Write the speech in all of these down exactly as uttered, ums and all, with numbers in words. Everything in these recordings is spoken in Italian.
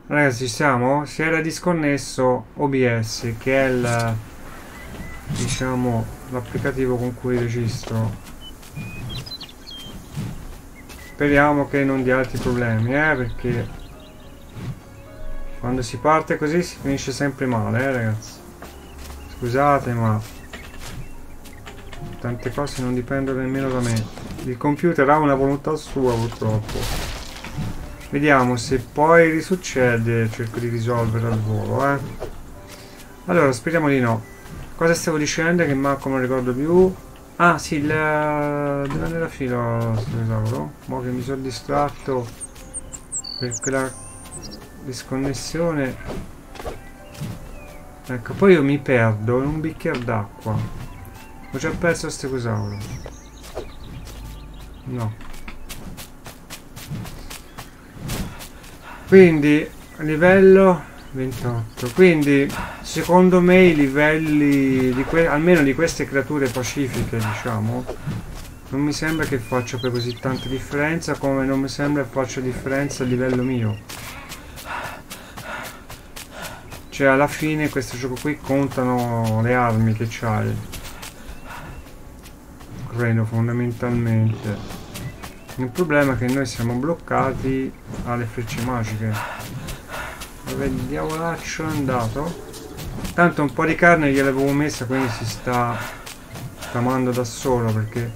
Ragazzi, ci siamo? Si era disconnesso O B S, che è il, diciamo, l'applicativo con cui registro. Speriamo che non dia altri problemi, eh, perché quando si parte così si finisce sempre male, eh, ragazzi. Scusate, ma tante cose non dipendono nemmeno da me. Il computer ha una volontà sua, purtroppo. Vediamo se poi risuccede, cerco di risolvere al volo, eh. Allora, speriamo di no. Cosa stavo dicendo che manco non ricordo più? Ah, sì, il... dove andare a filo, scusate, mo che mi sono distratto per quella disconnessione. Ecco, poi io mi perdo in un bicchiere d'acqua. Ho già perso ste cos'auro. No. Quindi livello ventotto, quindi secondo me i livelli di que almeno di queste creature pacifiche, diciamo, non mi sembra che faccia poi così tanta differenza, come non mi sembra che faccia differenza a livello mio. Cioè alla fine questo gioco qui contano le armi che c'hai, credo, fondamentalmente. Il problema è che noi siamo bloccati alle frecce magiche. Dove il diavolaccio è andato? Tanto un po' di carne gliel'avevo messa, quindi si sta scamando da solo, perché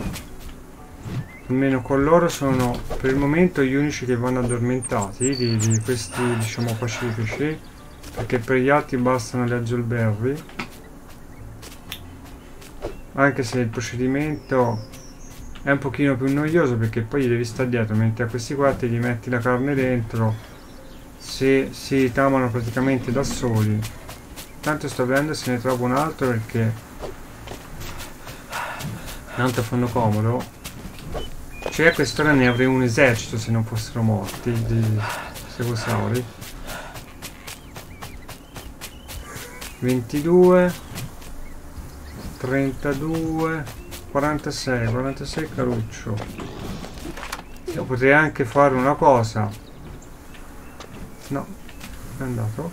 almeno con loro sono per il momento gli unici che vanno addormentati di, di questi, diciamo, pacifici, perché per gli altri bastano le azzurberry, anche se il procedimento è un pochino più noioso, perché poi gli devi stare dietro, mentre a questi qua ti gli metti la carne dentro, se si tamano praticamente da soli. Tanto sto vedendo se ne trovo un altro, perché tanto fanno comodo. Cioè a quest'ora ne avrei un esercito se non fossero morti di stegosauri. ventidue, trentadue, quarantasei, quarantasei caruccio. Io potrei anche fare una cosa. No, è andato.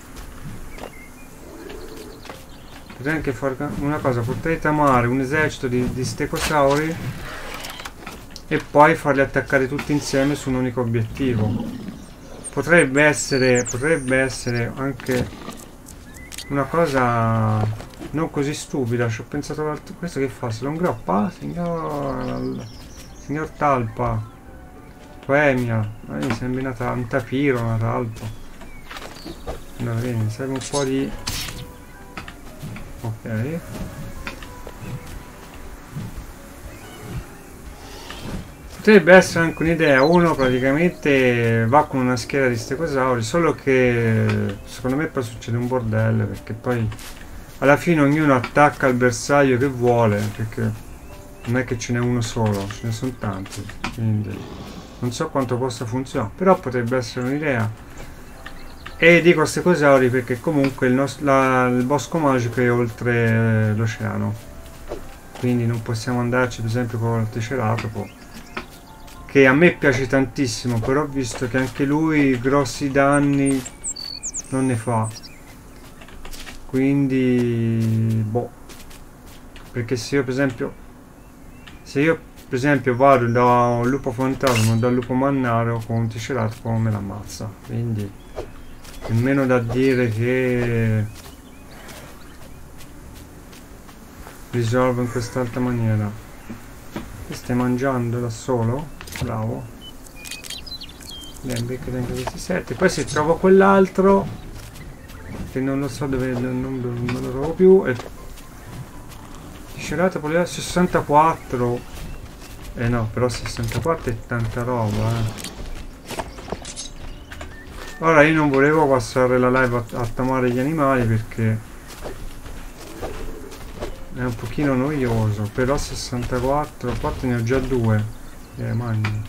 Potrei anche fare una cosa, potrei tamare un esercito di, di stegosauri e poi farli attaccare tutti insieme su un unico obiettivo. Potrebbe essere, potrebbe essere anche una cosa non così stupida. Ci ho pensato a questo. Che fa? Se lo ingroppa? Signor Signor Talpa, Poemia. A me mi sembra una un tapiro, una talpa. Allora, vieni, serve un po' di... ok. Potrebbe essere anche un'idea. Uno praticamente va con una schiera di stegosauri, solo che secondo me poi succede un bordello, perché poi alla fine ognuno attacca il bersaglio che vuole, perché non è che ce n'è uno solo, ce ne sono tanti, quindi non so quanto possa funzionare, però potrebbe essere un'idea. E dico stegosauri perché comunque il, la, il bosco magico è oltre l'oceano, quindi non possiamo andarci per esempio con il triceratopo, che a me piace tantissimo, però ho visto che anche lui grossi danni non ne fa. Quindi boh, perché se io per esempio se io per esempio vado da un lupo fantasma o dal lupo mannaro con un triceratopo me l'ammazza, quindi nemmeno da dire che risolvo in quest'altra maniera. Ti stai mangiando da solo? Bravo. Beh, becco dentro questi sette. Poi se trovo quell'altro, che non lo so dove, non, non, non lo trovo più, e scelata polare sessantaquattro. Eh no, però sessantaquattro è tanta roba, eh. Ora io non volevo passare la live a, a tamare gli animali perché è un pochino noioso, però sessantaquattro, a parte ne ho già due. Eh, mangio.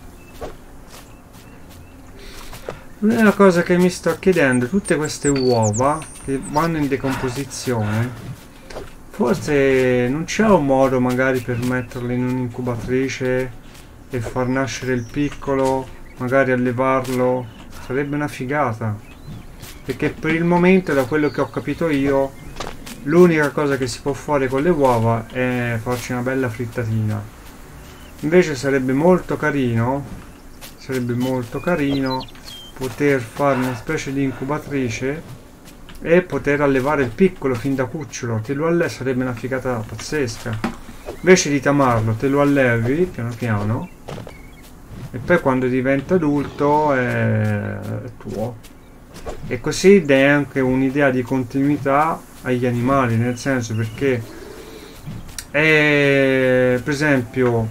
L'unica cosa che mi sto chiedendo, tutte queste uova che vanno in decomposizione, forse non c'è un modo magari per metterle in un'incubatrice e far nascere il piccolo, magari allevarlo, sarebbe una figata. perché per il momento, da quello che ho capito io, l'unica cosa che si può fare con le uova è farci una bella frittatina. Invece sarebbe molto carino, sarebbe molto carino poter fare una specie di incubatrice e poter allevare il piccolo fin da cucciolo. Te lo alle sarebbe una figata pazzesca. Invece di tamarlo, te lo allevi piano piano e poi quando diventa adulto è, è tuo. E così dai anche un'idea di continuità agli animali, nel senso, perché è, per esempio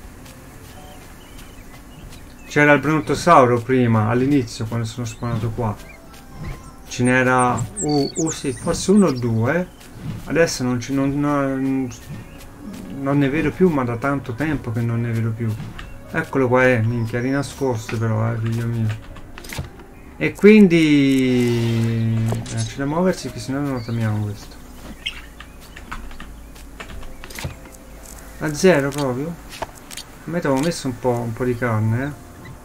c'era il brontosauro prima, all'inizio, quando sono spawnato qua, ce n'era uh, uh, sì, forse uno o due, adesso non, ci, non, non, non ne vedo più, ma da tanto tempo che non ne vedo più. Eccolo qua, è, minchia, rinascosto però, eh, figlio mio. E quindi eh, c'è da muoversi, che se no non lo tamiamo questo. A zero proprio? A me ti avevo messo un po', un po' di carne, eh.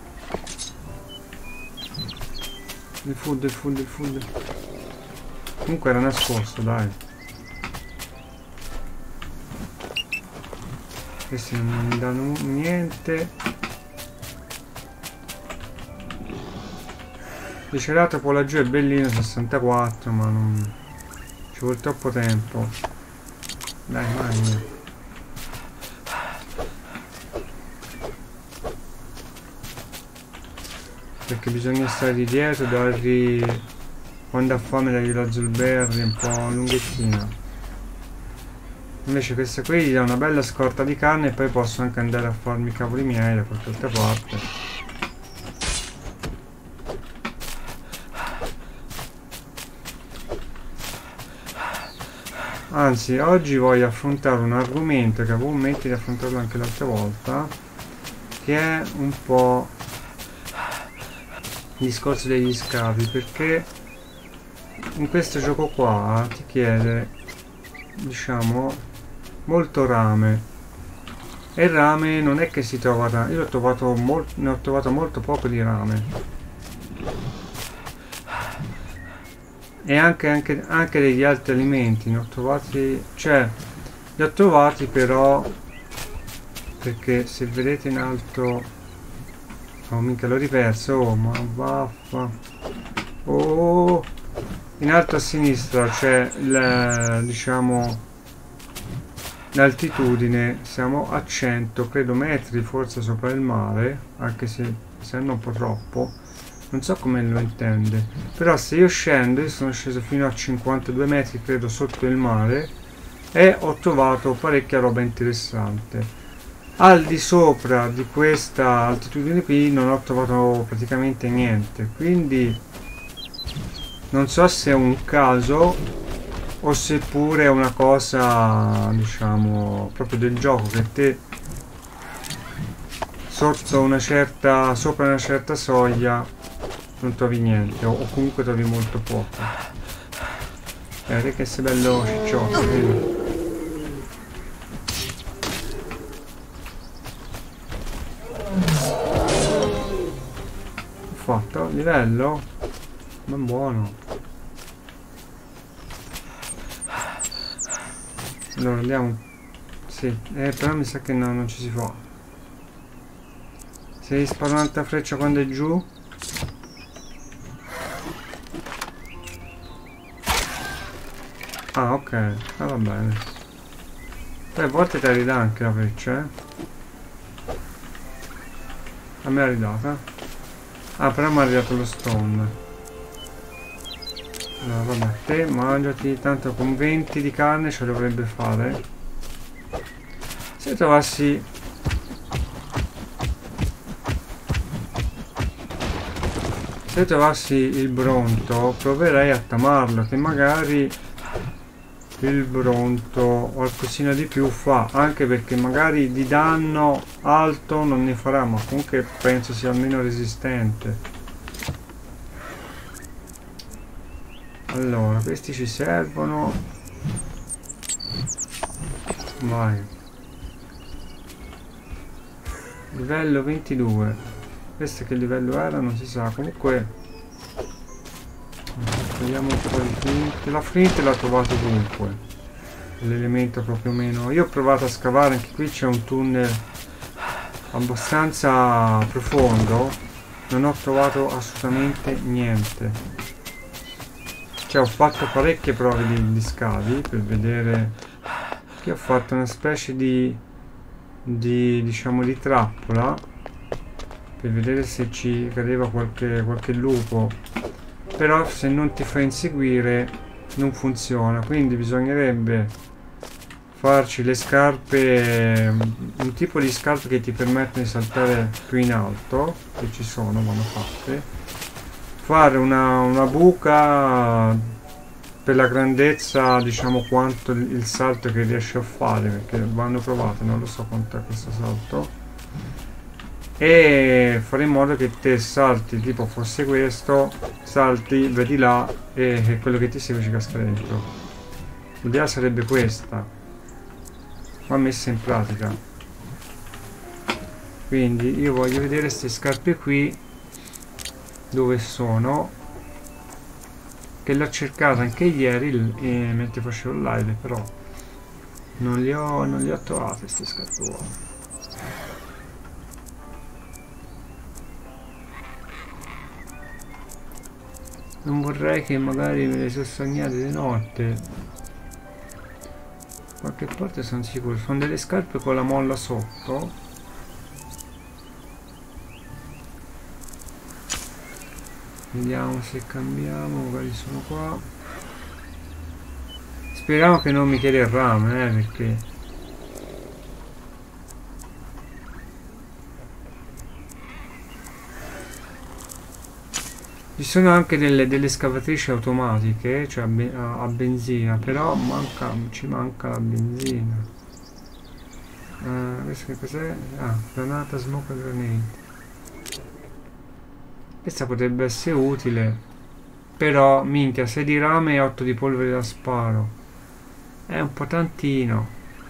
Il food, il food, il food. Comunque era nascosto, dai. Questi non mi danno niente. Il ceratopo laggiù è bellino, sessantaquattro, ma non... ci vuole troppo tempo. Dai, mangia. Perché bisogna stare di dietro, dargli... quando ha fame dargli la Zulberry un po' lunghettina. Invece questa qui gli dà una bella scorta di carne e poi posso anche andare a farmi i cavoli miei da qualche altra parte. Anzi, oggi voglio affrontare un argomento che avevo in mente di affrontarlo anche l'altra volta, che è un po' il discorso degli scavi, perché in questo gioco qua ti chiede, diciamo, molto rame, e il rame non è che si trova tanto. Io l'ho trovato molto, ne ho trovato molto poco di rame, e anche, anche, anche degli altri alimenti ne ho trovati, cioè li ho trovati però, perché se vedete in alto, oh mica l'ho riperso, oh ma vaffa, oh, in alto a sinistra c'è il, diciamo, l'altitudine, siamo a cento credo metri forse sopra il mare, anche se se non un po' troppo, non so come lo intende, però se io scendo, io sono sceso fino a cinquantadue metri credo sotto il mare e ho trovato parecchia roba interessante. Al di sopra di questa altitudine qui non ho trovato praticamente niente, quindi non so se è un caso o seppure è una cosa, diciamo, proprio del gioco, che te sotto una certa, sopra una certa soglia non trovi niente, o, o comunque trovi molto poco. Vedete che sei bello cicciotto, quindi. Ho fatto livello? Ma buono. Allora andiamo. Sì, eh, però mi sa che no, non ci si fa. Se sparo un'altra freccia quando è giù. Ah, ok, ah, va bene. Poi a volte te la ridà anche la freccia, eh. A me l'ha ridata. Ah, però mi ha ridato lo stone. Allora, vabbè, te mangiati, tanto con venti di carne ce lo dovrebbe fare. Se trovassi... Se trovassi il bronto, proverei a tamarlo, che magari il bronto qualcosina di più fa, anche perché magari di danno alto non ne farà, ma comunque penso sia almeno resistente. Allora, questi ci servono. Vai. Livello ventidue. Questo che livello era non si sa, comunque Togliamo un po' di flint. La flint l'ha trovato ovunque. L'elemento proprio meno. Io ho provato a scavare, anche qui c'è un tunnel abbastanza profondo. Non ho trovato assolutamente niente. Cioè ho fatto parecchie prove di, di scavi per vedere. Qui ho fatto una specie di, di diciamo di trappola per vedere se ci cadeva qualche, qualche lupo, però se non ti fa inseguire non funziona, quindi bisognerebbe farci le scarpe, un tipo di scarpe che ti permettono di saltare più in alto, che ci sono, vanno fatte, fare una, una buca per la grandezza, diciamo quanto il salto che riesci a fare, perché vanno provate, non lo so quanto è questo salto, e fare in modo che te salti, tipo fosse questo, salti, vedi là e, e quello che ti segue ci casca dentro. L'idea sarebbe questa, ma messa in pratica. Quindi io voglio vedere queste scarpe qui dove sono, che l'ho cercata anche ieri eh, mentre facevo il live, però non li ho, non li ho trovate queste scarpe qua. Non vorrei che magari me le sono sognate di notte. Qualche parte sono sicuro. Sono delle scarpe con la molla sotto. Vediamo se cambiamo. Quali sono qua. Speriamo che non mi chiede il RAM, eh, perché... Ci sono anche delle, delle scavatrici automatiche, cioè a, be a, a benzina, però manca, ci manca la benzina. Uh, questo che cos'è? Ah, granata smoke grenade. Questa potrebbe essere utile, però minchia, sei di rame e otto di polvere da sparo. È un po' tantino.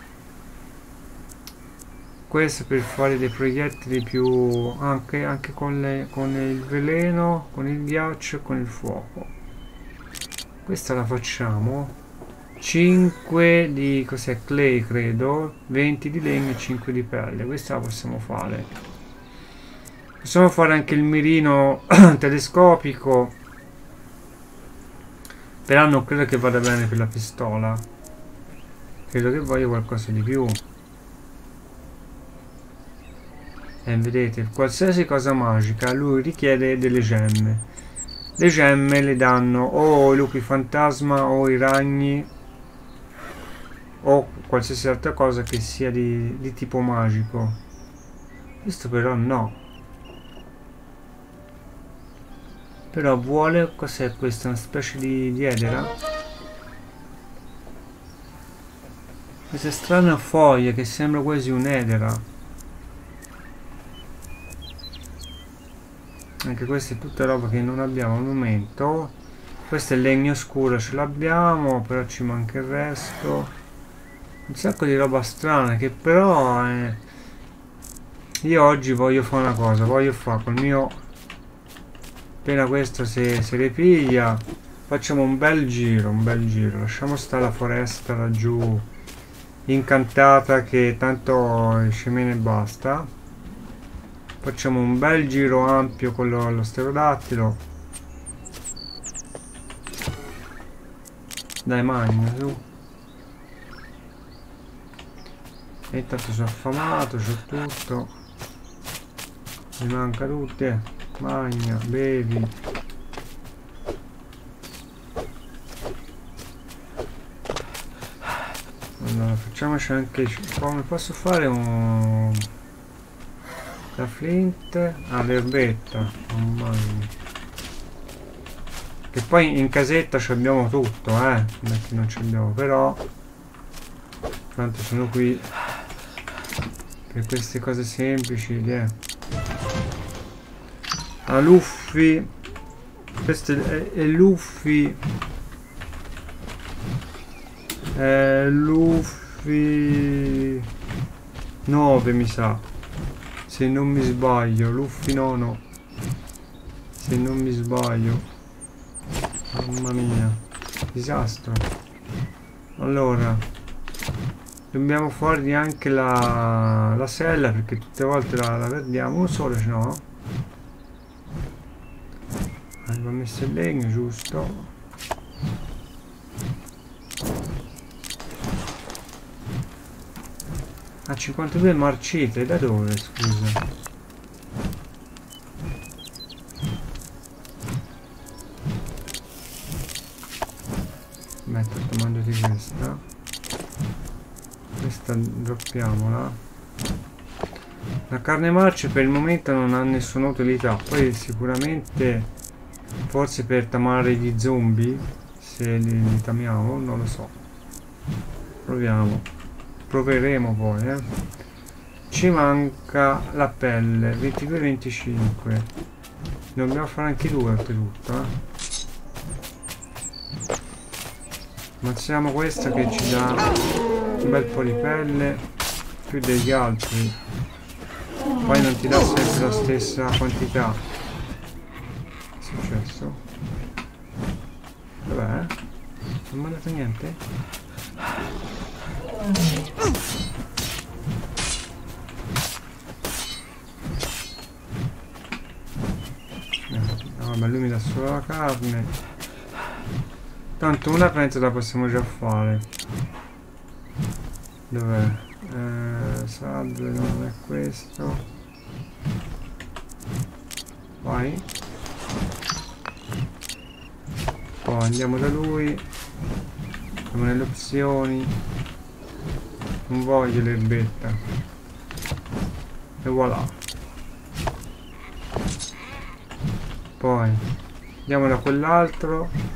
Questo per fare dei proiettili più anche, anche con, le, con il veleno, con il ghiaccio e con il fuoco. Questa la facciamo. cinque di cos'è? Clay credo, venti di legno e cinque di pelle. Questa la possiamo fare. Possiamo fare anche il mirino telescopico, però non credo che vada bene per la pistola. Credo che voglia qualcosa di più. E vedete, qualsiasi cosa magica lui richiede delle gemme. Le gemme le danno o i lupi fantasma o i ragni o qualsiasi altra cosa che sia di, di tipo magico. Questo però no. Però vuole, cos'è questa? Una specie di, di edera? Questa strana foglia che sembra quasi un'edera. Anche questa è tutta roba che non abbiamo al momento. Questo è legno scuro, ce l'abbiamo, però ci manca il resto. Un sacco di roba strana che però eh, io oggi voglio fare una cosa, voglio fare col mio, appena questo se, se ripiglia, facciamo un bel giro, un bel giro, lasciamo stare la foresta laggiù incantata che tanto scemene e basta. Facciamo un bel giro ampio con lo, lo sterodattilo. Dai, magna, su. E intanto sono affamato, c'ho tutto. Mi manca tutte. Magna, bevi. Allora, facciamoci anche... Come posso fare un... La flint, ah, l'erbetta, oh, che poi in casetta ci abbiamo tutto, eh, non è che non ci abbiamo, però tanto sono qui per queste cose semplici, eh. Ah, Luffy, questo è, è Luffy, è Luffy nove mi sa. Se non mi sbaglio, Luffy nono. Se non mi sbaglio. Mamma mia, disastro. Allora, dobbiamo fuori anche la, la sella, perché tutte le volte la, la perdiamo. Uno solo ce n'ho. Avevo messo il legno, giusto? Ah, cinquantadue marcite, da dove, scusa? Metto, mando di questa. Questa droppiamola. La carne marcia per il momento non ha nessuna utilità, poi sicuramente forse per tamare gli zombie, se li, li tamiamo, non lo so. Proviamo. Proveremo poi, eh. Ci manca la pelle, ventidue venticinque. Dobbiamo fare anche due oltretutto, eh. Ammazziamo questa che ci dà un bel po' di pelle, più degli altri. Poi non ti dà sempre la stessa quantità. Che è successo? Dov'è? Non mi ha dato niente? No, vabbè, lui mi dà solo la carne. Tanto una penso la possiamo già fare. Dov'è? Eh, salve, non è questo. Vai. Poi andiamo da lui. Andiamo nelle opzioni. Non voglio l'erbetta. E voilà. Poi andiamo da quell'altro.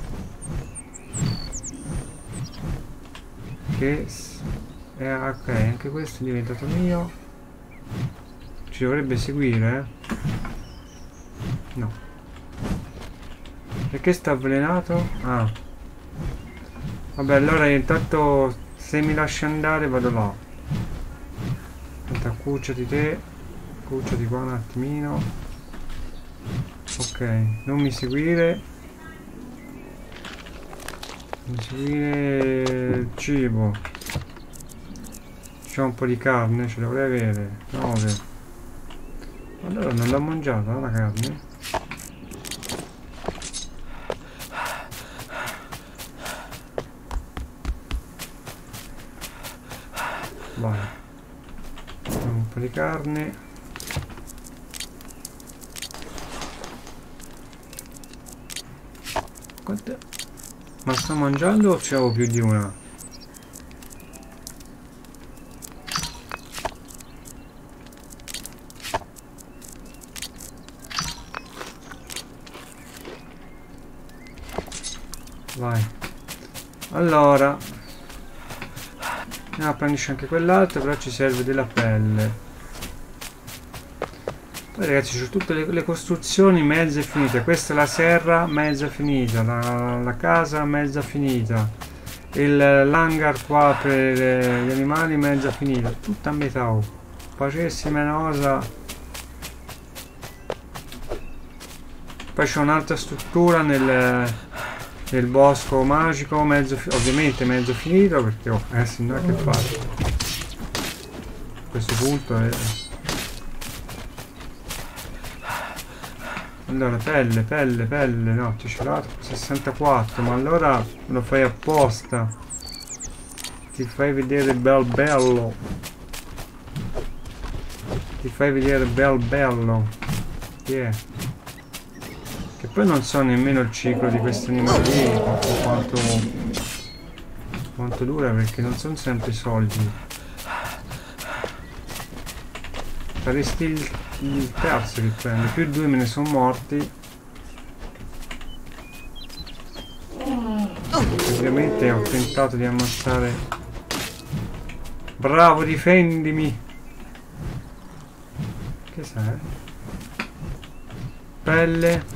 Che eh, ok, anche questo è diventato mio. Ci dovrebbe seguire, eh? No. Perché sta avvelenato? Ah. Vabbè, allora intanto se mi lasci andare vado là. Aspetta, cucciati te. Cucciati qua un attimino. Ok, non mi seguire. Seguire cibo. C'è un po' di carne, ce dovrei avere. nove. Allora non l'ho mangiata la carne? Vai. Un po' di carne. Quante? Ma sto mangiando o c'avevo più di una? Vai. Allora. Ah, prendisci anche quell'altro, però ci serve della pelle. Poi ragazzi c'ho tutte le, le costruzioni mezze finite. Questa è la serra mezza finita, la, la casa mezza finita, il l'hangar qua per gli animali mezza finita, tutta a metà. Oh. Facessimo una cosa. Poi c'è un'altra struttura nel, nel bosco magico, mezzo ovviamente mezzo finito, perché oh, eh sì, non è che fare. A questo punto è... Allora, pelle, pelle, pelle, no, ti ce l'ho sessantaquattro, ma allora lo fai apposta. Ti fai vedere bel bello. Ti fai vedere bel bello. Yeah. Che poi non so nemmeno il ciclo di questi animali, quanto, quanto dura, perché non sono sempre soldi. Faresti il... il terzo che prende, più due me ne sono morti. Ovviamente ho tentato di ammazzare. Bravo, difendimi. Che sai? Pelle.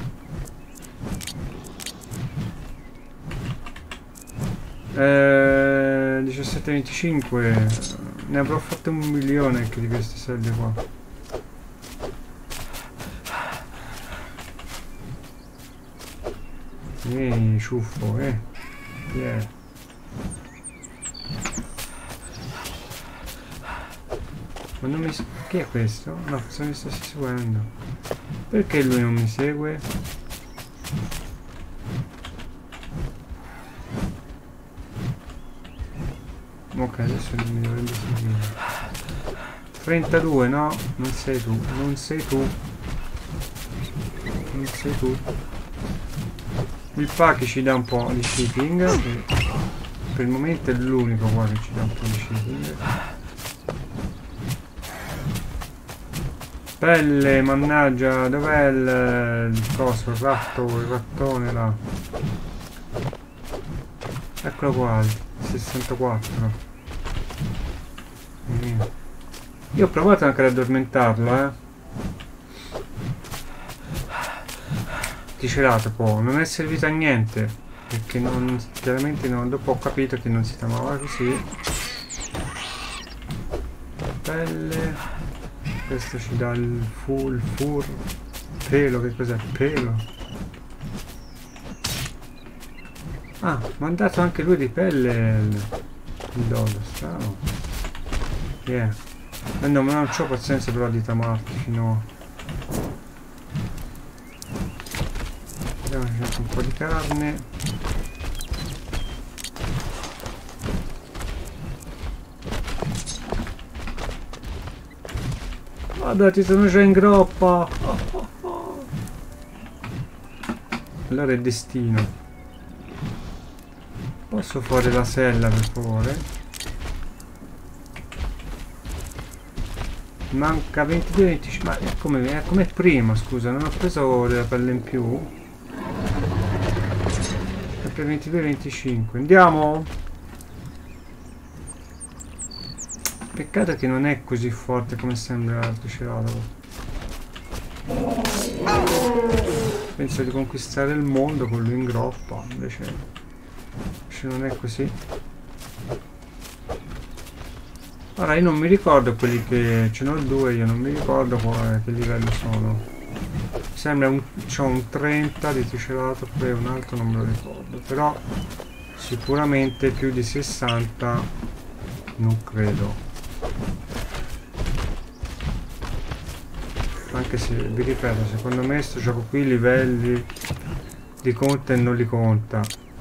Eh, diciassette venticinque. Ne avrò fatto un milione anche di queste selle qua. Ehi, ciuffo, eh. Yeah. Ma non mi... Chi è questo? No, se mi sta seguendo. Perché lui non mi segue? Ok, adesso non mi dovrebbe seguire. trentadue, no? Non sei tu, non sei tu. Non sei tu. Il pack ci dà un po' di shipping. Per il momento è l'unico qua che ci dà un po' di shipping. Pelle, mannaggia, dov'è il, il coso, il ratto, il rattone là? Eccolo qua, il sessantaquattro. Mm. Io ho provato anche ad addormentarlo, eh. Triceratopo, non è servito a niente, perché non, chiaramente non, dopo ho capito che non si chiamava così. Pelle, questo ci dà il full fur, pelo, che cos'è? Pelo. Ah, mi ha dato anche lui di pelle il, il dodo, strano. Yeah. Eh no, ma non c'ho pazienza però di tamarti fino a... Vediamo se c'è un po' di carne. Vabbè, ti sono già in groppa. Oh, oh, oh. Allora è destino. Posso fare la sella per favore? Manca ventidue venticinque. Ma è come, è come prima, scusa, non ho preso della pelle in più. Sempre ventidue venticinque. Andiamo? Peccato che non è così forte come sembra il triceratopo. Penso di conquistare il mondo con lui in groppa, invece, invece non è così. Ora io non mi ricordo quelli che... ce n'ho due, io non mi ricordo quale, che livello sono. Mi sembra un... c'ho un trenta di triceratopo e un altro non me lo ricordo. Però sicuramente più di sessanta non credo. Anche se, vi ripeto, secondo me sto gioco qui i livelli li conta e non li conta.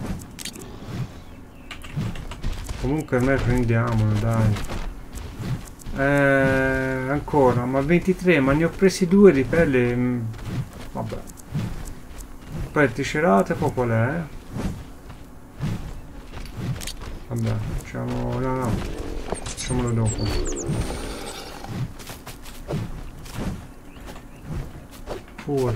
Comunque ormai prendiamolo, dai. Eh, ancora, ma ventitré, ma ne ho presi due di pelle. Mh, vabbè. Poi il triceratopo qual è? Vabbè, facciamo... no, no, facciamolo dopo. Fur.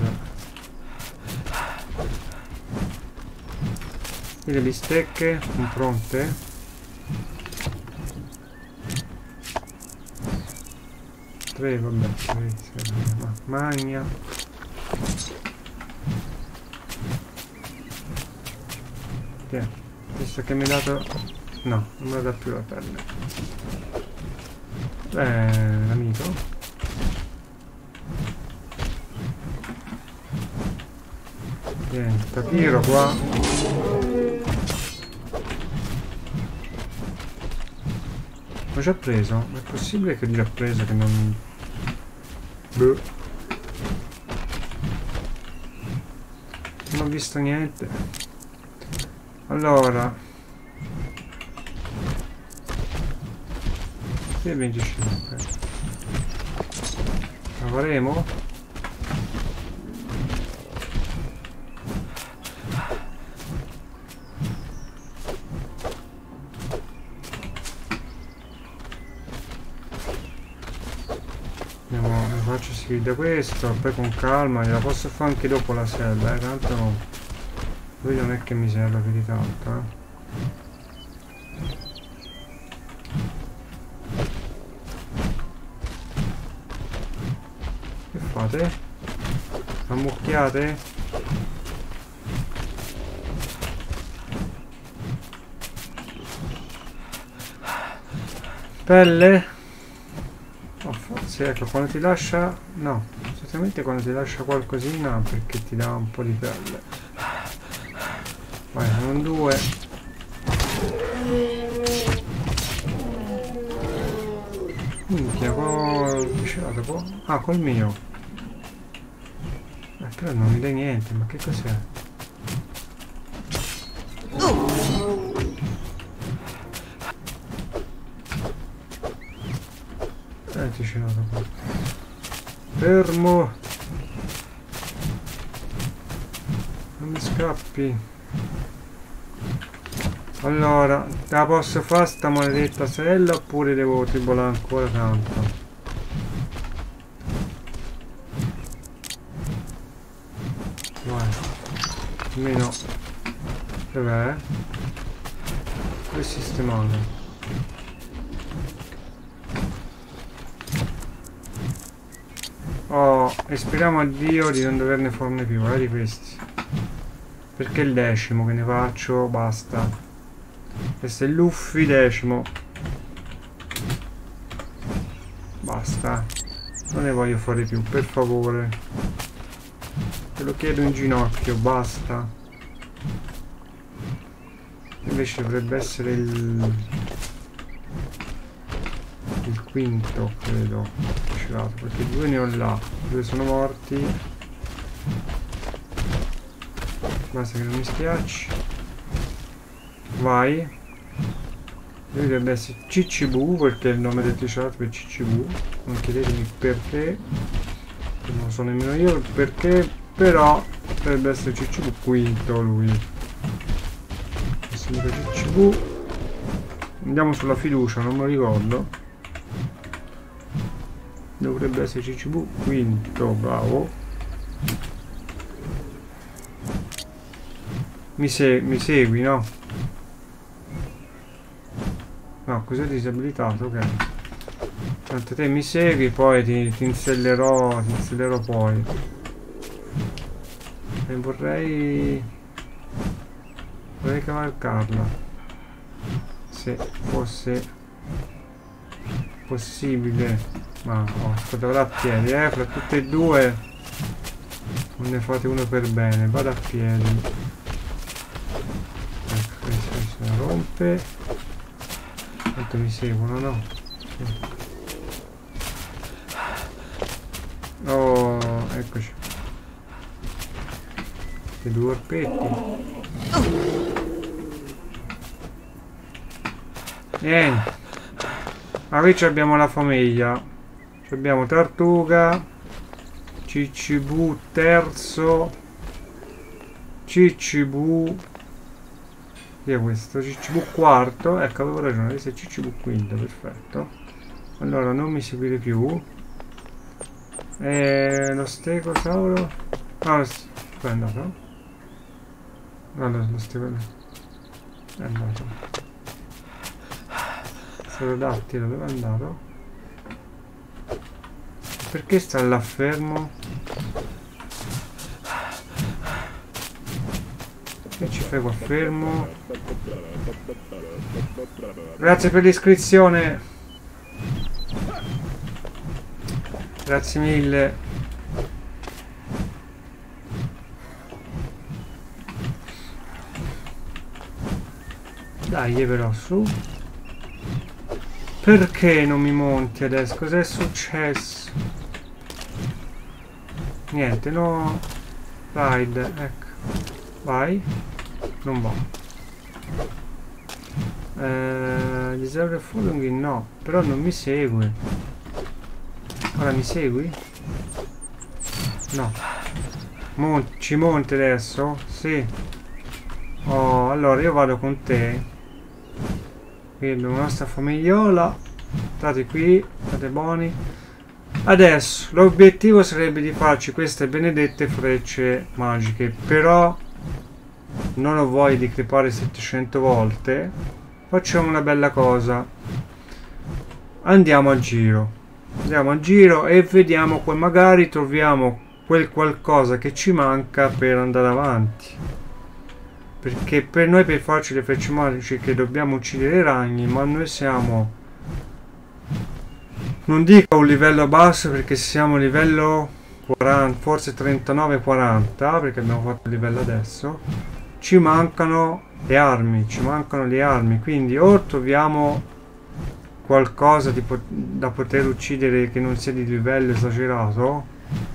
E le bistecche sono pronte? tre, vabbè, tre, ma magna. Che? Visto che mi ha dato... no, non me la dà più la pelle. Beh, l'amico. Vieni, papiro qua. L'ho già preso? È possibile che l'ho già preso che non... Boh. Non ho visto niente. Allora. Sì, venticinque. La faremo? Faccio seguire questo, poi con calma, gliela posso fare anche dopo la sella, eh, tanto lui non è che mi serve più di tanto, eh. Che fate? Ammucchiate? Pelle? Ecco, quando ti lascia... no, solitamente quando ti lascia qualcosina perché ti dà un po' di pelle. Vai, sono due. Minchia, col vicinato po'. Ah, col mio. Eh, però non mi dai niente, ma che cos'è? Eh, vicinato po'. Fermo! Non mi scappi. Allora, la posso fare sta maledetta sorella oppure devo tribolare ancora tanto? Vai. Almeno. Dov'è? È sistemato. Oh, e speriamo a Dio di non doverne farne più, eh, di questi. Perché il decimo che ne faccio, basta. Questo è l'uffi decimo. Basta. Non ne voglio fare più, per favore. Te lo chiedo in ginocchio, basta. Invece dovrebbe essere il... il quinto, credo. Perché due ne ho là. Due sono morti. Basta che non mi schiacci. Vai. Lui dovrebbe essere C C V perché è il nome del t-shirt per C C V. Non chiedetemi perché. Non lo so nemmeno io il perché. Però dovrebbe essere C C V quinto lui. C C V. Andiamo sulla fiducia, non me lo ricordo. Dovrebbe essere C C V quinto, bravo. Mi, se mi segui, no? No, cos'è disabilitato? Ok. Tanto te mi segui, poi ti, ti insellerò, ti insellerò poi. E vorrei... vorrei cavalcarla. Se fosse possibile. Ma oh, aspetta, vado a piedi, eh, fra tutte e due. Non ne fate uno per bene, vado a piedi. Ecco, questo se la rompe. Quanto mi seguono, no? Sì. Oh, eccoci. Questi due orpetti. Niente. Ma qui abbiamo la famiglia. Abbiamo Tartuga, C C V terzo, C C V... Chi è questo? C C V quarto, ecco avevo ragione, questo è C C V quinto, perfetto. Allora non mi seguire più. E lo stegosauro? Ah, dove è andato? Allora lo stegosauro è andato. Pterodattilo dove è andato? Perché sta là fermo? Che ci fai qua fermo? Grazie per l'iscrizione. Grazie mille. Dai, però su. Perché non mi monti adesso? Cos'è successo? Niente, no. Ride, ecco. Vai. Non va. Eh, disable following no. Però non mi segue. Ora mi segui? No. Mon ci monti adesso? Sì. Oh, allora io vado con te. Qui abbiamo la nostra famigliola. State qui, state buoni. Adesso l'obiettivo sarebbe di farci queste benedette frecce magiche, però non ho voglia di crepare settecento volte. Facciamo una bella cosa. Andiamo a giro. Andiamo a giro e vediamo poi magari troviamo quel qualcosa che ci manca per andare avanti. Perché per noi per farci le frecce magiche dobbiamo uccidere i ragni, ma noi siamo... non dico a un livello basso perché siamo a livello quaranta, forse trentanove quaranta, perché abbiamo fatto il livello adesso. ci mancano le armi, ci mancano le armi, quindi o troviamo qualcosa di po da poter uccidere che non sia di livello esagerato.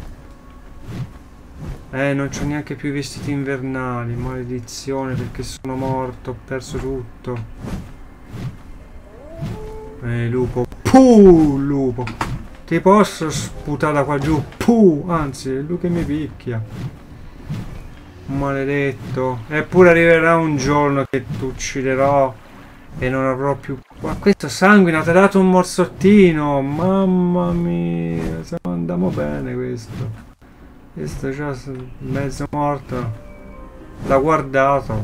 Eh, non c'ho neanche più i vestiti invernali, maledizione, perché sono morto, ho perso tutto. Eh, lupo. Puh, lupo. Ti posso sputare da qua giù? Puh, anzi, è lui che mi picchia. Maledetto. Eppure arriverà un giorno che ti ucciderò e non avrò più... Ma questo sanguina, ti ha dato un morsottino. Mamma mia, andiamo bene questo. Questo è già mezzo morto. L'ha guardato.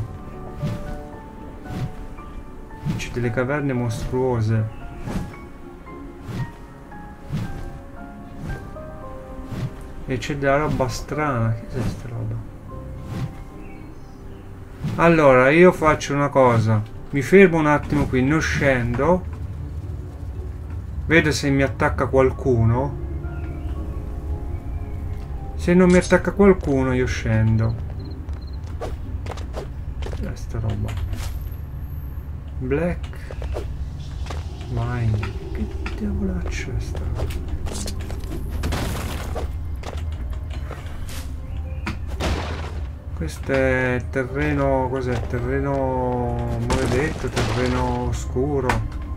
C'è delle caverne mostruose. E c'è della roba strana. Che è questa roba? Allora, io faccio una cosa. Mi fermo un attimo qui, non scendo. Vedo se mi attacca qualcuno. Se non mi attacca qualcuno io scendo. Che è sta roba? Black Wine. Che diavolaccio è sta roba? Questo è terreno... cos'è? Terreno maledetto, terreno scuro.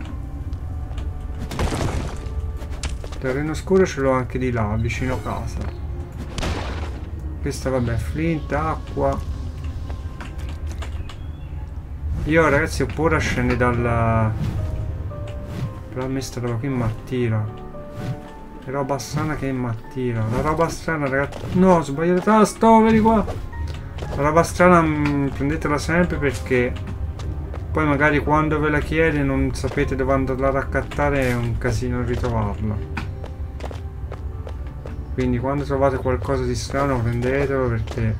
Terreno scuro ce l'ho anche di là, vicino a casa. Questa vabbè, flint, acqua. Io ragazzi ho paura a scendere dalla... Però a me sta roba qui mi attira. È roba strana che mi attira. La roba strana ragazzi... No, ho sbagliato il tasto, vedi qua. La roba strana mh, prendetela sempre perché poi magari quando ve la chiede non sapete dove andarla a raccattare, è un casino ritrovarla. Quindi quando trovate qualcosa di strano prendetelo perché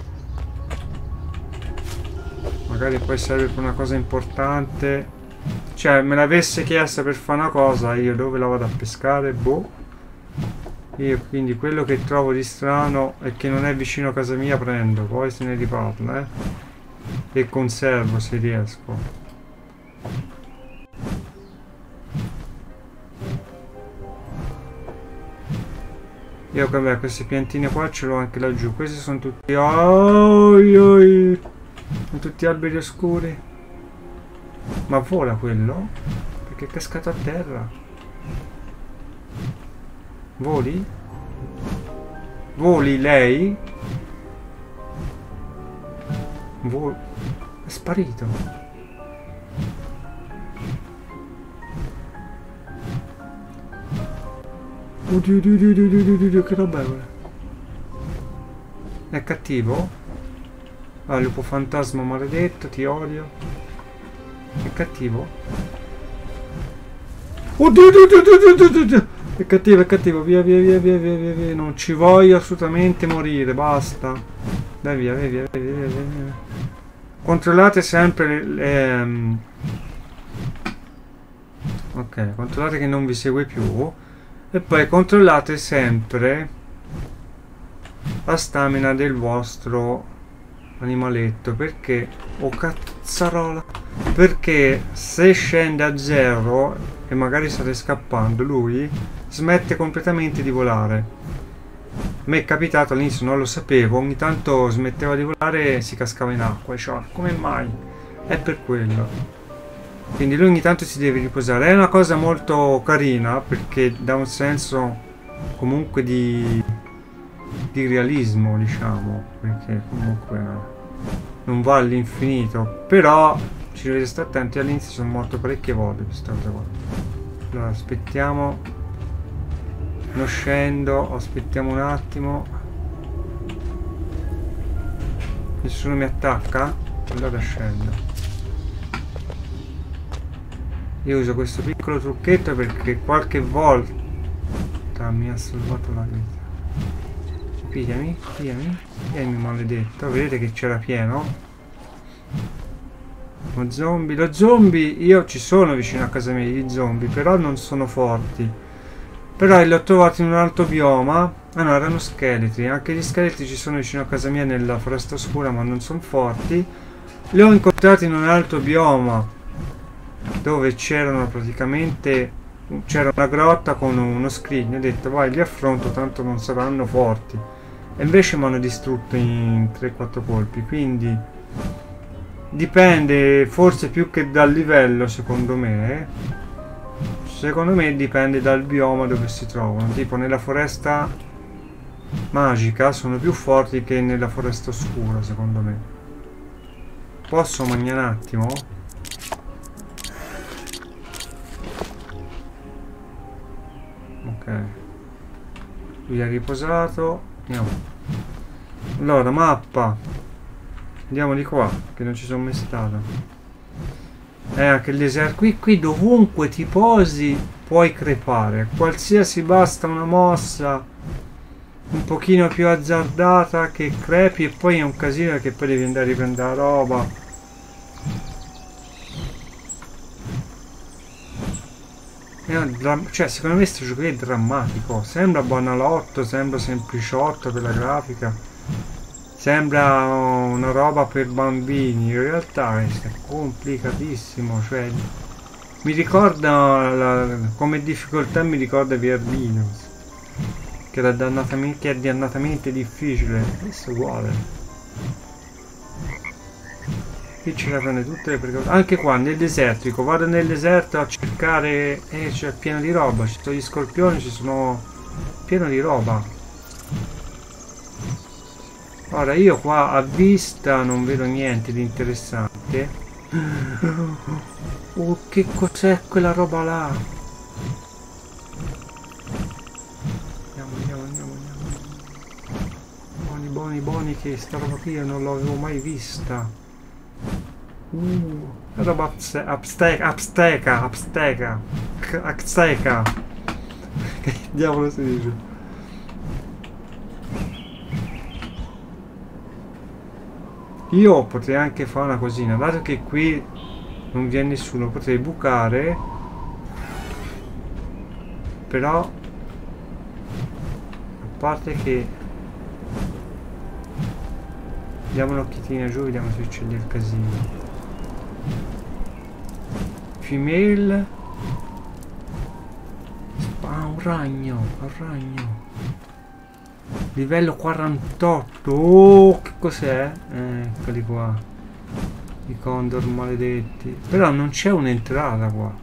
magari poi serve per una cosa importante. Cioè me l'avesse chiesta per fare una cosa, io dove la vado a pescare? Boh. Io quindi quello che trovo di strano e che non è vicino a casa mia prendo, poi se ne riparla, eh. E conservo se riesco. Io vabbè, queste piantine qua ce l'ho anche laggiù. Questi sono tutti... Oh, io, io. Sono tutti alberi oscuri. Ma vola quello? Perché è cascato a terra. Voli? Voli lei? Vol... È sparito. Oddio, oddio, oddio, oddio, oddio, oddio, che roba è quella? È cattivo? Ah, lupo fantasma maledetto, ti odio. È cattivo? Oddio, oddio, oddio, oddio, oddio, oddio. È cattivo, è cattivo, via, via, via, via, via, via, via. Non ci voglio assolutamente morire, basta. Dai, via, via, via, via, via, via. Controllate sempre le, le um... ok, controllate che non vi segue più. E poi controllate sempre la stamina del vostro animaletto, perché... oh cazzarola! Perché se scende a zero e magari state scappando, lui smette completamente di volare. A me è capitato all'inizio, non lo sapevo, ogni tanto smetteva di volare e si cascava in acqua. Cioè, come mai? È per quello. Quindi lui ogni tanto si deve riposare. È una cosa molto carina perché dà un senso comunque di, di realismo, diciamo, perché comunque non va all'infinito, però ci dovete stare attenti. All'inizio sono morto parecchie volte questa cosa qua. Allora aspettiamo, non scendo, aspettiamo un attimo. Nessuno mi attacca? Allora scendo. Io uso questo piccolo trucchetto perché qualche volta mi ha salvato la vita. Pigliami, pigliami, pigliami maledetto. Vedete che c'era pieno? Lo zombie, lo zombie, io ci sono vicino a casa mia gli zombie, però non sono forti. Però li ho trovati in un altro bioma. Ah no, erano scheletri. Anche gli scheletri ci sono vicino a casa mia nella foresta oscura, ma non sono forti. li ho incontrati in un altro bioma dove c'erano praticamente c'era una grotta con uno scrigno. Ho detto vai, li affronto, tanto non saranno forti, e invece mi hanno distrutto in tre quattro colpi. Quindi dipende, forse più che dal livello, secondo me secondo me dipende dal bioma dove si trovano. Tipo nella foresta magica sono più forti che nella foresta oscura, secondo me. Posso mangiare un attimo? Ok, lui è riposato. Andiamo. Allora, mappa, andiamo di qua che non ci sono mai stato. Eh, anche il deserto qui, qui dovunque ti posi puoi crepare, qualsiasi, basta una mossa un pochino più azzardata che crepi, e poi è un casino che poi devi andare a riprendere la roba. Cioè, secondo me questo gioco è drammatico. Sembra banalotto, sembra sempliciotto per la grafica, sembra una roba per bambini. In realtà è complicatissimo. Cioè, mi ricorda la, come difficoltà mi ricorda V R Minus, che era dannatamente, che è dannatamente difficile. Questo è uguale. Qui ce la prende tutte le precauzioni. Anche qua nel desertico, vado nel deserto a cercare. Eh, c'è pieno di roba, ci sono gli scorpioni, ci sono pieno di roba. Ora io qua a vista non vedo niente di interessante. Oh, che cos'è quella roba là? Andiamo, andiamo, andiamo, andiamo. Buoni, buoni, buoni, che sta roba qui io non l'avevo mai vista. Uh, roba absteca, absteca, absteca, absteca. Che diavolo si dice? Io potrei anche fare una cosina, dato che qui non viene nessuno, potrei bucare, però a parte che diamo un'occhiatina giù, vediamo se c'è del casino. Female. Ah, un ragno, un ragno. Livello quarantotto. Oh, che cos'è? Eh, eccoli qua. I condor maledetti. Però non c'è un'entrata qua.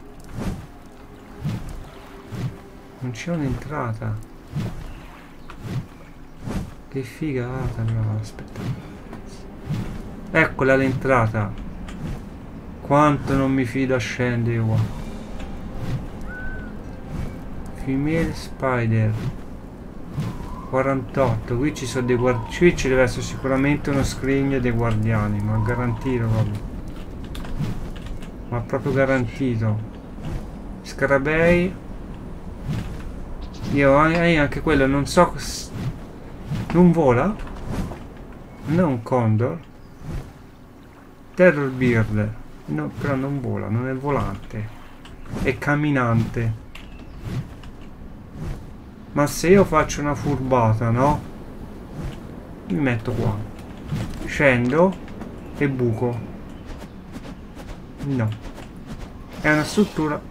Non c'è un'entrata. Che figata, però. Aspetta. Eccola l'entrata. Quanto non mi fido a scendere qua. Female spider. quarantotto. Qui ci sono dei guardiani. Qui ci deve essere sicuramente uno scrigno dei guardiani. Ma garantito proprio. Ma proprio garantito. Scarabei. Io eh, anche quello non so. Non vola? Non è un condor. Terror bird. No, però non vola, non è volante, è camminante. Ma se io faccio una furbata, no? Mi metto qua, scendo e buco. No, è una struttura.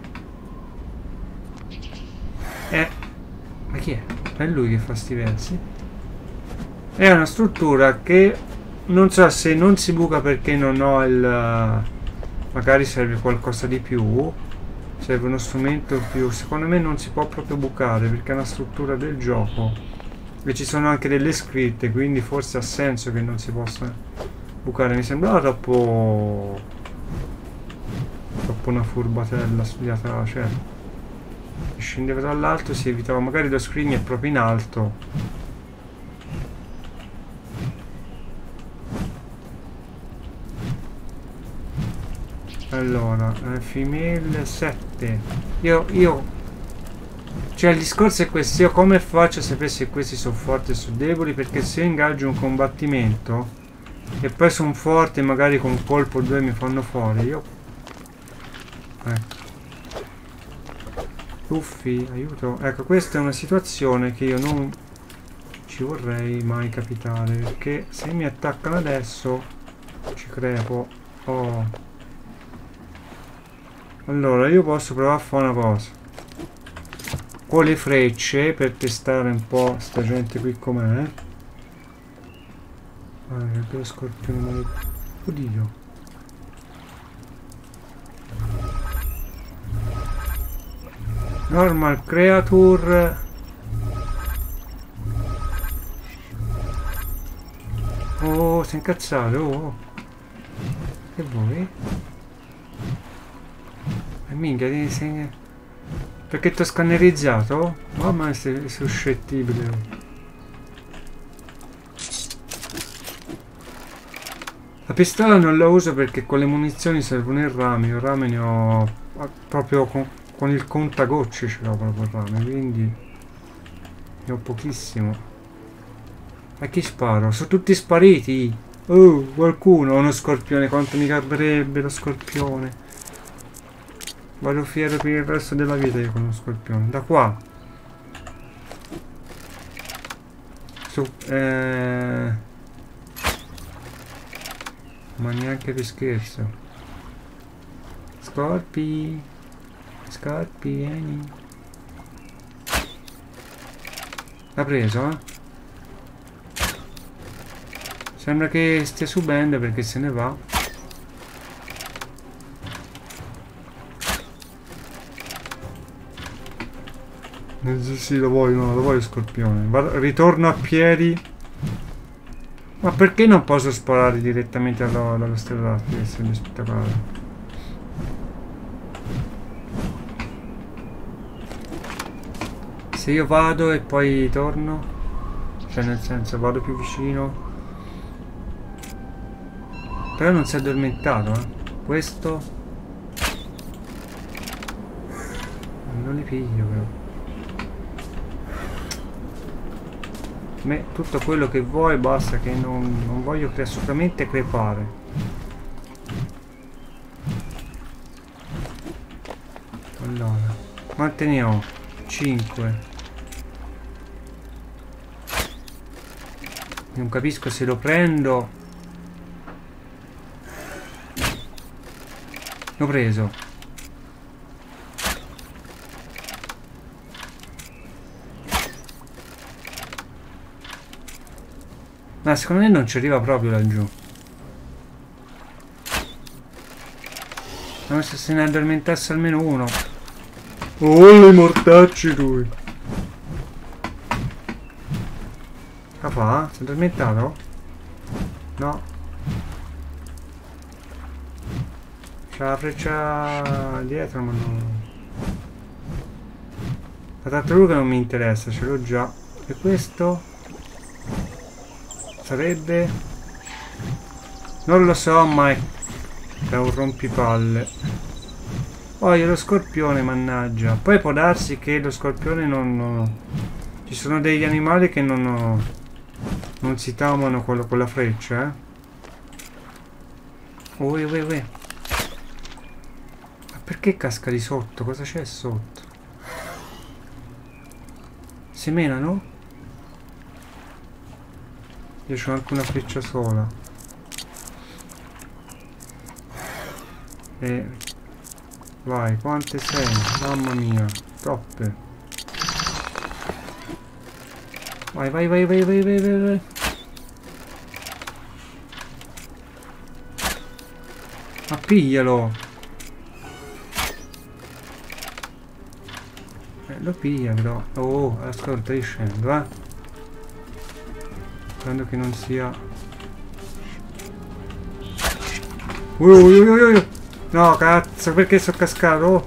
Eh, ma chi è? È lui che fa sti versi? È una struttura che non so se non si buca perché non ho il... Magari serve qualcosa di più, serve uno strumento più. Secondo me non si può proprio bucare perché è una struttura del gioco e ci sono anche delle scritte, quindi forse ha senso che non si possa bucare. Mi sembrava troppo troppo una furbatella studiata, cioè scendeva dall'alto, si evitava magari lo screen è proprio in alto. Allora, eh, female sette. Io, io... Cioè il discorso è questo, io come faccio a sapere se questi sono forti o sono deboli? Perché se io ingaggio un combattimento e poi sono forti, magari con un colpo o due mi fanno fuori, io... Ecco. Uffi, aiuto. Ecco, questa è una situazione che io non ci vorrei mai capitare, perché se mi attaccano adesso ci crepo. Oh. Allora io posso provare a fare una cosa con le frecce per testare un po' sta gente qui com'è. Ah, che lo scorpione maledetto. Oddio. Normal creature. Oh, sei incazzato, oh. Che vuoi? E minchia, sei... Perché ti ho scannerizzato? Mamma mia, sei suscettibile. La pistola non la uso perché con le munizioni servono il rame. Il rame ne ho proprio con, con il contagocce, ce l'ho proprio il rame, quindi ne ho pochissimo. A chi sparo? Sono tutti spariti. Oh, qualcuno. Uno scorpione. Quanto mi cabrerebbe lo scorpione. Vado fiero per il resto della vita io con lo scorpione. Da qua. Su. Eh... Ma neanche per scherzo. Scorpi. Scorpi, vieni. L'ha preso, eh? Sembra che stia subendo perché se ne va. Sì, lo voglio, no, lo voglio scorpione. Vado, ritorno a piedi. Ma perché non posso sparare direttamente allo, dallo stellati? Deve essere spettacolare. Se io vado e poi torno, cioè nel senso vado più vicino. Però non si è addormentato, eh. Questo non li piglio però. A me tutto quello che vuoi, basta che non, non voglio cre assolutamente crepare. Allora, quante ne ho? cinque. Non capisco se lo prendo. L'ho preso. Ma secondo me non ci arriva proprio laggiù. Come se se ne addormentasse almeno uno. Oh, le mortacci lui. Che fa? Si è addormentato? No. C'ha la freccia dietro ma non... La tartaruga non mi interessa, ce l'ho già. E questo? Sarebbe... Non lo so, ma è... è un rompipalle. Poi lo scorpione, mannaggia. Poi può darsi che lo scorpione non... non... Ci sono degli animali che non... non si tamano con, con la freccia, eh. Ue, ue, ue. Ma perché casca di sotto? Cosa c'è sotto? Si menano? Io c'ho anche una freccia sola. E... vai, quante sei? Mamma mia, troppe. Vai, vai, vai, vai, vai, vai, vai, vai. Ma piglialo! Eh, lo piglia però. Oh, ascolta, io scendo, eh. Spero che non sia... Ui, ui, ui, ui. No, cazzo, perché sono cascato?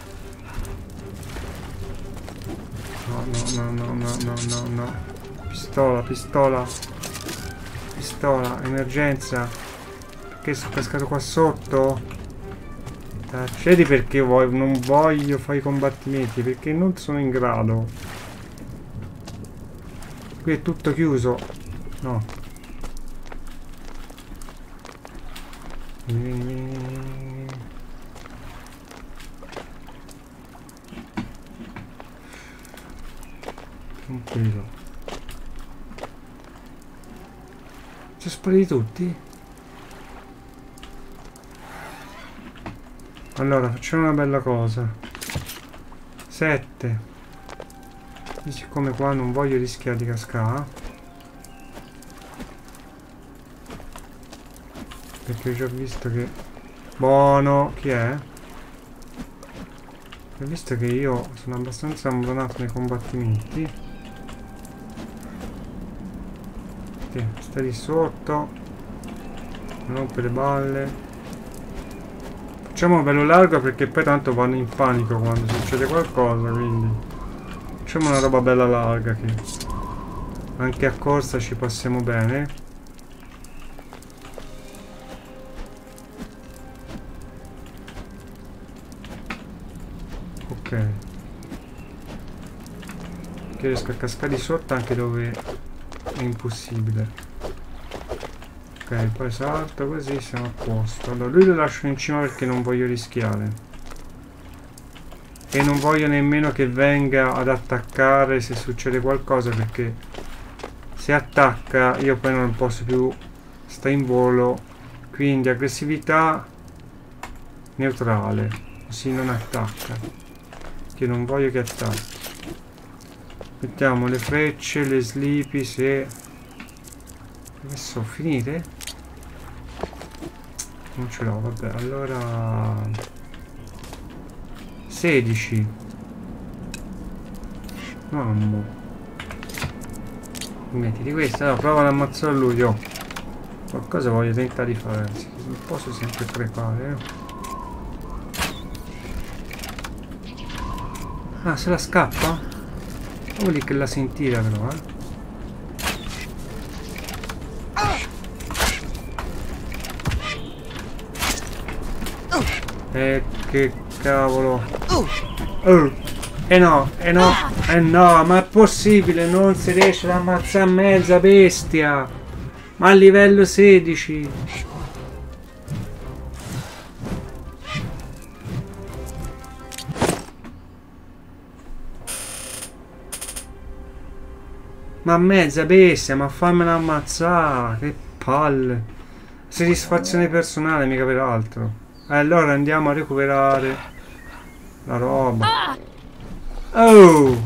No, no, no, no, no, no, no. Pistola, pistola. Pistola, emergenza. Perché sono cascato qua sotto? Accedi perché vuoi, non voglio fare i combattimenti, perché non sono in grado. Qui è tutto chiuso. No. Vieni, vieni, vieni. Tranquillo. Sono spariti tutti? Allora, facciamo una bella cosa. sette. E siccome qua non voglio rischiare di cascare, perché ho già visto che... Buono! Chi è? Ho visto che io sono abbastanza abbandonato nei combattimenti. Sì, sta lì sotto. Non rompe le balle. Facciamo bello largo perché poi tanto vanno in panico quando succede qualcosa, quindi facciamo una roba bella larga che anche a corsa ci passiamo bene. Ok, che riesco a cascare di sotto anche dove è impossibile. Ok, poi salto così siamo a posto. Allora lui lo lascio in cima perché non voglio rischiare. E non voglio nemmeno che venga ad attaccare se succede qualcosa, perché se attacca io poi non posso più stare in volo. Quindi aggressività neutrale, così non attacca. Che non voglio che attacchi. Mettiamo le frecce, le slipi se... Adesso finite? Non ce l'ho, vabbè, allora... sedici. Mamma. Mettiti questa, allora, prova ad ammazzare lui, oh. Qualcosa voglio tentare di fare, non posso sempre crepare, eh. Ah, se la scappa? Vuol dire che la sentita però, eh. Eh, che cavolo. Uh, eh no, eh no, eh no, ma è possibile, non si riesce ad ammazzare mezza bestia. Ma a livello sedici. Ma mezza bestia, ma fammela ammazzare, che palle. Soddisfazione personale, mica per altro. Allora andiamo a recuperare la roba. Oh!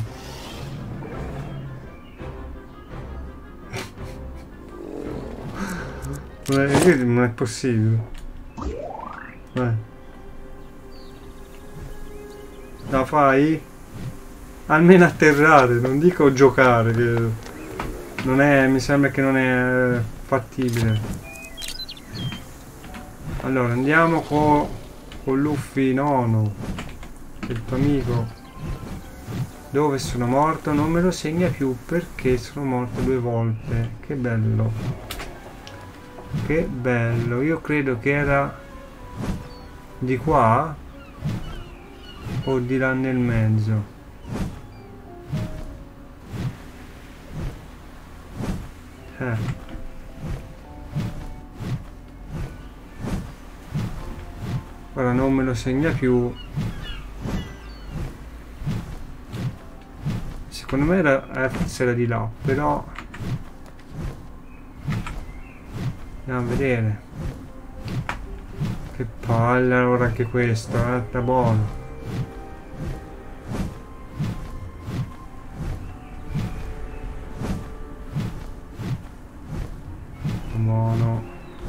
Non è, non è possibile. Vai. La fai? Almeno atterrare, non dico giocare, che non è, mi sembra che non è fattibile. Allora andiamo con, con Luffy nono, il tuo amico. Dove sono morto? Non me lo segna più perché sono morto due volte. Che bello. Che bello. Io credo che era di qua o di là nel mezzo. Eh. Ora non me lo segna più. Secondo me era, eh, forse era di là, però andiamo a vedere. Che palle allora anche questo, eh, da buono. Buono.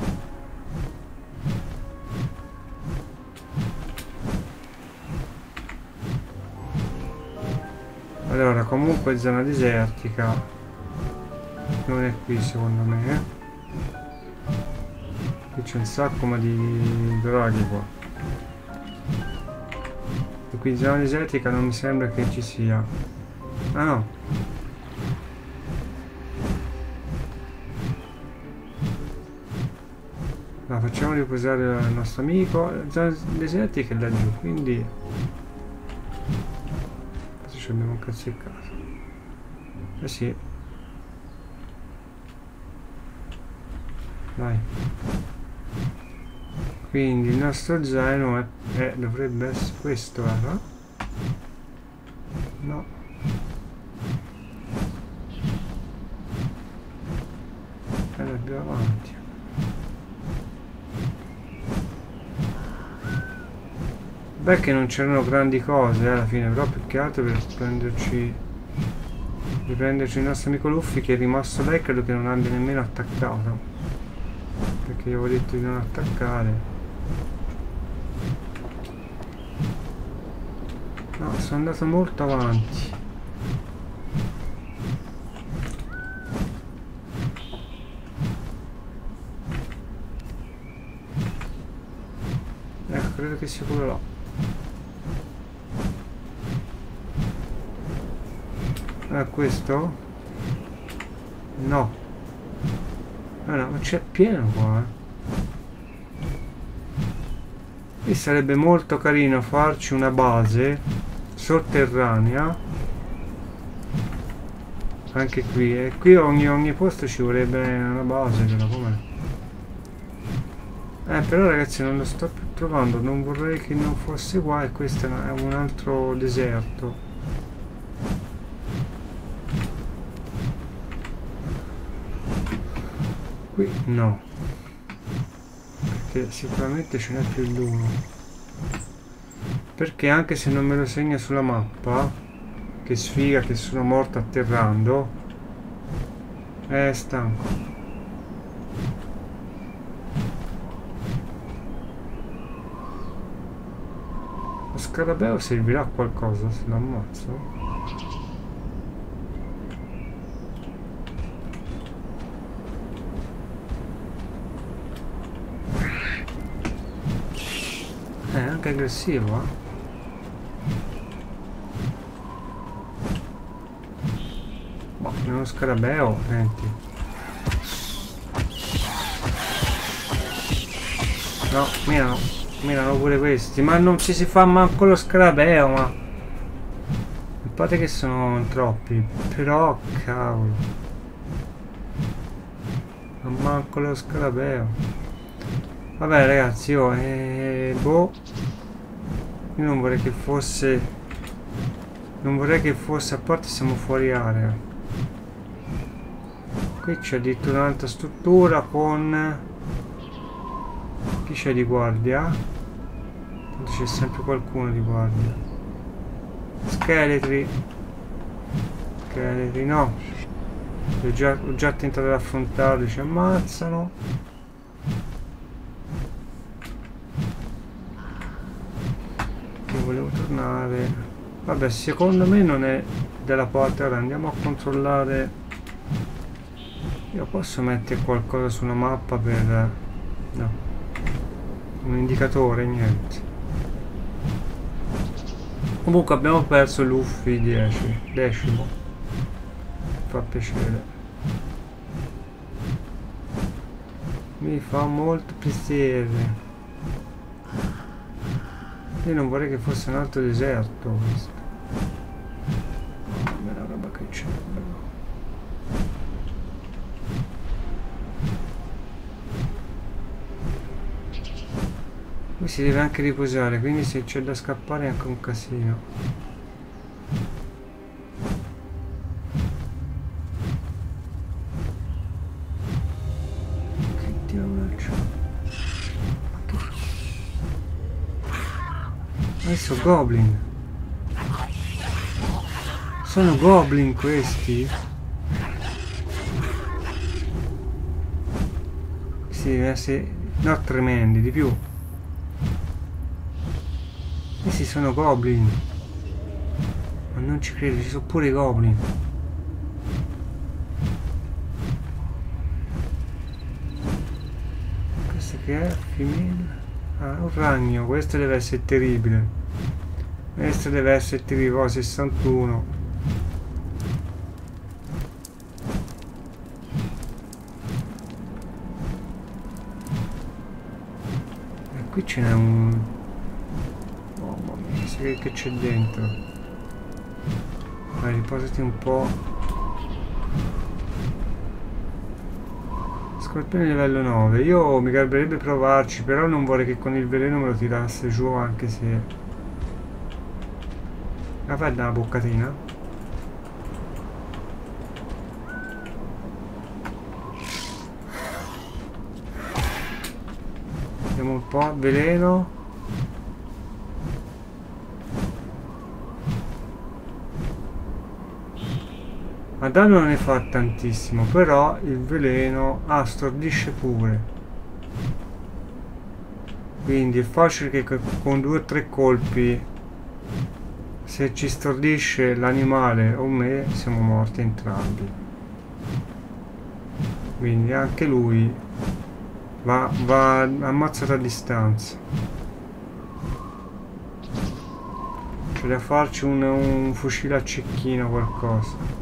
Allora, comunque zona desertica non è qui secondo me, eh? Qui c'è un sacco ma di draghi qua. E qui zona desertica non mi sembra che ci sia. Ah no. No, facciamo riposare il nostro amico. La zona desertica è laggiù, quindi ci abbiamo un cazzo di casa. Eh sì. Dai. Quindi il nostro zaino è, è, dovrebbe essere questo, era? No. E lo abbiamo avanti. Beh, che non c'erano grandi cose eh, alla fine, però più che altro per prenderci per prenderci il nostro amico Luffy, che è rimasto lei, credo che non abbia nemmeno attaccato, perché io avevo detto di non attaccare. No, sono andato molto avanti. Ecco, credo che sia quello là. Ah, questo? No. Ah no, c'è pieno qua, eh. E sarebbe molto carino farci una base sotterranea. Anche qui. E qui ogni, ogni posto ci vorrebbe una base, però com'è? Eh, però ragazzi non lo sto più trovando. Non vorrei che non fosse qua, e questo è un altro deserto. Qui no, perché sicuramente ce n'è più di uno, perché anche se non me lo segna sulla mappa, che sfiga che sono morto atterrando, è stanco. Lo scarabeo servirà a qualcosa se lo ammazzo? È anche aggressivo, eh? Boh, è uno scarabeo, senti. No, mirano, mirano pure questi, ma non ci si fa manco lo scarabeo, ma... A parte che sono troppi, però, cavolo. Non manco lo scarabeo. Vabbè ragazzi, io... Eh, boh... Io non vorrei che fosse... Non vorrei che fosse... A parte siamo fuori area. Qui c'è addirittura un'altra struttura con... Chi c'è di guardia? Tanto c'è sempre qualcuno di guardia. Scheletri. Scheletri, no. Ho già, ho già tentato di affrontarli, ci ammazzano. Volevo tornare. Vabbè, secondo me non è della parte. Ora andiamo a controllare. Io posso mettere qualcosa sulla mappa per... No, un indicatore, niente. Comunque abbiamo perso Luffy dieci, decimo. Fa piacere. Mi fa molto piacere. Io non vorrei che fosse un altro deserto questo. Oh, bella roba che c'è. Qui si deve anche riposare, quindi se c'è da scappare è anche un casino. Che diavolo c'è? Adesso goblin. Sono goblin questi? Sì, deve essere... No, tremendi, di più. Questi sono goblin. Ma non ci credo, ci sono pure i goblin. Questo che è? Femminile? Ah, un ragno, questo deve essere terribile. Questo deve essere terribile, oh, sessantuno. E qui ce n'è un... Oh mamma mia, sai che c'è dentro. Vai, riposati un po'. Scorpione livello nove. Io mi garberebbe provarci, però non vorrei che con il veleno me lo tirasse giù, anche se... Ah, fai da una boccatina. Vediamo un po'. Veleno. A danno non ne fa tantissimo, però il veleno ah, stordisce pure. Quindi è facile che con due o tre colpi, se ci stordisce l'animale o me, siamo morti entrambi. Quindi anche lui va, va ammazzato a distanza. C'è da farci un, un fucile a cecchino, qualcosa.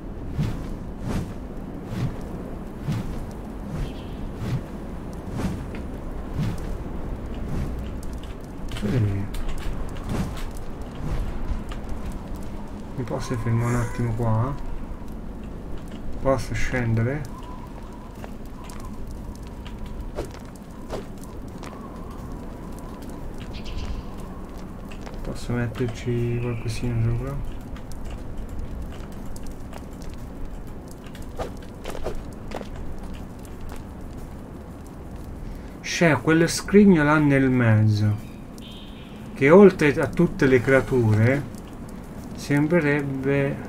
Mi posso fermare un attimo qua? Posso scendere? Posso metterci qualcosina sopra? C'è quello scrigno là nel mezzo, che oltre a tutte le creature sembrerebbe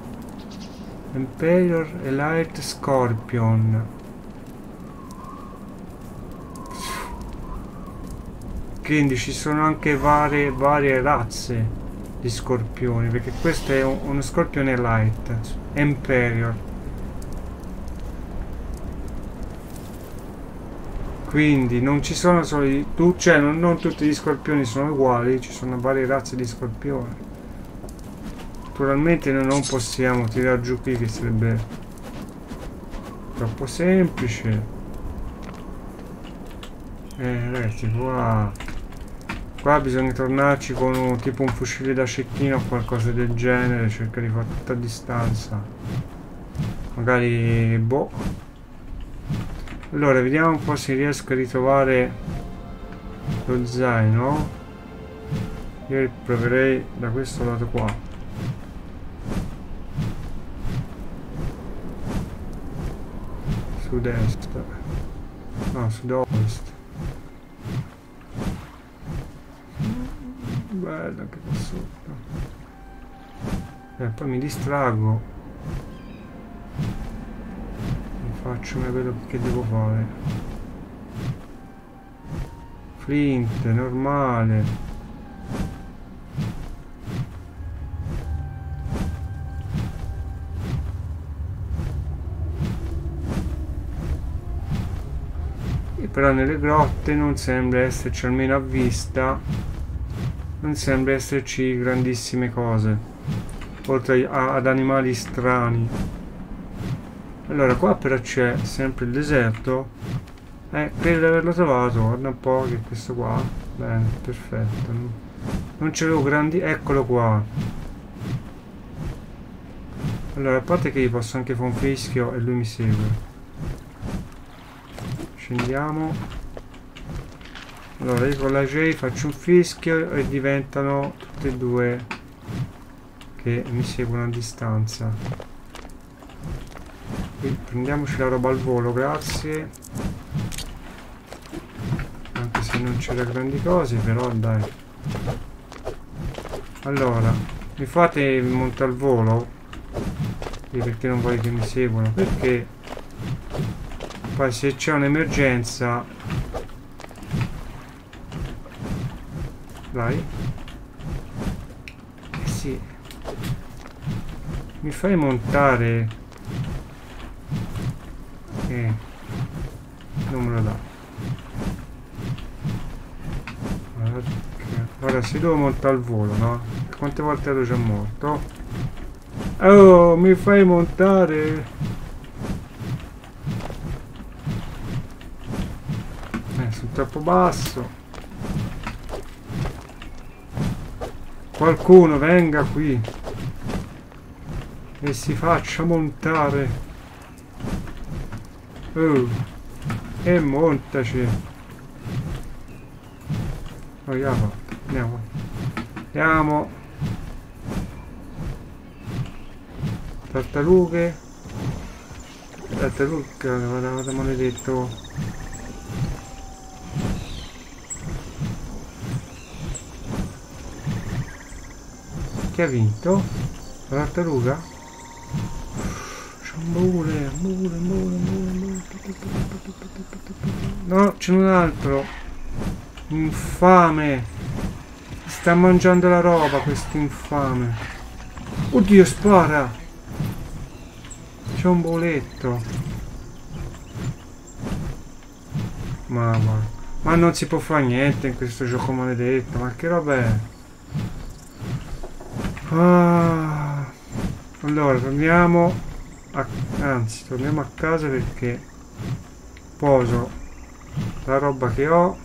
Emperor Elite Scorpion. Quindi ci sono anche varie, varie razze di scorpioni, perché questo è un, uno scorpione Elite Emperor. Quindi non ci sono solo i, tu, cioè non, non tutti gli scorpioni sono uguali, ci sono varie razze di scorpioni. Naturalmente noi non possiamo tirare giù qui, che sarebbe troppo semplice. Eh ragazzi, qua qua bisogna tornarci con un, tipo un fucile da cecchino o qualcosa del genere, cercare di fare tutto a distanza. Magari boh. Allora, vediamo un po' se riesco a ritrovare lo zaino. Io proverei da questo lato qua. Sud-est. No, sud-ovest. Bella che qua sotto. E eh, poi mi distraggo. Faccio quello che devo fare. Flint, normale. E però nelle grotte non sembra esserci, almeno a vista, non sembra esserci grandissime cose, oltre a, ad animali strani. Allora qua però c'è sempre il deserto. Eh, credo di averlo trovato. Guarda un po' che è questo qua. Bene, perfetto. Non ce l'ho grandi. Eccolo qua. Allora, a parte che io posso anche fare un fischio e lui mi segue. Scendiamo. Allora io con la J faccio un fischio e diventano tutte e due che mi seguono a distanza. Qui prendiamoci la roba al volo, grazie. Anche se non c'era grandi cose, però dai. Allora, mi fate montare al volo? Sì, perché non voglio che mi seguano? Perché poi se c'è un'emergenza, dai. Eh sì. Mi fai montare. Eh, non me lo dà. Ora si devo montare al volo, no? Quante volte ero già morto? Oh, mi fai montare? Eh, sono troppo basso. Qualcuno venga qui e si faccia montare. Oh, e montaci. Oh, andiamo, andiamo. Andiamo. Tartarughe. Tartaruga, vada, vada maledetto. Chi ha vinto? La tartaruga? Mure, mure, mure, mure, mure. No, c'è un altro. Infame. Sta mangiando la roba questo infame. Oddio, spara. C'è un boletto. Mamma. Ma non si può fare niente in questo gioco maledetto. Ma che roba è? Ah. Allora, torniamo a... Anzi, torniamo a casa perché poso la roba che ho.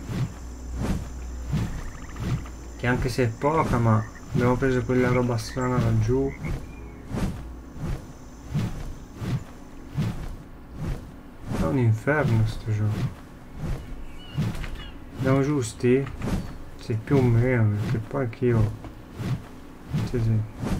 Che anche se è poca, ma abbiamo preso quella roba strana laggiù. È un inferno sto gioco. Andiamo giusti? Sì, più o meno, perché poi anch'io... Sì, sì.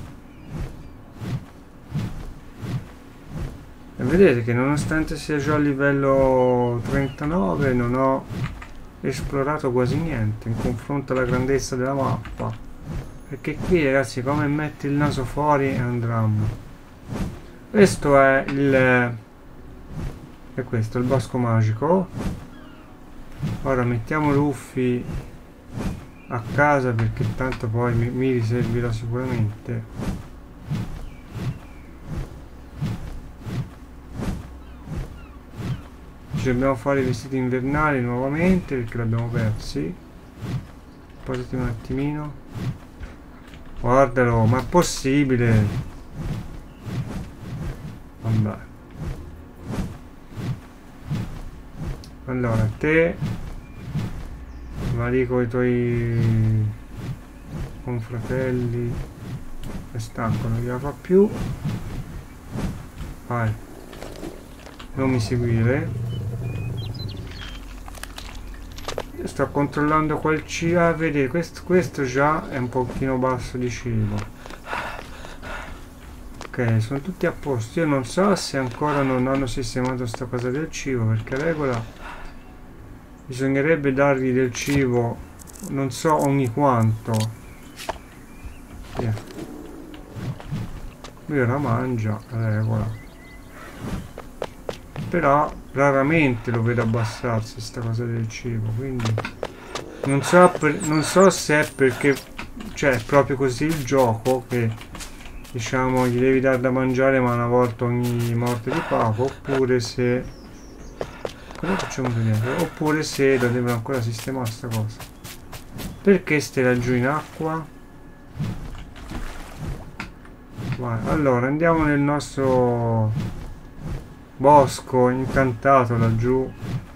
E vedete che nonostante sia già a livello trentanove non ho esplorato quasi niente in confronto alla grandezza della mappa. Perché qui ragazzi, come metti il naso fuori è un dramma. Questo è il... è questo, il bosco magico. Ora mettiamo Luffy a casa perché tanto poi mi, mi riservirà sicuramente. Ci dobbiamo fare i vestiti invernali nuovamente perché li abbiamo persi. Posati un attimino. Guardalo, ma è possibile? Vabbè. Allora, te va lì con i tuoi confratelli. È stanco, non gliela fa più. Vai. Non mi seguire. Io sto controllando quel cibo. Ah, vedete, questo, questo già è un pochino basso di cibo. Ok, sono tutti a posto. Io non so se ancora non hanno sistemato sta cosa del cibo, perché regola bisognerebbe dargli del cibo, non so ogni quanto. Yeah. Lui ora mangia, regola. Però raramente lo vedo abbassarsi sta cosa del cibo, quindi non so, per, non so se è perché cioè è proprio così il gioco che diciamo gli devi dare da mangiare ma una volta ogni morte di papo, oppure se cosa facciamo vedere, oppure se lo devono ancora sistemare sta cosa. Perché stai laggiù in acqua? Vai. Allora andiamo nel nostro bosco incantato laggiù,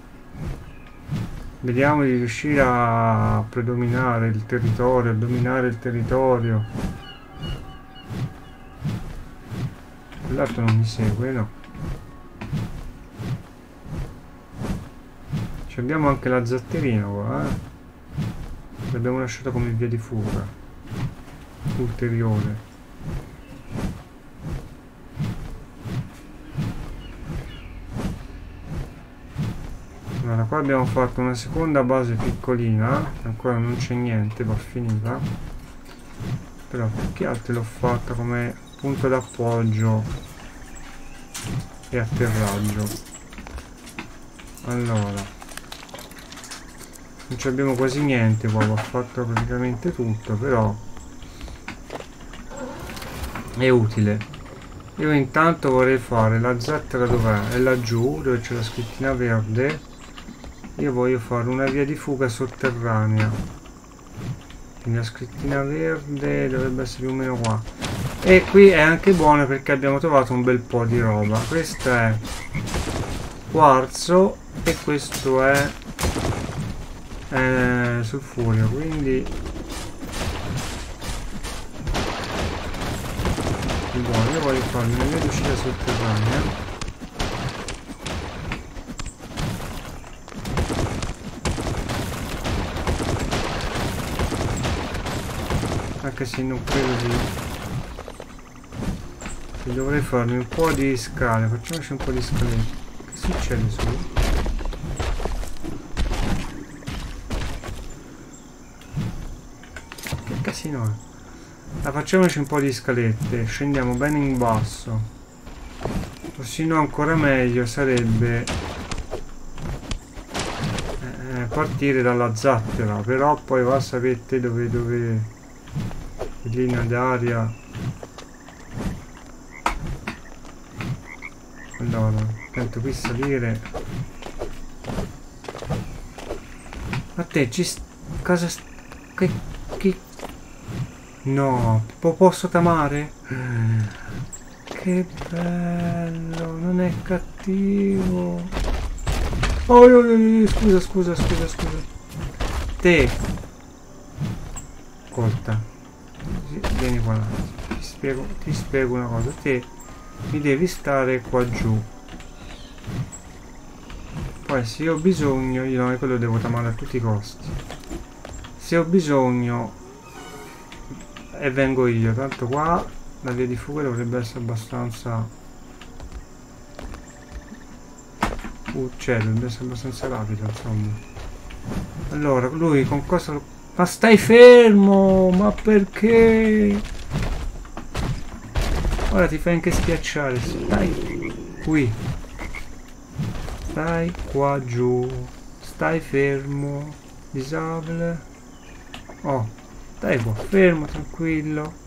vediamo di riuscire a predominare il territorio, a dominare il territorio. Quell'altro non mi segue, no? Ci abbiamo anche la zatterina qua, eh? L'abbiamo lasciata come via di fuga ulteriore. Allora, qua abbiamo fatto una seconda base piccolina, ancora non c'è niente, va finita. Però più che altro l'ho fatta come punto d'appoggio e atterraggio. Allora, non ci abbiamo quasi niente qua, ho fatto praticamente tutto, però è utile. Io intanto vorrei fare la zattera, dov'è? È laggiù, dove c'è la scrittina verde. Io voglio fare una via di fuga sotterranea, quindi la scrittina verde dovrebbe essere più o meno qua. E qui è anche buona perché abbiamo trovato un bel po' di roba. Questo è quarzo e questo è eh, sulfurio, quindi buono. Io voglio farmi una via di uscita sotterranea. Anche se non credo di... che dovrei farmi un po' di scale. Facciamoci un po' di scalette. Che succede su? Che casino è? Ah, facciamoci un po' di scalette. Scendiamo bene in basso. o se no ancora meglio sarebbe eh, partire dalla zattera, però poi va a sapere dove dove in linea d'aria. Allora tanto qui salire a te ci st cosa st che, che no po posso tamare. Che bello, non è cattivo. Oh, oh, oh, scusa, scusa, scusa, scusa. Te. Ascolta. Vieni qua. Ti spiego, ti spiego una cosa. Te mi devi stare qua giù. Poi se ho bisogno, io non è quello devo tamare a tutti i costi. Se ho bisogno e vengo io, tanto qua la via di fuga dovrebbe essere abbastanza uh, cioè dovrebbe essere abbastanza rapida, insomma. Allora lui con cosa lo... ma stai fermo, ma perché ora ti fai anche schiacciare, stai qui, stai qua giù, stai fermo, disable, oh stai qua fermo, tranquillo.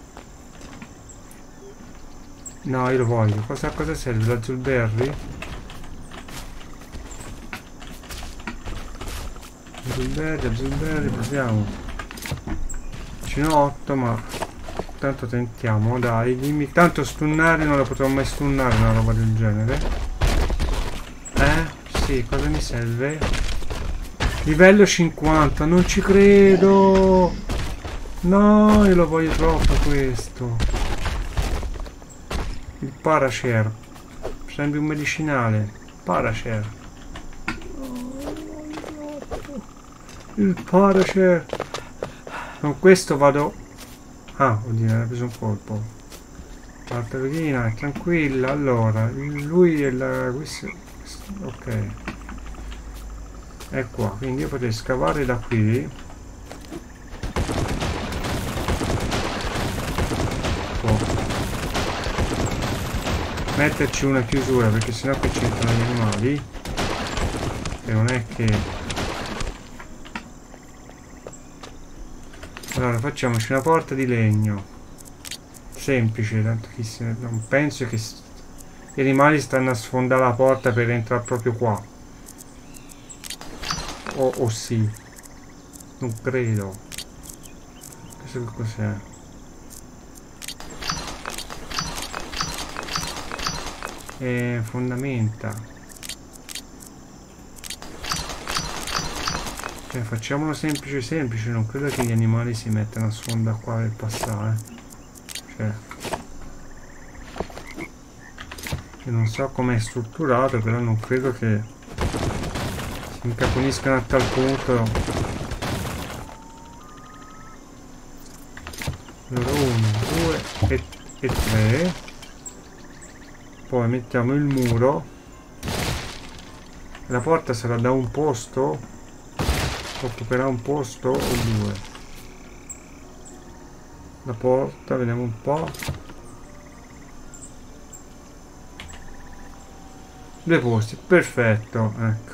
No, io lo voglio. Cosa, cosa serve? La Zulberry? Zulberry, Zulberry, proviamo. Ce n'ho otto, ma tanto tentiamo, dai, dimmi. Tanto stunnare non la potrò mai stunnare una roba del genere. Eh? Sì, cosa mi serve? Livello cinquanta, non ci credo! No, io lo voglio troppo questo. Il Parashare, sembri un medicinale. Parashare, il Parashare. Con questo vado. Ah, oddio, mi ha preso un colpo. La targhina è tranquilla. Allora, lui è la. Ok, è qua. Quindi io potrei scavare da qui. Metterci una chiusura perché sennò qui c'entrano gli animali e non è che allora facciamoci una porta di legno semplice, tanto chi se ne... non penso che gli animali stanno a sfondare la porta per entrare proprio qua o, o sì, non credo. Questo che cos'è? E fondamenta. Cioè, facciamolo semplice semplice, non credo che gli animali si mettano a sfonda qua per passare. Cioè, io non so com'è strutturato, però non credo che si incaponiscano a tal punto. Allora uno, due e, e tre. Poi mettiamo il muro. La porta sarà da un posto? Occuperà un posto o due? La porta, vediamo un po'. Due posti, perfetto, ecco.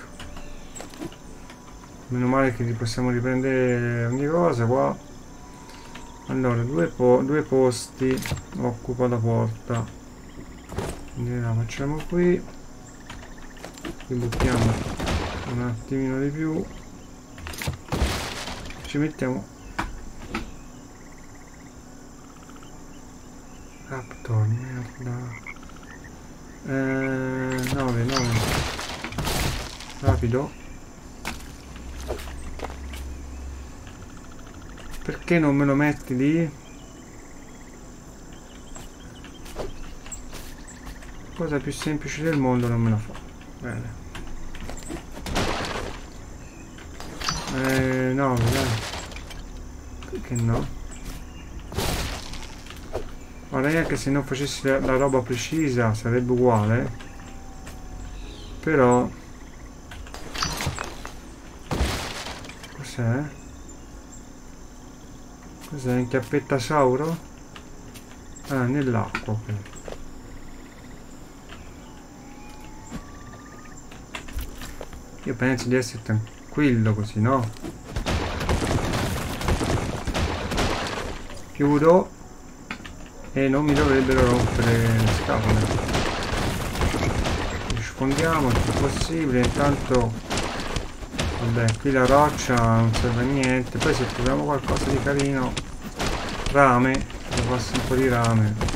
Meno male che li possiamo riprendere ogni cosa qua. Allora, due, po due posti occupa la porta. Quindi la facciamo qui, qui buttiamo un attimino di più, ci mettiamo Raptor, merda, eh, nove, nove, rapido, perché non me lo metti lì? Cosa più semplice del mondo non me la fa. Bene. Eh, no, dai. Perché no? Ora anche se non facessi la, la roba precisa sarebbe uguale. Però... Cos'è? Cos'è? Un chiappetasauro? Ah, nell'acqua, ok. Io penso di essere tranquillo così, no? Chiudo e non mi dovrebbero rompere le scatole. Sfondiamo il più possibile. Intanto vabbè, qui la roccia non serve a niente. Poi se troviamo qualcosa di carino, rame, lo passo un po' di rame.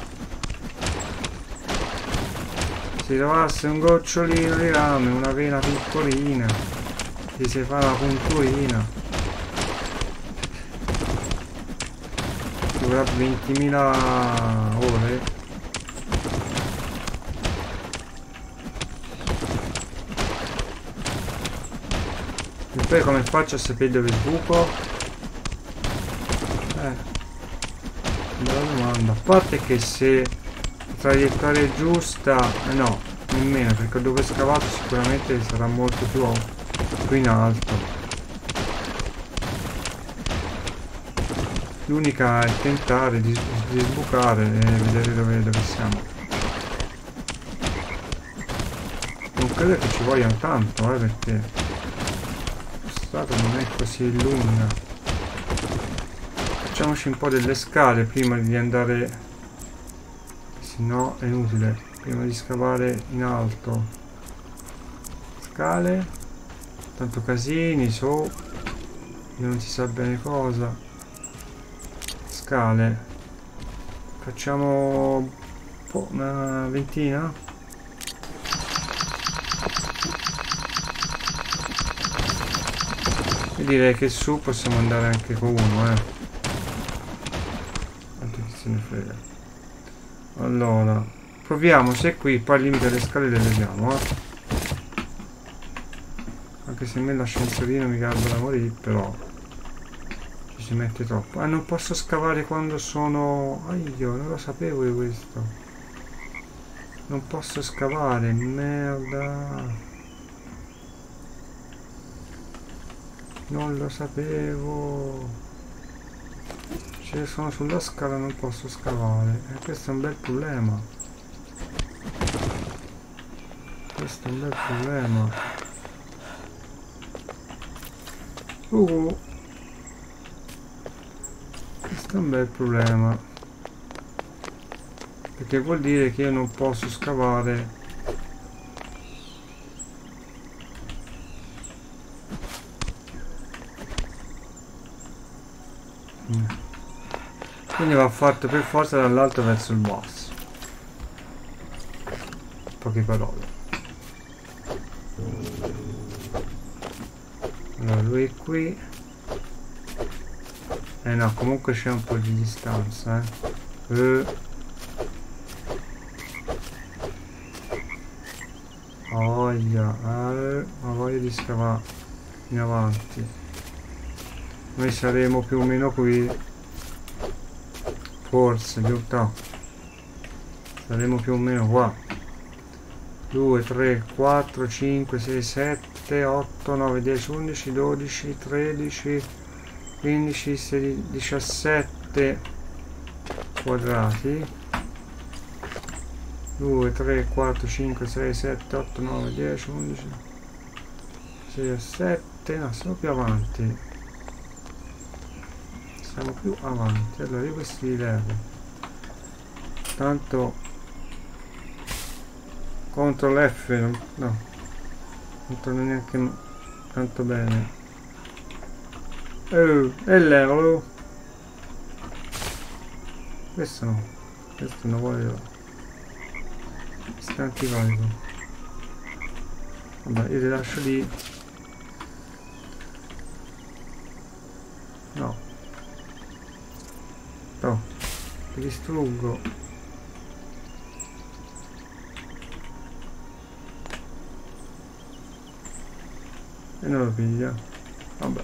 Se trovasse un gocciolino di rame, una vena piccolina, ti si fa la punturina. Ci vorrà ventimila ore. E poi come faccio a sapere dove sbuco? Eh, bella domanda. A parte che se traiettoria è giusta, eh no, nemmeno, perché dove ho scavato sicuramente sarà molto più, più in alto. L'unica è tentare di, di sbucare e vedere dove, dove siamo. Non credo che ci vogliano tanto, eh, perché la strada non è così lunga. Facciamoci un po' delle scale prima di andare, se no è inutile, prima di scavare in alto. Scale, tanto casini su, non si sa bene cosa. Scale, facciamo una ventina. E direi che su possiamo andare anche con uno, eh. Tanto chi se ne frega. Allora, proviamo, se qui, poi al limite le scale le vediamo, eh. Anche se a me l'ascensorino mi calma da morire, però ci si mette troppo. Ah, non posso scavare quando sono... Ah, io non lo sapevo io questo. Non posso scavare, merda. Non lo sapevo. Se sono sulla scala non posso scavare. E questo è un bel problema. Questo è un bel problema. Uh, questo è un bel problema. Perché vuol dire che io non posso scavare. Mm. Quindi va fatto per forza dall'alto verso il basso. Poche parole. Allora lui è qui. Eh no, comunque c'è un po' di distanza, eh. eh. Voglia, eh. Ma voglia di scavare in avanti. Noi saremo più o meno qui. Forse, giusto? Saremo più o meno qua. due, tre, quattro, cinque, sei, sette, otto, nove, dieci, undici, dodici, tredici, quindici, sedici, diciassette quadrati. due, tre, quattro, cinque, sei, sette, otto, nove, dieci, undici, sei, sette. No, siamo più avanti. Siamo più avanti. Allora io questi li levo. Tanto control F no, no. Non torna neanche tanto bene. Oh, e levalo. Questo no. Questo non voglio. Questo è antivalido. Vabbè, io li lascio lì. No. No, li distruggo. E non lo piglia. Vabbè.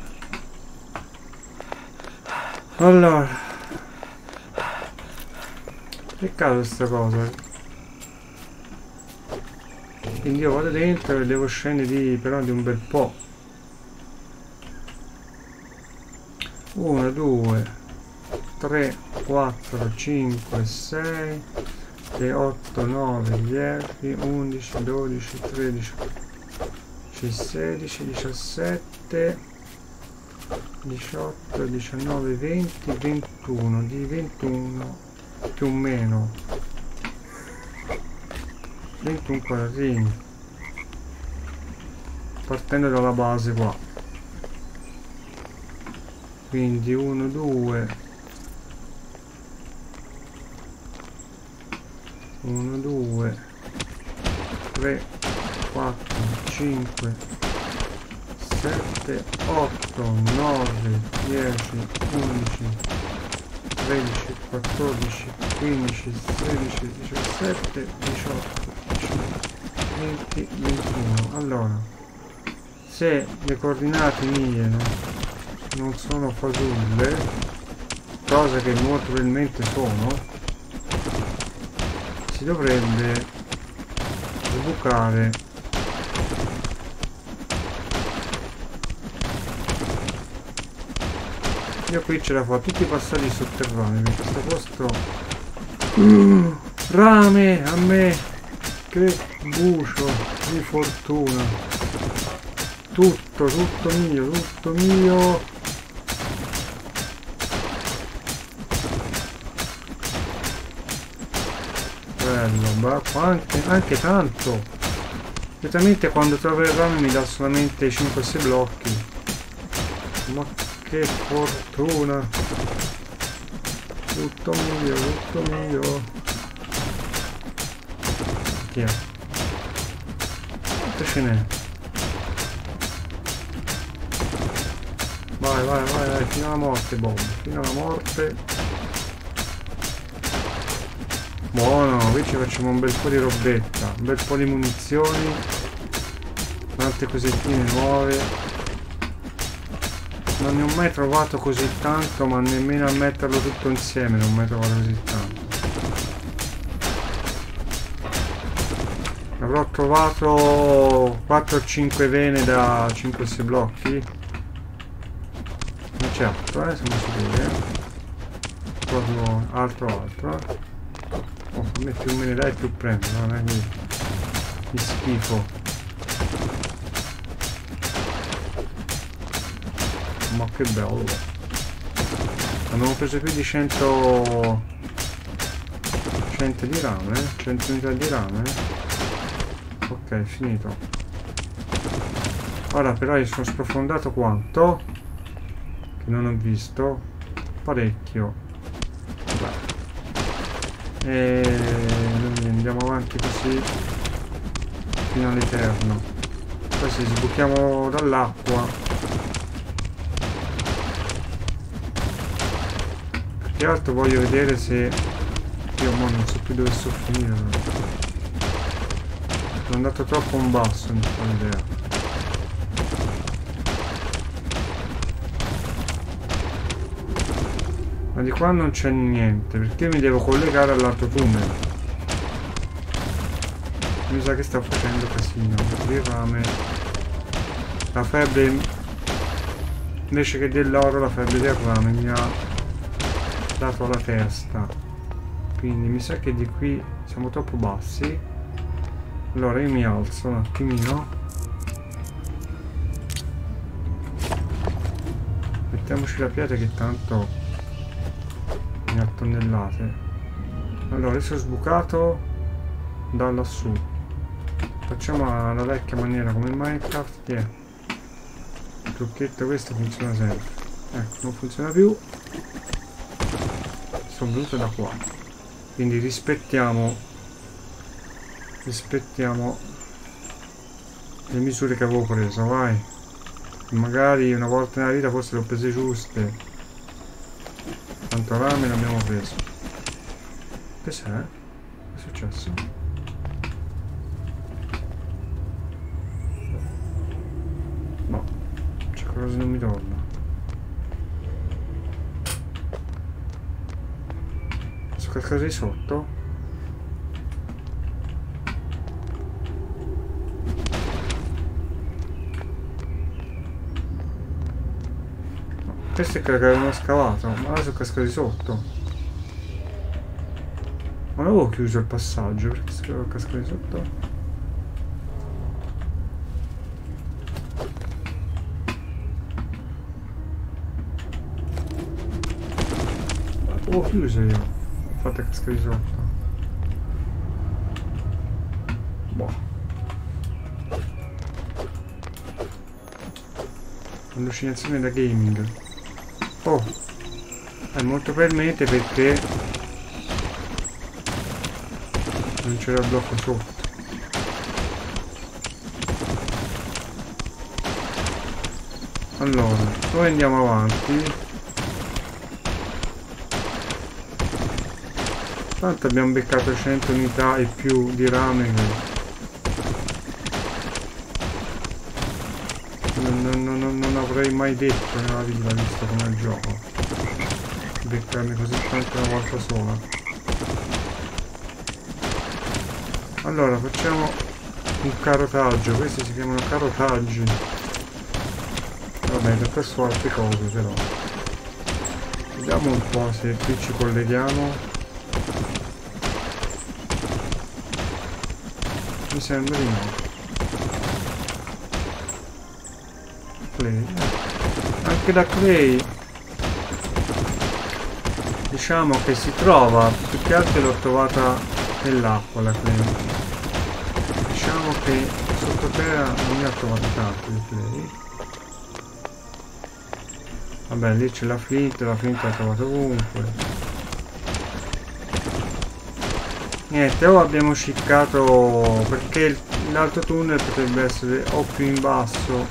Allora. Peccato sta cosa. Quindi io vado dentro e devo scendere di, però di un bel po'. uno, due, tre, quattro, cinque, sei, otto, nove, dieci, undici, dodici, tredici, quindici, sedici, diciassette, diciotto, diciannove, venti, ventuno, di ventuno più o meno ventuno quadratini, partendo dalla base qua, quindi uno, due, uno, due, tre, quattro, cinque, sette, otto, nove, dieci, undici, tredici, quattordici, quindici, sedici, diciassette, diciotto, diciannove, venti, ventuno. Allora, se le coordinate mie non, non sono fasulle, cosa che molto probabilmente sono, si dovrebbe sbucare io qui ce la fa tutti i passaggi sotterranei in questo posto. uh, rame a me, che bucio di fortuna, tutto tutto mio, tutto mio. Bello, anche, anche tanto. Solitamente quando trovo il rame mi dà solamente cinque sei blocchi, ma che fortuna, tutto mio, tutto mio. Chi è? Quanto ce n'è? Vai vai vai vai, fino alla morte Bob, fino alla morte. Buono, qui ci facciamo un bel po' di robetta, un bel po' di munizioni, tante cosettine nuove. Non ne ho mai trovato così tanto, ma nemmeno a metterlo tutto insieme non ho mai trovato così tanto. Avrò trovato quattro o cinque vene da cinque sei blocchi. Non c'è altro, eh, siamo sicuri, eh. Proprio altro altro, eh. Oh, a me più me ne dai più prendo, non è che di schifo. Ma che bello. Abbiamo preso più di cento cento di rame, cento unità di rame. Ok, finito. Ora però io sono sprofondato quanto? Che non ho visto. Parecchio. Beh. E quindi andiamo avanti così fino all'eterno. Poi se sbuchiamo dall'acqua, che altro voglio vedere se io mo non so più dove sto finendo. Sono andato troppo in basso, mi fa l'idea. Ma di qua non c'è niente, perché mi devo collegare all'altro tunnel. Mi sa che sta facendo casino, il rame. La febbre, invece che dell'oro, la febbre del rame mi ha dato la testa, quindi mi sa che di qui siamo troppo bassi. Allora io mi alzo un attimino, mettiamoci la pietra che tanto ne ha tonnellate. Allora io sono sbucato da lassù, facciamo la vecchia maniera come in Minecraft, che è il trucchetto, questo funziona sempre. Ecco, non funziona più, sono venuto da qua, quindi rispettiamo rispettiamo le misure che avevo preso, vai. Magari una volta nella vita forse le ho prese giuste, tanto rame ne abbiamo preso. Che c'è? Che è successo? No, c'è qualcosa che non mi torna. Qualcosa di sotto? No, questo è quello che avevano scavato, ma ora sono cascato di sotto. Ma non avevo chiuso il passaggio, perché sono cascato di sotto? ho chiuso io. Fate cascare di sotto. Boh. Allucinazione da gaming. Oh, è molto permette perché non c'era il blocco sotto. Allora, noi andiamo avanti. Tanto abbiamo beccato cento unità e più di rame. Non, non, non, non avrei mai detto nella vita, visto come il gioco. Beccarne così tanto una volta sola. Allora, facciamo un carotaggio. Questi si chiamano carotaggi. Vabbè, per su altre cose però. Vediamo un po' se qui ci colleghiamo. Mi sembra di no. Clay. Anche da Clay diciamo che si trova, più che altro l'ho trovata nell'acqua la Clay. Diciamo che sottoterra non ne ho trovato tanto di Clay. Vabbè, lì c'è la flint, la flint l'ho trovata ovunque. Niente, ora abbiamo ciccato perché l'altro tunnel potrebbe essere o più in basso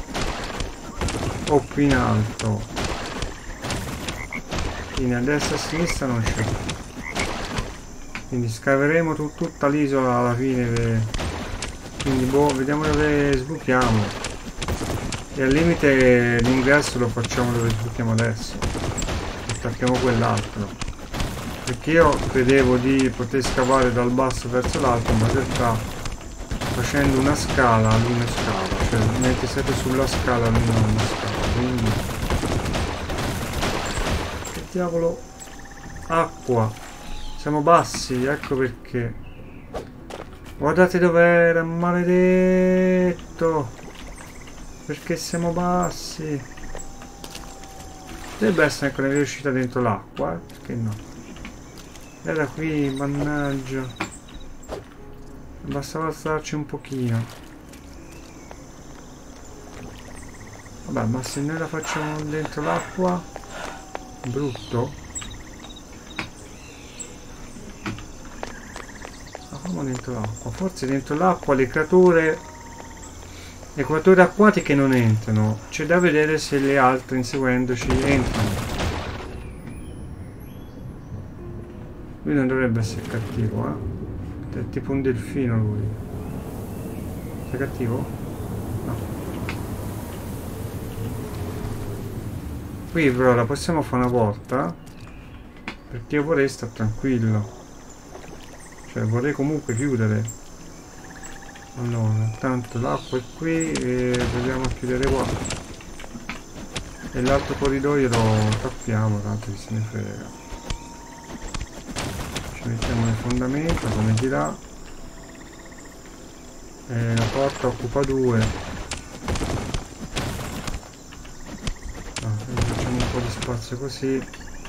o più in alto. Quindi a destra e a sinistra non c'è. Quindi scaveremo tu, tutta l'isola alla fine. Quindi boh, vediamo dove sbuchiamo. E al limite l'ingresso lo facciamo dove sbuchiamo adesso. Attacchiamo quell'altro. Perché io credevo di poter scavare dal basso verso l'alto, ma in realtà facendo una scala lui non scava, cioè mentre siete sulla scala lui non scava, quindi che diavolo, acqua, siamo bassi, ecco perché. Guardate dov'era, maledetto, perché siamo bassi. Dovrebbe essere anche una riuscita dentro l'acqua, eh? Perché no? Era qui, mannaggia. Bastava starci un pochino. Vabbè, ma se noi la facciamo dentro l'acqua, brutto. La facciamo dentro l'acqua. Forse dentro l'acqua le creature, le creature acquatiche non entrano. C'è da vedere se le altre inseguendoci entrano. Lui non dovrebbe essere cattivo, eh? È tipo un delfino lui. Sei cattivo? No. Qui però la possiamo fare una volta. Perché io vorrei stare tranquillo. Cioè vorrei comunque chiudere. Allora, tanto l'acqua è qui e proviamo a chiudere qua. E l'altro corridoio lo tappiamo, tanto che se ne frega. Mettiamo le fondamenta come di là e la porta occupa due. Ah, facciamo un po' di spazio così.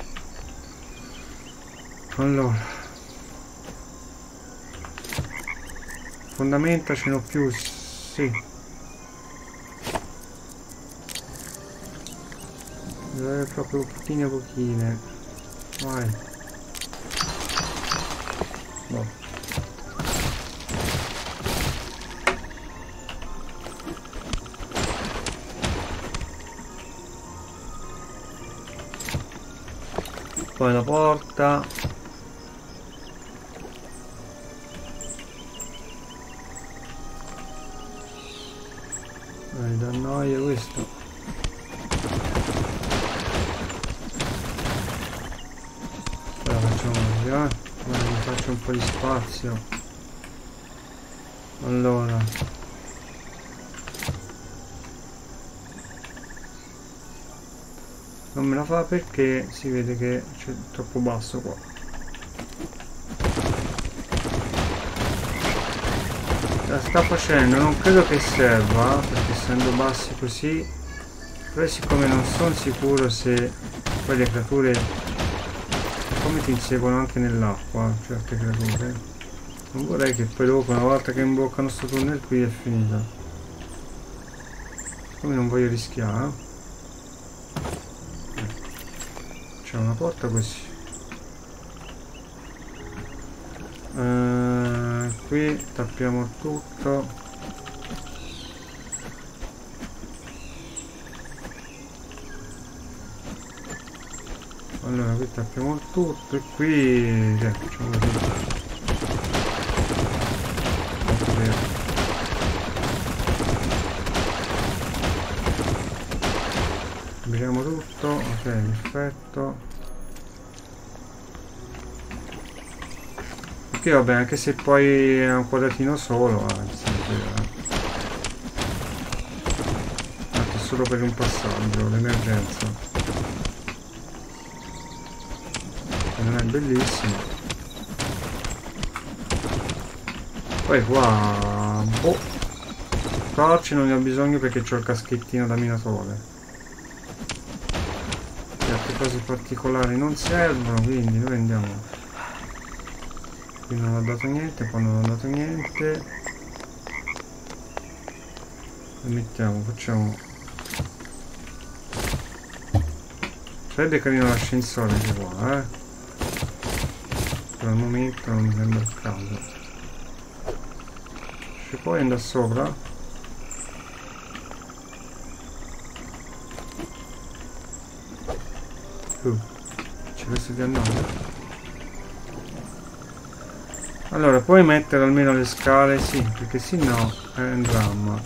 Allora, fondamenta ce n'ho più, sì, deve proprio pochine pochine, vai. No. Poi la porta. Dai, da noia questo. Poi la facciamo così, eh. Mi faccio un po' di spazio. Allora, non me la fa perché si vede che c'è troppo basso qua. La sta facendo, non credo che serva perché essendo bassi così, però siccome non sono sicuro se poi le creature come ti inseguono anche nell'acqua certe creature. Non vorrei che poi dopo, una volta che imboccano sto tunnel qui, è finita. Come non voglio rischiare. Eh. C'è una porta così. Uh, qui tappiamo tutto. Allora qui tappiamo tutto e qui eh, facciamo così. Apriamo tutto, ok, perfetto. Qui vabbè, anche se poi è un quadratino solo, anzi, è solo per un passaggio, l'emergenza. Non è bellissimo. Poi qua boh, torci non ne ho bisogno perché c'ho il caschettino da minatore. Le altre cose particolari non servono, quindi noi andiamo. Qui non ho dato niente, qua non ho dato niente. E mettiamo, facciamo. Sarebbe carino l'ascensore che qua, eh. Al momento non mi sembra il caso. Si può andare sopra? Uh, ci penso di andare. Allora, puoi mettere almeno le scale? Sì, perché se no è un dramma.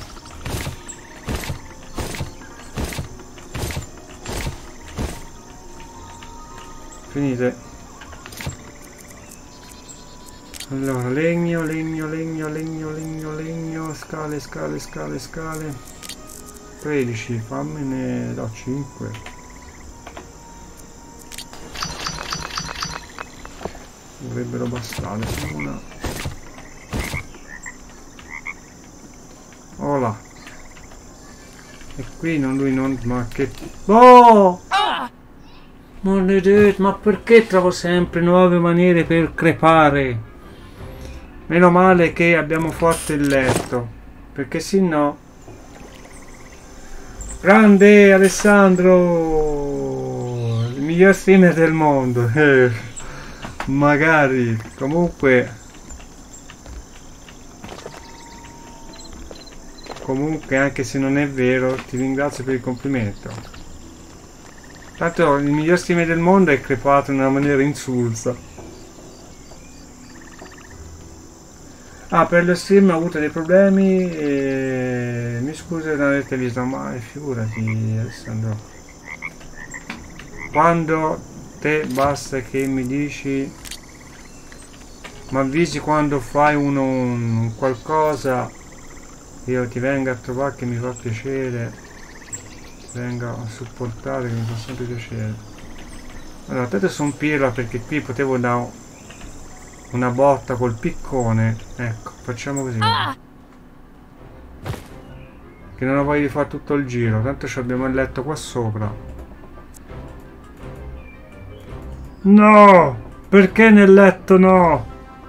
Finite. Allora, legno, legno, legno, legno, legno, legno, scale, scale, scale, scale. tredici, fammene da cinque. Dovrebbero bastare, una. Ola. E qui non lui non... ma che... Oh! Maledetto, ma perché trovo sempre nuove maniere per crepare? Meno male che abbiamo fatto il letto, perché se no... Grande Alessandro! Il miglior streamer del mondo! Eh, magari, comunque... Comunque, anche se non è vero, ti ringrazio per il complimento. Tanto il miglior streamer del mondo è crepato in una maniera insulsa. Ah, per lo stream ho avuto dei problemi e mi scuso di non averti visto, ma figurati Alessandro. Quando te basta che mi dici, mi avvisi quando fai uno, un qualcosa, io ti vengo a trovare che mi fa piacere, vengo a supportare che mi fa sempre piacere. Allora, tanto sono pirla perché qui potevo dare una botta col piccone. Ecco, facciamo così. Ah! Che non ho voglia di fare tutto il giro, tanto abbiamo il letto qua sopra. No! Perché nel letto no?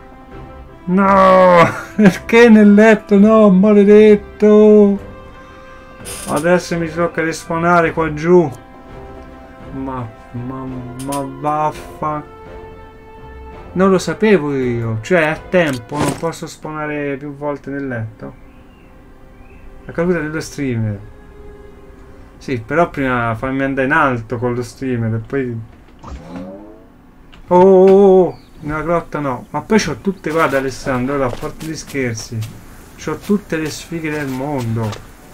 No! Perché nel letto no? Maledetto! Adesso mi tocca respawnare qua giù. Ma... ma... ma vaffa... Non lo sapevo io, cioè a tempo non posso spawnare più volte nel letto. La caduta dello streamer. Sì, però prima fammi andare in alto con lo streamer e poi... Oh, oh, oh, nella grotta no. Ma poi c'ho tutte, guarda Alessandro, ora a parte gli scherzi. C'ho tutte le sfighe del mondo.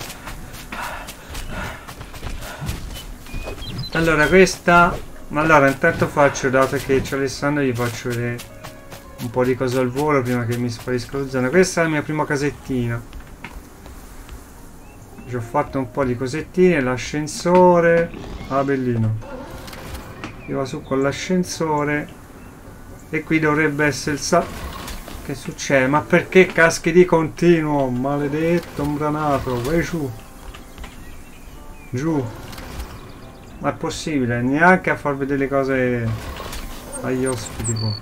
Allora questa... Ma allora intanto faccio, dato che c'è Alessandro, gli faccio vedere un po' di cose al volo prima che mi sparisca lo zona. Questa è la mia prima casettina. Ci ho fatto un po' di cosettine, l'ascensore. Ah, bellino. Io va su con l'ascensore. E qui dovrebbe essere il sa... Che succede? Ma perché caschi di continuo? Maledetto, imbranato. Vai giù. Giù. Ma è possibile, neanche a far vedere le cose... agli ospiti qua.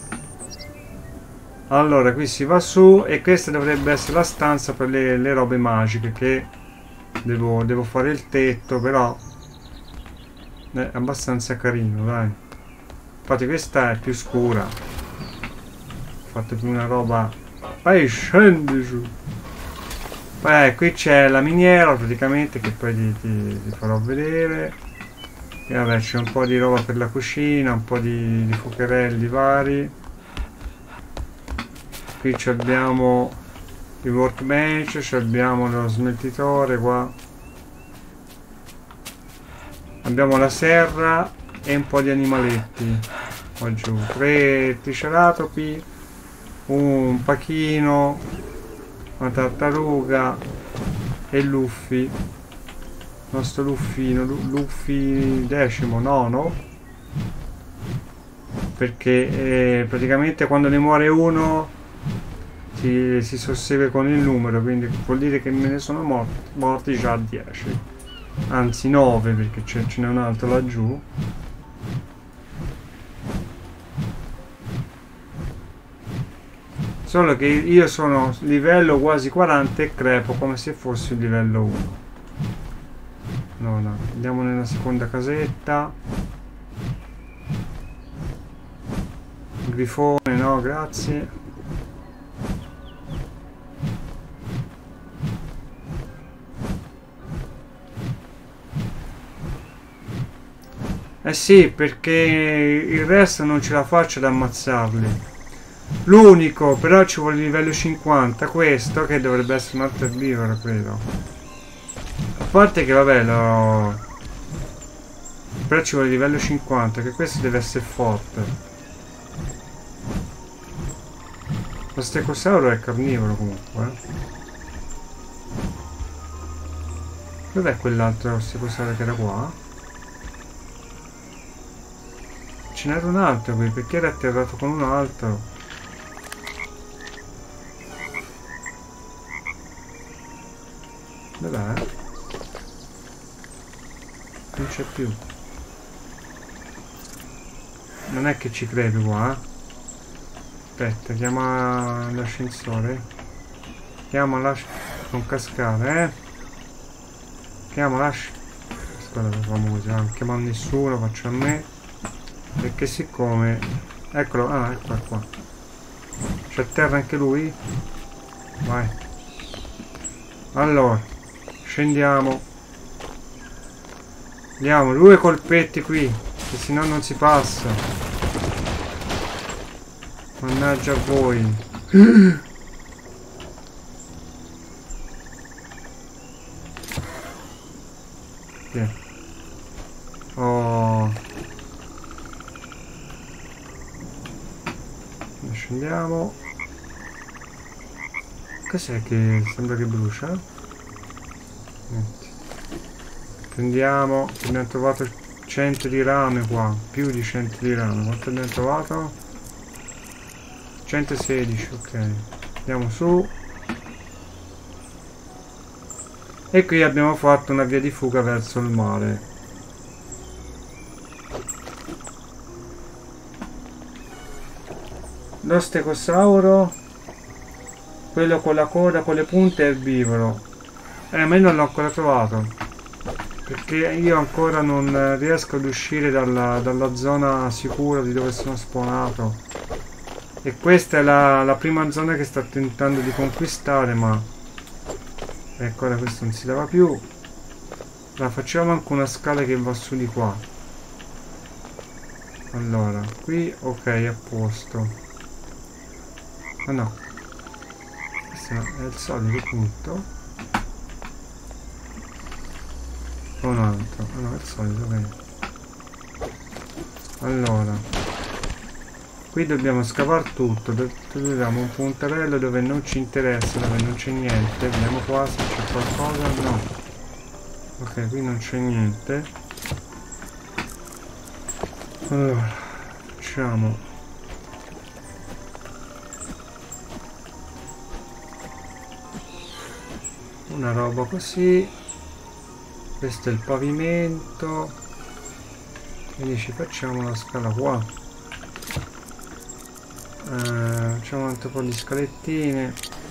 Allora qui si va su e questa dovrebbe essere la stanza per le, le robe magiche, che devo, devo fare il tetto, però è abbastanza carino, dai. Infatti questa è più scura, ho fatto più una roba. Poi scendi su. Poi eh, qui c'è la miniera praticamente, che poi ti, ti, ti farò vedere. E vabbè, c'è un po' di roba per la cucina, un po' di, di fuocherelli vari. Qui abbiamo il workbench, abbiamo lo smeltitore qua, abbiamo la serra e un po' di animaletti qua giù, tre triceratopi, un pachino, una tartaruga e Luffy, il nostro Luffino, Luffy decimo, nono, perché eh, praticamente quando ne muore uno si, si sussegue con il numero, quindi vuol dire che me ne sono morti, morti già dieci, anzi nove, perché ce n'è un altro laggiù. Solo che io sono livello quasi quaranta e crepo come se fossi il livello uno. No, no, andiamo nella seconda casetta. Grifone, no, grazie. Eh sì, perché il resto non ce la faccio ad ammazzarli. L'unico, però ci vuole livello cinquanta, questo, che dovrebbe essere un altro erbivoro, credo. A parte che, vabbè, lo... però ci vuole livello cinquanta, che questo deve essere forte. Lo stegosauro è carnivoro comunque, eh. Dov'è quell'altro stegosauro che era qua? Ce n'era un altro qui, perché era atterrato con un altro. Dov'è? Non c'è più. Non è che ci credo qua, eh? Aspetta, chiama l'ascensore. Chiama l'ascensore. Non cascare, eh? Chiama l'ascensore. Aspetta, per famosi, non chiama a nessuno, faccio a me. Perché siccome... Eccolo, ah, ecco qua. C'è a terra anche lui? Vai. Allora, scendiamo. Diamo due colpetti qui, che sennò non si passa. Mannaggia a voi. Che? Oh. Scendiamo. Cos'è che sembra che brucia? Niente. Prendiamo. Abbiamo trovato cento di rame qua. Più di cento di rame. Quanto abbiamo trovato? centosedici, ok. Andiamo su. E qui abbiamo fatto una via di fuga verso il mare. Lo stegosauro, quello con la coda con le punte, è erbivoro. Eh, ma io non l'ho ancora trovato, perché io ancora non riesco ad uscire dalla, dalla zona sicura di dove sono spawnato. E questa è la, la prima zona che sto tentando di conquistare, ma ecco, ora questo non si leva più. Allora, facciamo anche una scala che va su di qua. Allora, qui ok, a posto. Ah no, questo è il solito punto. O un altro? Ah no, è il solito, bene. Allora, qui dobbiamo scavare tutto. Troviamo un puntarello dove non ci interessa, dove non c'è niente. Vediamo qua se c'è qualcosa. No. Ok, qui non c'è niente. Allora, facciamo una roba così. Questo è il pavimento, quindi ci facciamo la scala qua. eh, facciamo un altro po' di scalettine.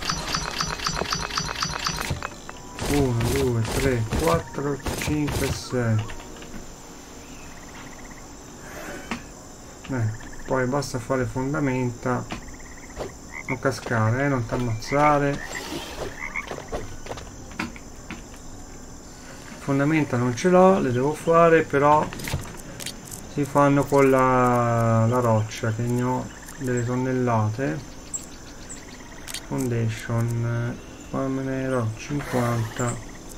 Uno, due, tre, quattro, cinque, sei. Eh, poi basta fare fondamenta. Non cascare, eh, non ti ammazzare. Fondamenta non ce l'ho, le devo fare, però si fanno con la, la roccia, che ne ho delle tonnellate. Foundation, qua me ne do cinquanta.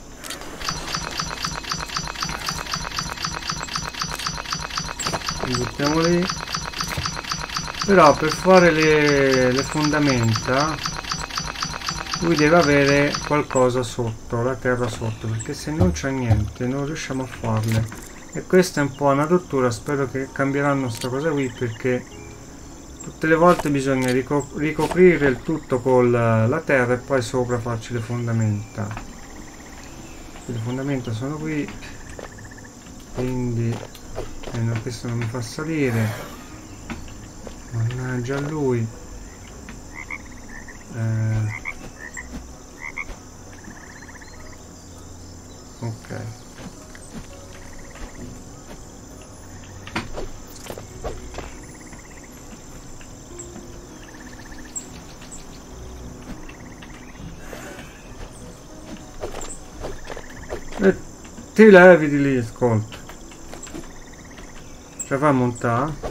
Li buttiamo lì. Però per fare le, le fondamenta lui deve avere qualcosa sotto, la terra sotto, perché se non c'è niente non riusciamo a farle. E questa è un po' una rottura, spero che cambieranno sta cosa qui, perché tutte le volte bisogna rico ricoprire il tutto con la terra e poi sopra farci le fondamenta. Le fondamenta sono qui, quindi eh no, questo non mi fa salire. Mannaggia a lui. Eh, ok. E ti levi di lì, ascolta. Ce la fa a montare?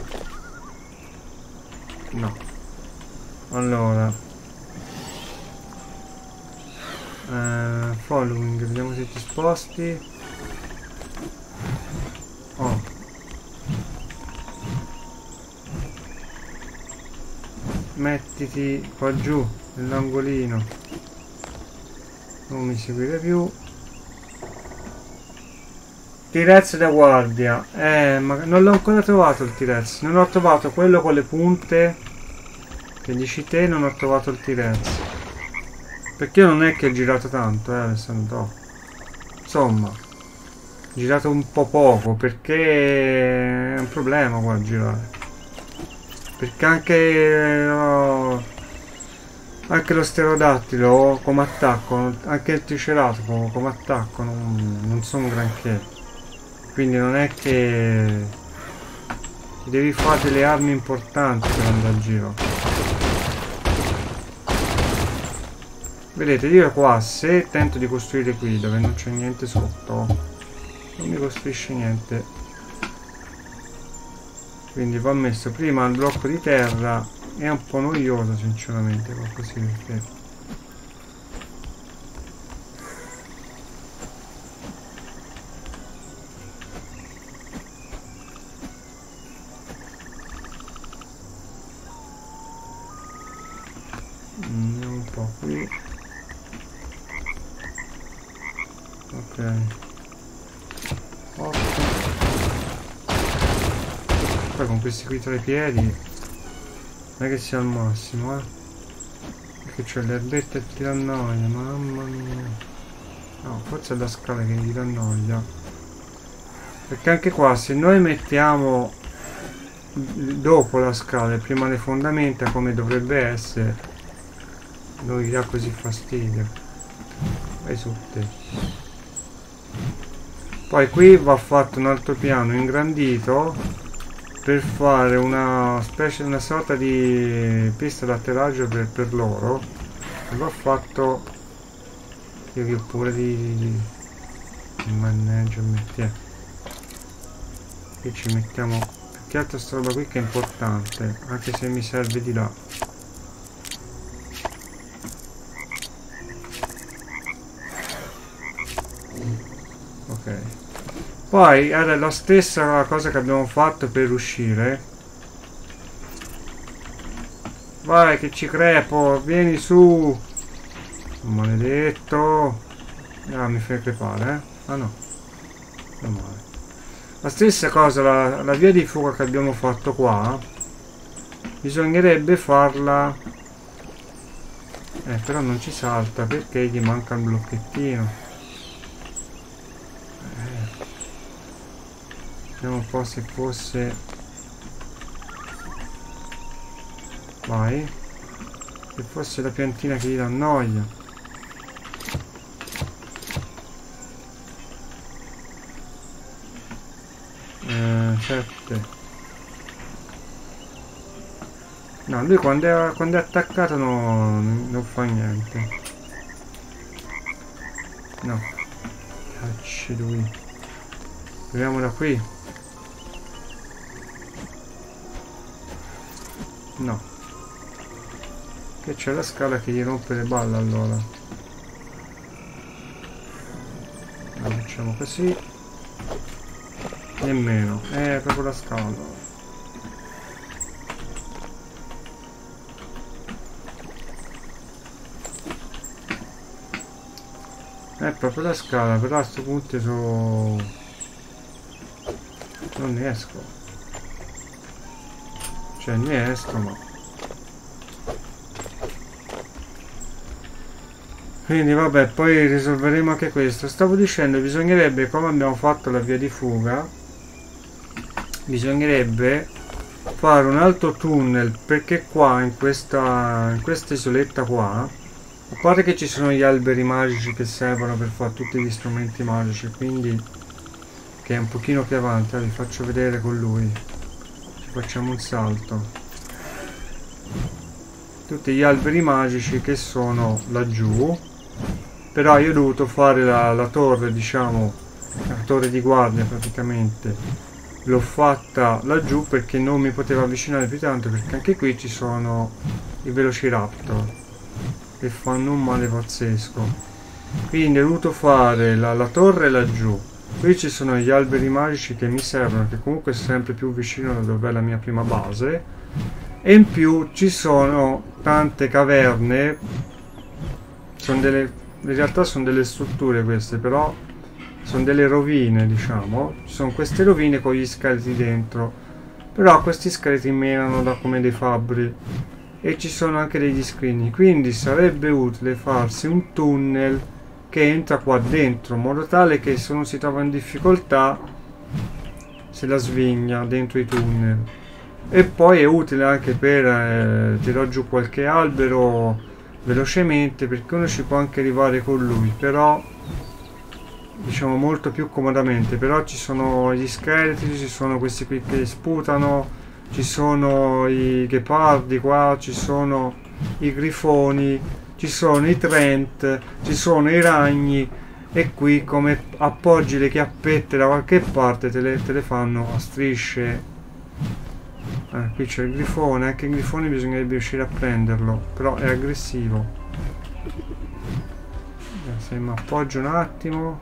No. Allora eh, following, vediamo se ti sposti. Oh, mettiti qua giù nell'angolino, non mi seguire più. T-Rex da guardia, eh, ma non l'ho ancora trovato il T-Rex, non ho trovato quello con le punte che dici te, non ho trovato il T-Rex, perché io non è che ho girato tanto, eh Alessandro, insomma ho girato un po' poco, perché è un problema qua a girare, perché anche oh, anche lo sterodattilo come attacco, anche il triceratopo come attacco non, non sono granché. Quindi non è che devi fare delle armi importanti per andare a giro. Vedete, io qua se tento di costruire qui dove non c'è niente sotto, non mi costruisce niente. Quindi va messo prima il blocco di terra. È un po' noioso sinceramente qua così, perché un po' qui. Ok, otto. Poi con questi qui tra i piedi non è che sia al massimo, eh, perché c'è le erbette e ti annoia, mamma mia. No, forse è la scala che mi annoia, perché anche qua se noi mettiamo dopo la scala e prima le fondamenta come dovrebbe essere, non gli dà così fastidio. Vai su te. Poi qui va fatto un altro piano ingrandito per fare una specie, una sorta di pista d'atterraggio per, per loro, e va fatto. Io che ho pure di, di, di mannaggia, mettiamo qui, ci mettiamo più che altro sta roba qui che è importante, anche se mi serve di là. Ok, poi era la stessa cosa che abbiamo fatto per uscire. Vai che ci crepo, vieni su, maledetto. Ah, mi fai crepare, eh? Ah no, non male. La stessa cosa, la, la via di fuga che abbiamo fatto qua bisognerebbe farla, eh però non ci salta perché gli manca il blocchettino. Vediamo un po' se fosse Vai. Che fosse la piantina che gli dà noia. Eh, sette. No, lui quando è, quando è attaccato no, non fa niente. No. Cacci lui. Proviamo da qui. No. Che c'è la scala che gli rompe le balle allora. La facciamo così. Nemmeno. È proprio la scala. È proprio la scala, però a questo punto so... non ne esco. Cioè ne esco ma... Quindi vabbè, poi risolveremo anche questo. Stavo dicendo, bisognerebbe, come abbiamo fatto la via di fuga, bisognerebbe fare un altro tunnel, perché qua in questa, in questa isoletta qua, a parte che ci sono gli alberi magici che servono per fare tutti gli strumenti magici, quindi che è un pochino più avanti, vi faccio vedere con lui, ci facciamo un salto. Tutti gli alberi magici che sono laggiù, però io ho dovuto fare la, la torre, diciamo, la torre di guardia praticamente, l'ho fatta laggiù perché non mi potevo avvicinare più tanto, perché anche qui ci sono i velociraptor che fanno un male pazzesco, quindi ho dovuto fare la, la torre laggiù. Qui ci sono gli alberi magici che mi servono, che comunque è sempre più vicino da dove è la mia prima base, e in più ci sono tante caverne, sono delle, in realtà sono delle strutture queste, però sono delle rovine, diciamo, ci sono queste rovine con gli scheletri dentro, però questi scheletri menano da come dei fabbri e ci sono anche degli scrigni, quindi sarebbe utile farsi un tunnel che entra qua dentro, in modo tale che se uno si trova in difficoltà se la svigna dentro i tunnel. E poi è utile anche per eh, tirare giù qualche albero velocemente, perché uno ci può anche arrivare con lui, però diciamo molto più comodamente. Però ci sono gli scheletri, ci sono questi qui che sputano, ci sono i ghepardi qua, ci sono i grifoni, ci sono i Trent, ci sono i ragni, e qui come appoggi le chiappette da qualche parte te le, te le fanno a strisce. Eh, qui c'è il grifone, anche il grifone bisognerebbe riuscire a prenderlo, però è aggressivo. Eh, se mi appoggio un attimo.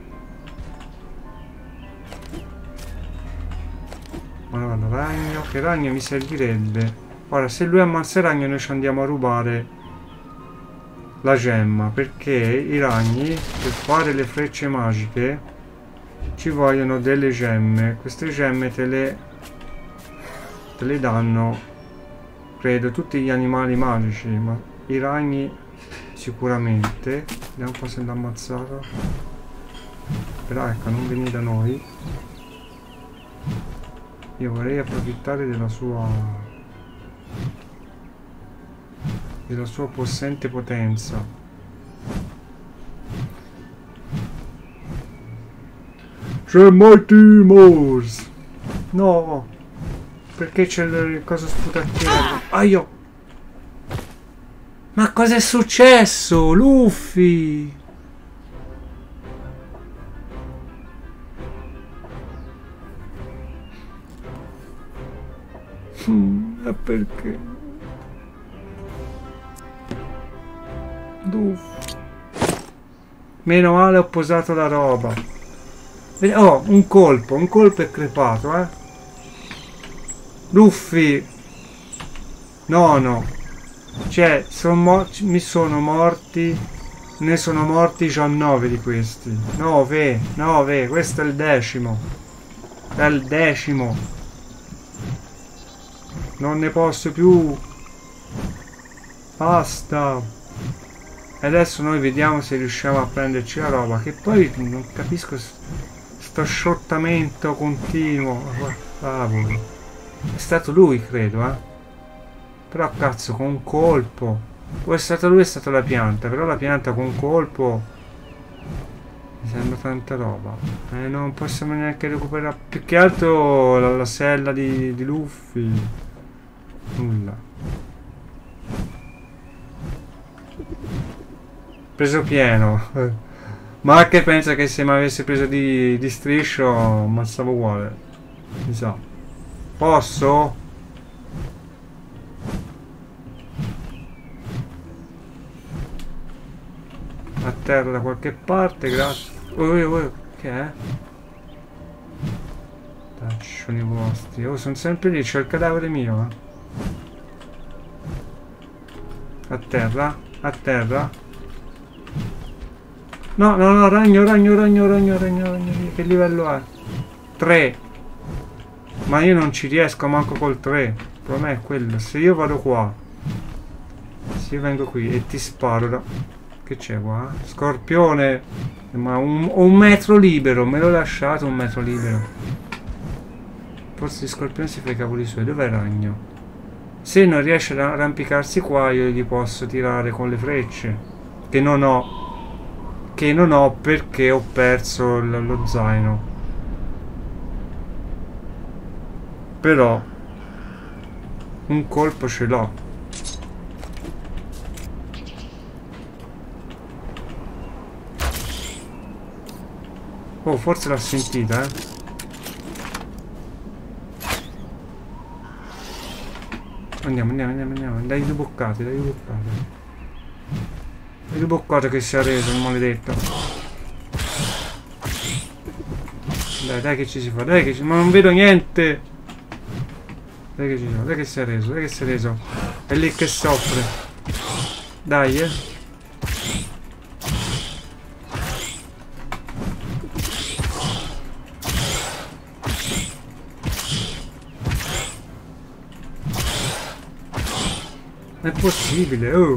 Allora, ragno, che ragno mi servirebbe? Ora, se lui ammazza il ragno noi ci andiamo a rubare la gemma, perché i ragni per fare le frecce magiche ci vogliono delle gemme. Queste gemme te le, te le danno, credo, tutti gli animali magici, ma i ragni sicuramente. Vediamo un po' se l'ha ammazzato. Però ecco, non venire da noi. Io vorrei approfittare della sua della sua possente potenza. C'è Mighty Mouse! No! Perché c'è il coso sputacchiato? Aio! Ma cosa è successo? Luffy! Hmm, e perché? Luffy. Meno male ho posato la roba. Oh, un colpo, un colpo è crepato, eh. Luffy. No, no. Cioè, son mi sono morti. Ne sono morti già nove di questi. Nove, nove. Questo è il decimo. È il decimo. Non ne posso più. Basta. E adesso noi vediamo se riusciamo a prenderci la roba. Che poi non capisco sto sciottamento continuo. Cavolo. È stato lui, credo, eh. Però cazzo, con un colpo. O è stato lui, è stata la pianta. Però la pianta con un colpo mi sembra tanta roba. E eh, non possiamo neanche recuperare. Più che altro la, la sella di, di Luffy. Nulla. Preso pieno. Ma che pensa che se mi avesse preso di, di striscio ammazzavo uguale. Mi sa. Posso? A terra da qualche parte, grazie. Oh, oh, oh, che è? Taccioni vostri. Oh, sono sempre lì, c'è il cadavere mio. Eh. A terra, a terra. No, no, no, ragno, ragno, ragno, ragno, ragno, ragno. Che livello è? tre. Ma io non ci riesco manco col tre. Il problema è quello. Se io vado qua, se io vengo qui e ti sparo da... Che c'è qua? Scorpione. Ma un, un metro libero. Me l'ho lasciato un metro libero. Forse il scorpione si fa i cavoli suoi. Dov'è il ragno? Se non riesce ad arrampicarsi qua, io gli posso tirare con le frecce. Che non ho. Che non ho perché ho perso l- lo zaino. Però un colpo ce l'ho. Oh, forse l'ha sentita, eh. Andiamo, andiamo, andiamo, andiamo. Dai due boccate, dai due boccate. Dai due boccate che si è reso, il maledetto. Dai, dai che ci si fa, dai che ci... Ma non vedo niente! Dai che ci si fa, dai che si è reso, dai che si è reso. È lì che soffre. Dai, eh. Non è possibile, oh!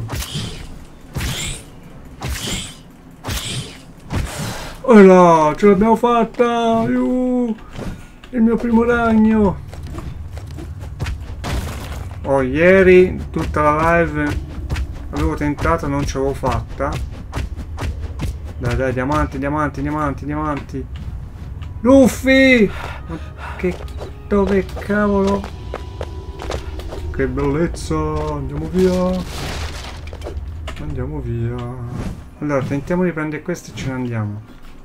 Oh là, ce l'abbiamo fatta! Uh, il mio primo ragno! Oh, ieri tutta la live avevo tentato, non ce l'avevo fatta. Dai, dai, diamanti, diamanti, diamanti, diamanti! Luffy! Ma che... dove cavolo? Che bellezza! Andiamo via! Andiamo via! Allora, tentiamo di prendere questo e ce ne andiamo.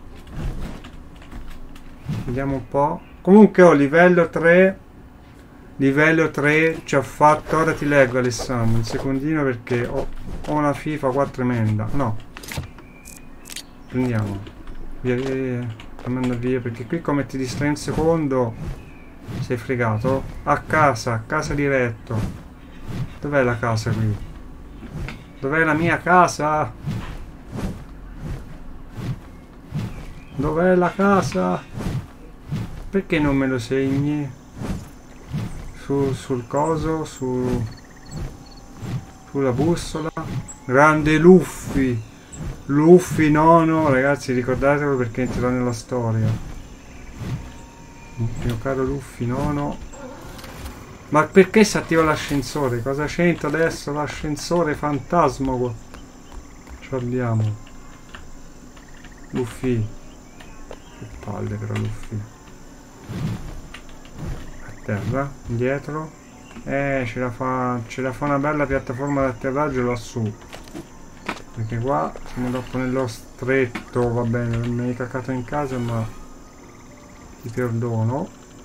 Vediamo un po'. Comunque ho livello tre. Livello tre ci ha fatto. Ora ti leggo, Alessandro, un secondino perché ho, ho una FIFA qua tremenda. No. Prendiamo. Via, via, via. Fammi andare via perché qui come ti distrai un secondo... Sei fregato? A casa, a casa diretto. Dov'è la casa qui? Dov'è la mia casa? Dov'è la casa? Perché non me lo segni? Su, sul coso, su... Sulla bussola. Grande Luffy. Luffy nono, ragazzi, ricordatelo perché entrerà nella storia. Mio caro Luffy nono. Ma perché si attiva l'ascensore? Cosa c'entra adesso l'ascensore fantasma qua? Ce l'abbiamo. Luffy. Che palle però Luffy. A terra, indietro. Eh, ce la fa. Ce la fa una bella piattaforma d'atterraggio lassù. Perché qua siamo dopo nello stretto, va bene, mi hai cacato in casa ma ti perdono.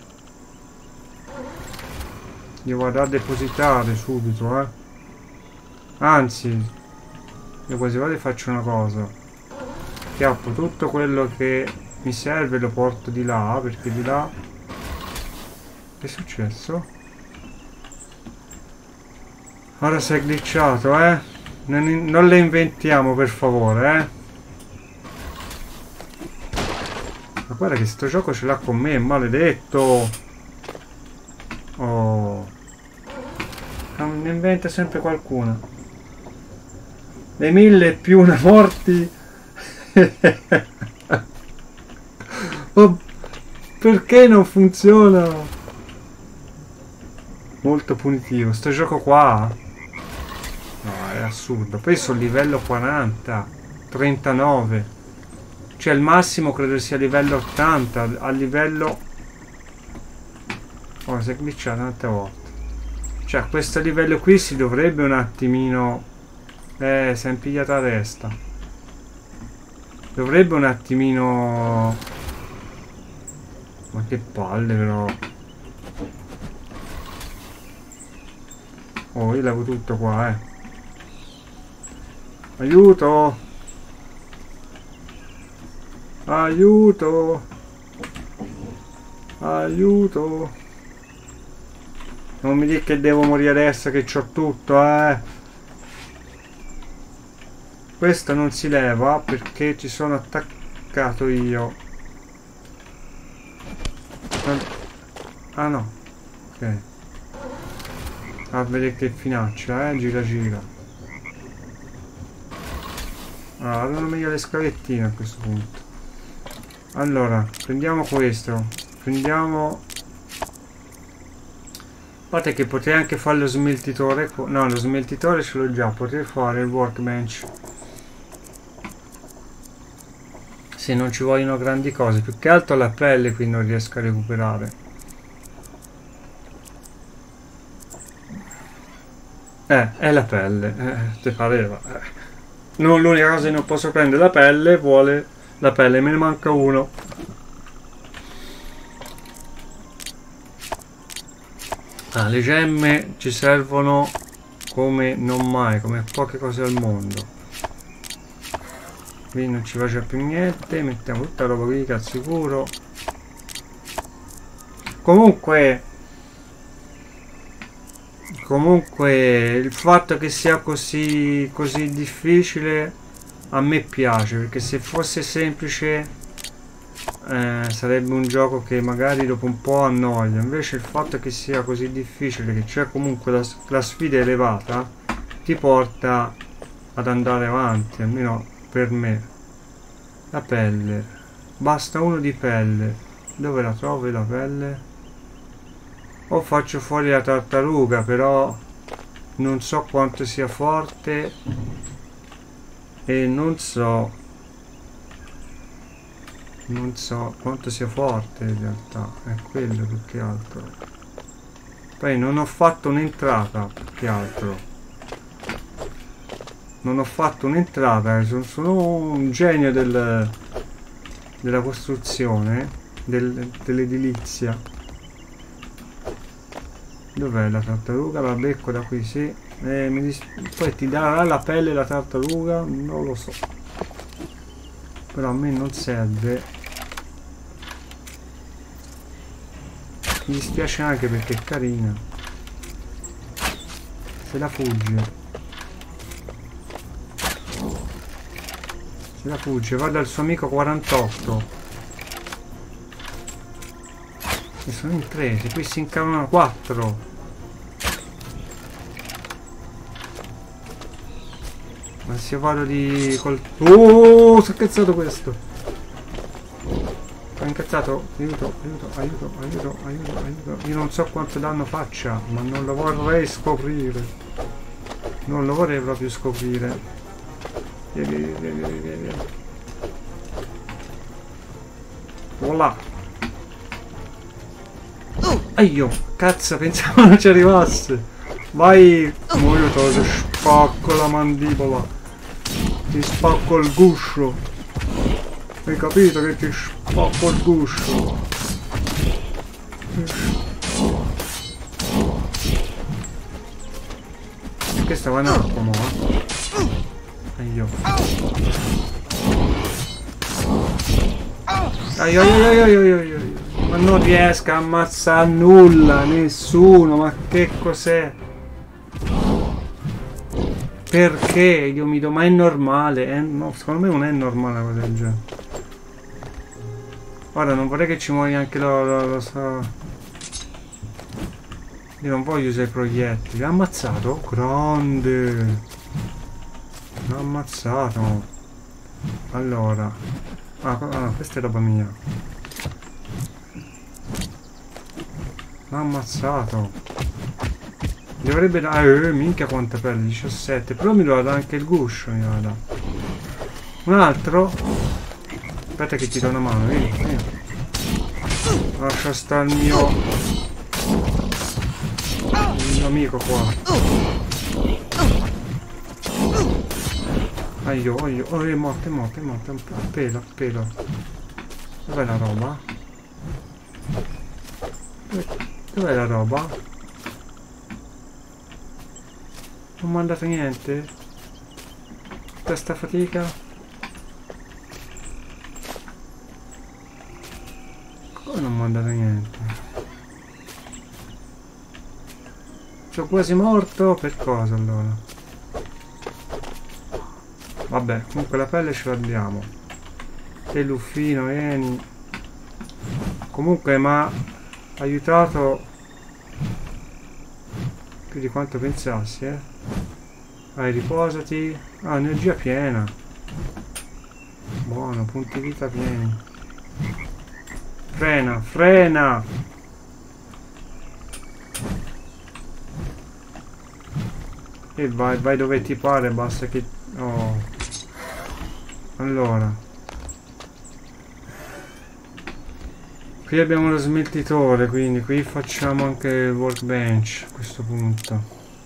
Io vado a depositare subito, eh. Anzi, io quasi vado e faccio una cosa. Chiappo tutto quello che mi serve, lo porto di là, perché di là... Che è successo? Ora sei glitchato, eh. Non, non le inventiamo, per favore, eh. Ma guarda che sto gioco ce l'ha con me, maledetto! Oh. Ne inventa sempre qualcuno. Le mille più una morti. Oh, perché non funziona? Molto punitivo. Sto gioco qua. No, è assurdo. Poi sono livello quaranta. trentanove. Cioè il massimo credo sia livello ottanta. A livello... Oh, si è glitchato tante volte. Cioè a questo livello qui si dovrebbe un attimino... Eh, si è impigliata la testa. Dovrebbe un attimino... Ma che palle però. Oh, io levo tutto qua, eh. Aiuto! Aiuto! Aiuto! Non mi dica che devo morire adesso che c'ho tutto, eh! Questo non si leva perché ci sono attaccato io. Ah no. Ok. A vedere che finaccia, eh? Gira gira. Ah, erano meglio le scavettine a questo punto. Allora, prendiamo questo. Prendiamo... Guardate che potrei anche fare lo smeltitore. No, lo smeltitore ce l'ho già. Potrei fare il workbench. Se non ci vogliono grandi cose. Più che altro la pelle qui non riesco a recuperare. Eh, è la pelle. Eh, ti pareva. Eh. Non l'unica cosa che non posso prendere la pelle. Vuole la pelle. Me ne manca uno. Ah, le gemme ci servono come non mai, come poche cose al mondo. Qui non ci faccia più niente, mettiamo tutta roba qui, al sicuro. Comunque, comunque il fatto che sia così, così difficile a me piace, perché se fosse semplice... Eh, sarebbe un gioco che magari dopo un po' annoia. Invece il fatto che sia così difficile, che c'è comunque la, la sfida elevata, ti porta ad andare avanti, almeno per me. La pelle, basta uno di pelle. Dove la trovi la pelle? O faccio fuori la tartaruga, però non so quanto sia forte e non so non so quanto sia forte in realtà, è quello più che altro. Poi non ho fatto un'entrata più che altro, non ho fatto un'entrata, sono, sono un genio del, della costruzione, del, dell'edilizia. Dov'è la tartaruga? La becco da qui, sì. Eh, mi dis- poi ti darà la pelle la tartaruga? Non lo so, però a me non serve. Mi dispiace anche perché è carina. Se la fugge. Se la fugge, va dal suo amico quarantotto. E sono in tre, se qui si incavano quattro. Ma se io vado di col... Oh, si è incazzato questo. Ho incazzato, aiuto, aiuto, aiuto, aiuto, aiuto, aiuto. Io non so quanto danno faccia, ma non lo vorrei scoprire. Non lo vorrei proprio scoprire. Via, via, via, via, via, via. Voilà. Aio, cazzo, pensavo non ci arrivasse. Vai, aiuto, ti spacco la mandibola. Ti spacco il guscio. Hai capito che ti spacco il guscio? Questa va in acqua, mo, eh? Aio. Aio, aio, aio, aio, aio, aio. Ma non riesco a ammazzare nulla, nessuno, ma che cos'è? Perché? Io mi do, ma è normale? È, no, secondo me non è normale una cosa del genere. Ora non vorrei che ci muoia anche lo, lo, lo so. Io non voglio usare i proiettili. L'ha ammazzato? Grande! L'ha ammazzato. Allora. Ah, ah, questa è roba mia. L'ha ammazzato. Dovrebbe dare... Eh, minchia quanta pelle, diciassette. Però mi doveva dare anche il guscio, mi doveva dare. Un altro? Aspetta che ti do una mano, vieni, vieni. Lascia stare il mio... il mio amico qua. Aio, aio, oh, è morto, è morto, è morto, a pelo, a pelo. Dov'è la roba? Dov'è la roba? Non mi ha dato niente? Tutta sta fatica? Come non mi ha dato niente? Sono quasi morto? Per cosa allora? Vabbè, comunque la pelle ce l'abbiamo. E Luffino, vieni. Comunque mi ha aiutato più di quanto pensassi, eh. Vai, riposati. Ah, energia piena. Buono, punti vita pieni. Frena, frena! E vai, vai dove ti pare, basta che... Oh. Allora. Qui abbiamo lo smeltitore, quindi qui facciamo anche il workbench a questo punto.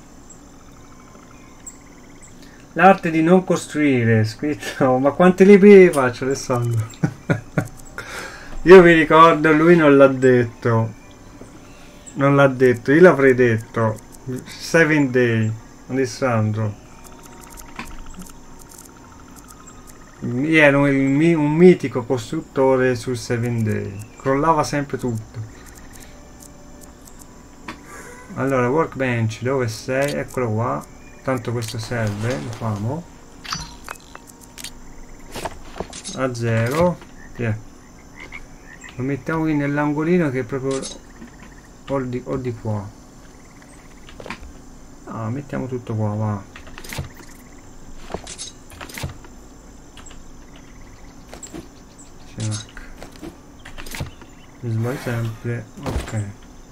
L'arte di non costruire, scritto... Ma quanti libri faccio, Alessandro? Io mi ricordo, lui non l'ha detto. Non l'ha detto, io l'avrei detto. Seven Day, Alessandro. Io ero un, un mitico costruttore sul Seven Day. Crollava sempre tutto. Allora, workbench, dove sei? Eccolo qua. Tanto questo serve, lo famo. A zero. Yeah. Lo mettiamo qui nell'angolino che è proprio o di, o di qua. Ah, mettiamo tutto qua, va. Mi sbaglio sempre. Ok.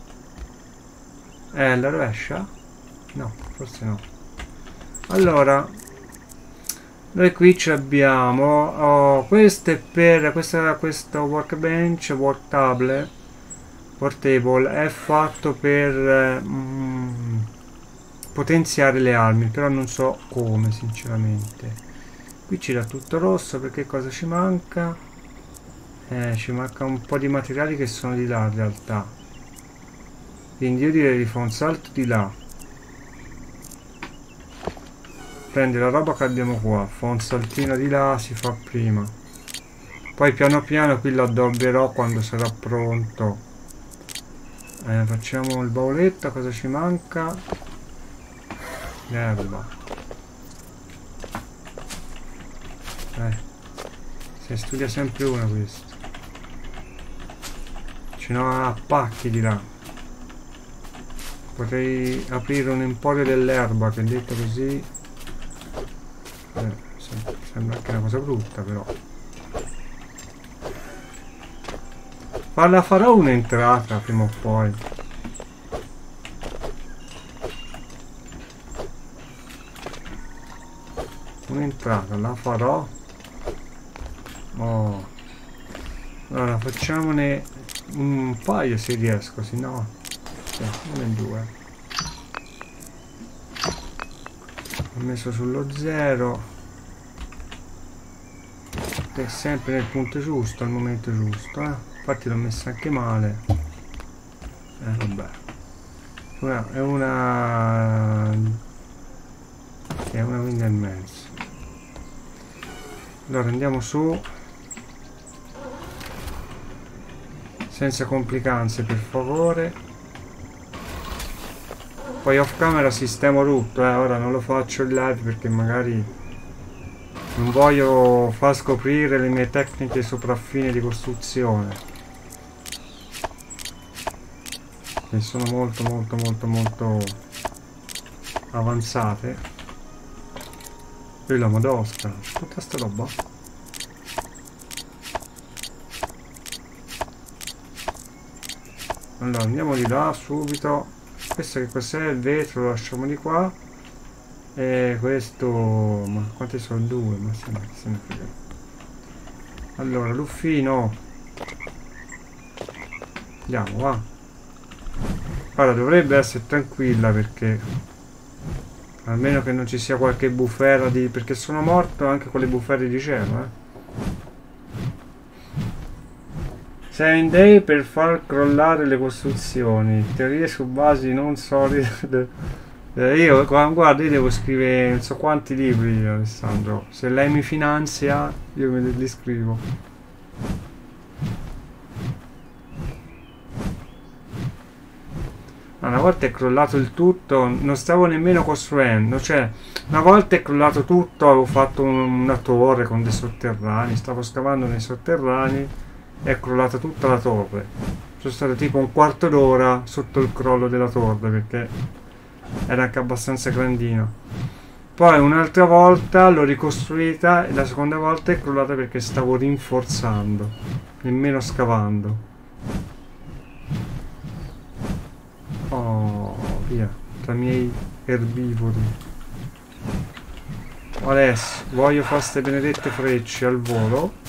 Eh, la rovescia? No, forse no. Allora, noi qui ci abbiamo oh, questo è per questa, questo workbench, work table, portable è fatto per mm, potenziare le armi, però non so come sinceramente. Qui ci dà tutto rosso, perché cosa ci manca? Eh, ci manca un po' di materiali che sono di là in realtà, quindi io direi di fare un salto di là, prende la roba che abbiamo qua, fa un saltino di là, si fa prima, poi piano piano qui lo addobberò quando sarà pronto. Eh, facciamo il bauletto, cosa ci manca? L'erba. Eh, si studia sempre una questo. Ce n'ho a pacchi di là. Potrei aprire un emporio dell'erba, che detto così eh, sembra anche una cosa brutta, però la farò un'entrata prima o poi. Un'entrata la farò. Oh, allora facciamone un paio se riesco, se no uno e due. Ho messo sullo zero, è sempre nel punto giusto, al momento giusto, eh? Infatti l'ho messa anche male. Eh vabbè, una, è una è una quindi e mezzo. Allora andiamo su senza complicanze, per favore. Poi off camera sistemo tutto, eh. Ora non lo faccio in live perché magari non voglio far scoprire le mie tecniche sopraffine di costruzione, che sono molto molto molto molto avanzate. E la modosca, tutta sta roba. Allora andiamo di là subito. questo che cos'è? Il vetro lo lasciamo di qua. E questo... ma quanti sono? Due? Ma se ne, se ne frega. Allora, l'uffino. Andiamo, va. Ora dovrebbe essere tranquilla perché... almeno che non ci sia qualche bufera di... perché sono morto anche con le bufere di cielo, eh. Seven day per far crollare le costruzioni. Teorie su basi non solide. Eh, io guarda, io devo scrivere non so quanti libri, Alessandro. Se lei mi finanzia, io me li scrivo. Una volta è crollato il tutto, non stavo nemmeno costruendo, cioè una volta è crollato tutto, avevo fatto una torre con dei sotterranei, stavo scavando nei sotterranei. È crollata tutta la torre. Sono stato tipo un quarto d'ora sotto il crollo della torre perché era anche abbastanza grandino. Poi un'altra volta l'ho ricostruita e la seconda volta è crollata perché stavo rinforzando, nemmeno scavando. Oh, via, tra i miei erbivori. Adesso voglio fare queste benedette frecce al volo.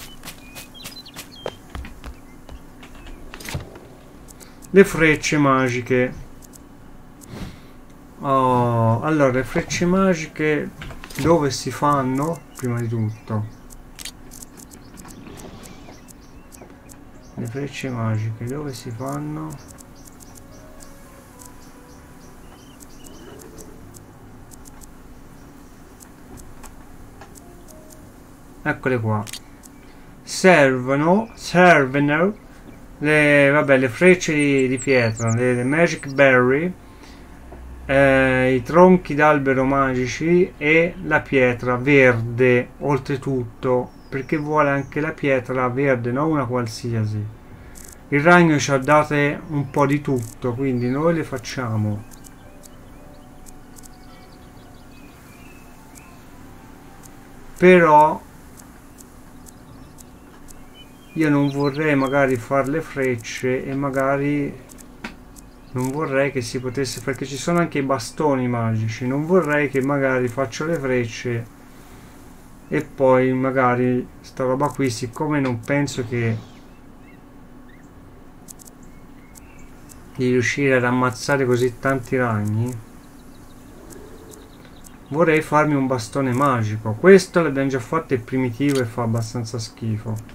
Le frecce magiche. Oh, allora le frecce magiche dove si fanno? Prima di tutto le frecce magiche dove si fanno? Eccole qua. Servono servono le, vabbè, le frecce di, di pietra, le, le magic berry, eh, i tronchi d'albero magici e la pietra verde, oltretutto, perché vuole anche la pietra verde, non una qualsiasi. Il ragno ci ha date un po' di tutto, quindi noi le facciamo. Però io non vorrei magari fare le frecce e magari non vorrei che si potesse, perché ci sono anche i bastoni magici, non vorrei che magari faccio le frecce e poi magari sta roba qui, siccome non penso che di riuscire ad ammazzare così tanti ragni, vorrei farmi un bastone magico. Questo l'abbiamo già fatto, è primitivo e fa abbastanza schifo.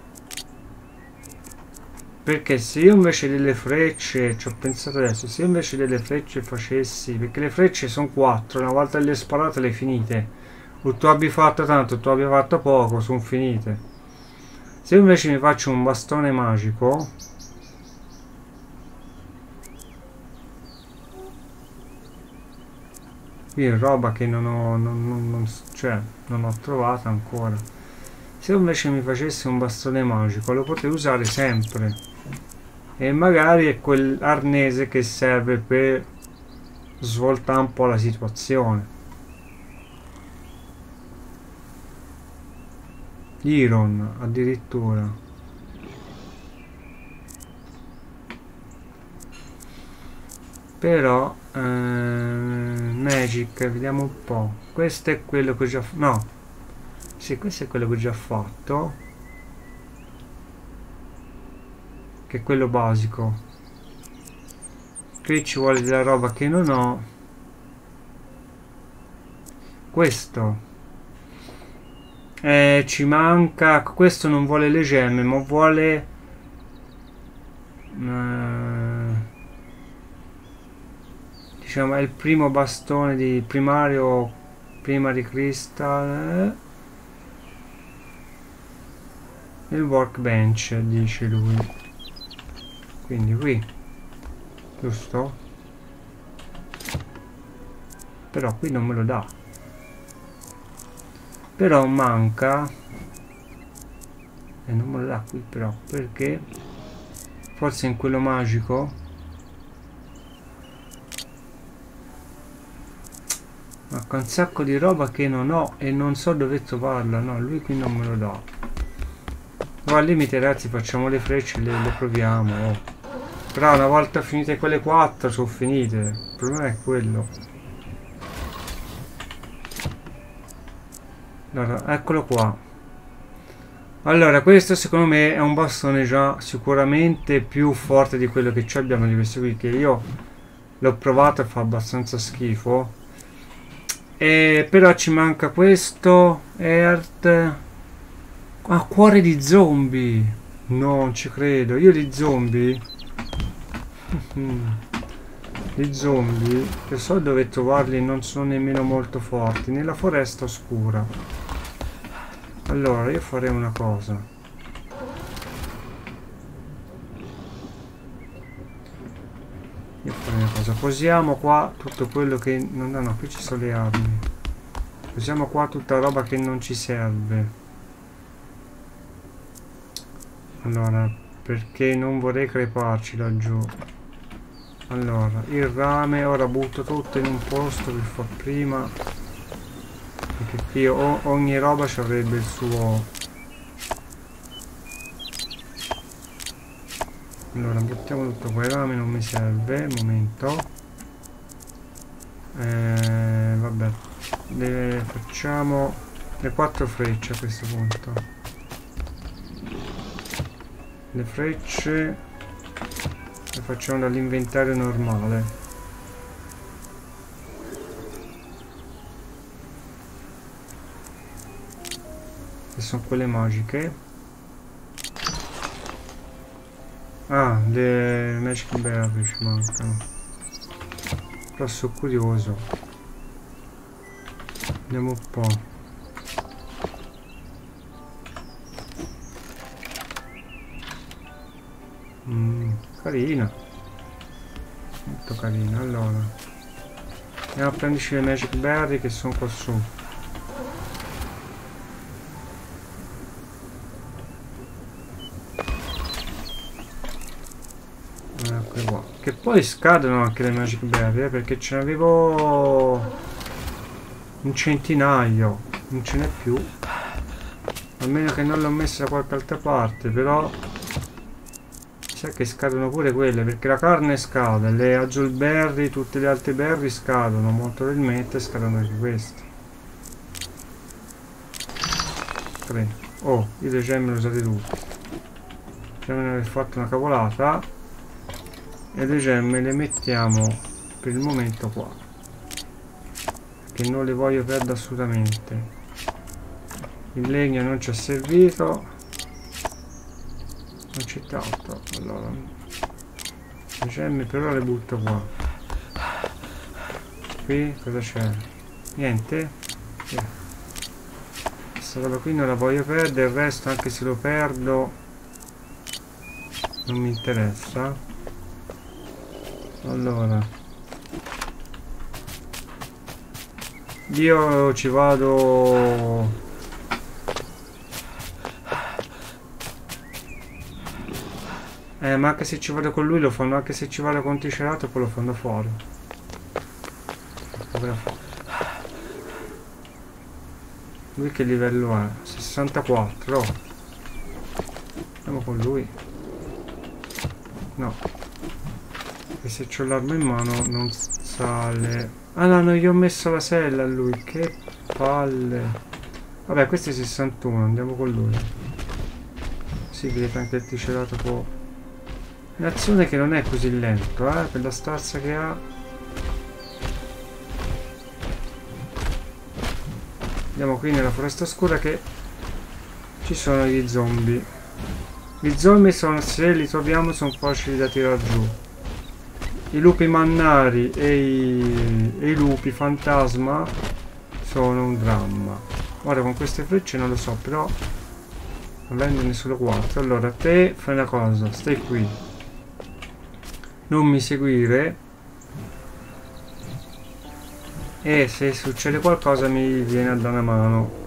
Perché se io invece delle frecce, ci ho pensato adesso, se io invece delle frecce facessi, perché le frecce sono quattro, una volta le sparate le finite, o tu abbia fatto tanto o tu abbia fatto poco, sono finite. Se io invece mi faccio un bastone magico, qui è roba che non ho, non, non, non, cioè, non ho trovato ancora. Se io invece mi facessi un bastone magico, lo potrei usare sempre. E magari è quell'arnese che serve per svoltare un po' la situazione. Iron addirittura. Però eh, Magic, vediamo un po'. Questo è quello che ho già fatto. No, sì, questo è quello che ho già fatto, che è quello basico. Qui ci vuole della roba che non ho. Questo eh, ci manca. Questo non vuole le gemme, ma vuole eh, diciamo è il primo bastone di primario, primary crystal, eh, il workbench, dice lui. Quindi qui, giusto? Però qui non me lo dà. Però manca, e non me lo dà qui però, perché forse in quello magico manca un sacco di roba che non ho e non so dove trovarla. No, lui qui non me lo dà. No, al limite ragazzi facciamo le frecce, le, le proviamo, oh. Però una volta finite quelle quattro sono finite. Il problema è quello. Allora, eccolo qua. Allora, questo secondo me è un bastone già sicuramente più forte di quello che ci abbiamo di questo qui, che io l'ho provato e fa abbastanza schifo. E però ci manca questo Earth. Ah, cuore di zombie. Non ci credo. Io di zombie di zombie che so dove trovarli, non sono nemmeno molto forti. Nella foresta oscura. Allora io farei una cosa. Io farei una cosa. Posiamo qua tutto quello che non... No, no, qui ci sono le armi. Posiamo qua tutta roba che non ci serve. Allora, perché non vorrei creparci laggiù. Allora, il rame ora butto tutto in un posto per far prima, perché qui o, ogni roba ci avrebbe il suo. Allora, buttiamo tutto quel rame, non mi serve, un momento. Eh, vabbè, le facciamo le quattro frecce a questo punto. Le frecce le facciamo dall'inventario normale. Che sono quelle magiche. Ah, le magic berry ci mancano. Però sono curioso. Vediamo un po'. Mm, carina, molto carina. Allora andiamo a prenderci le magic berry che sono qua su. Ecco qua. Che poi scadono anche le magic berry, eh, perché ce ne avevo un centinaio, non ce n'è più, almeno che non l'ho messa da qualche altra parte. Però sa che scadono pure quelle, perché la carne scade, le azzurberry, tutte le altre berry scadono, molto probabilmente scadono anche queste. tre. Oh, io le gemme le usate tutte. Sembra di aver fatto una cavolata. E le gemme le mettiamo per il momento qua, che non le voglio perdere assolutamente. Il legno non ci è servito, non c'è tanto. Allora le gemme però le butto qua. Qui cosa c'è? Niente? Yeah. Questa roba qui non la voglio perdere, il resto anche se lo perdo non mi interessa. Allora io ci vado. Eh, ma anche se ci vado con lui lo fanno, anche se ci vado con Triceratops poi lo fanno fuori. Lui che livello è? sessantaquattro. Andiamo con lui. No, e se c'ho l'arma in mano non sale. Ah no, non gli ho messo la sella a lui, che palle. Vabbè, questo è sessantuno, andiamo con lui. Si vede anche il Triceratops in azione, che non è così lento, eh, per la stazza che ha. Andiamo qui nella foresta oscura, che ci sono gli zombie. Gli zombie sono, se li troviamo, sono facili da tirare giù. I lupi mannari e i, e i lupi fantasma sono un dramma. Ora con queste frecce non lo so, però avendone solo quattro. Allora te fai una cosa, stai qui, non mi seguire, e se succede qualcosa mi viene a dare una mano.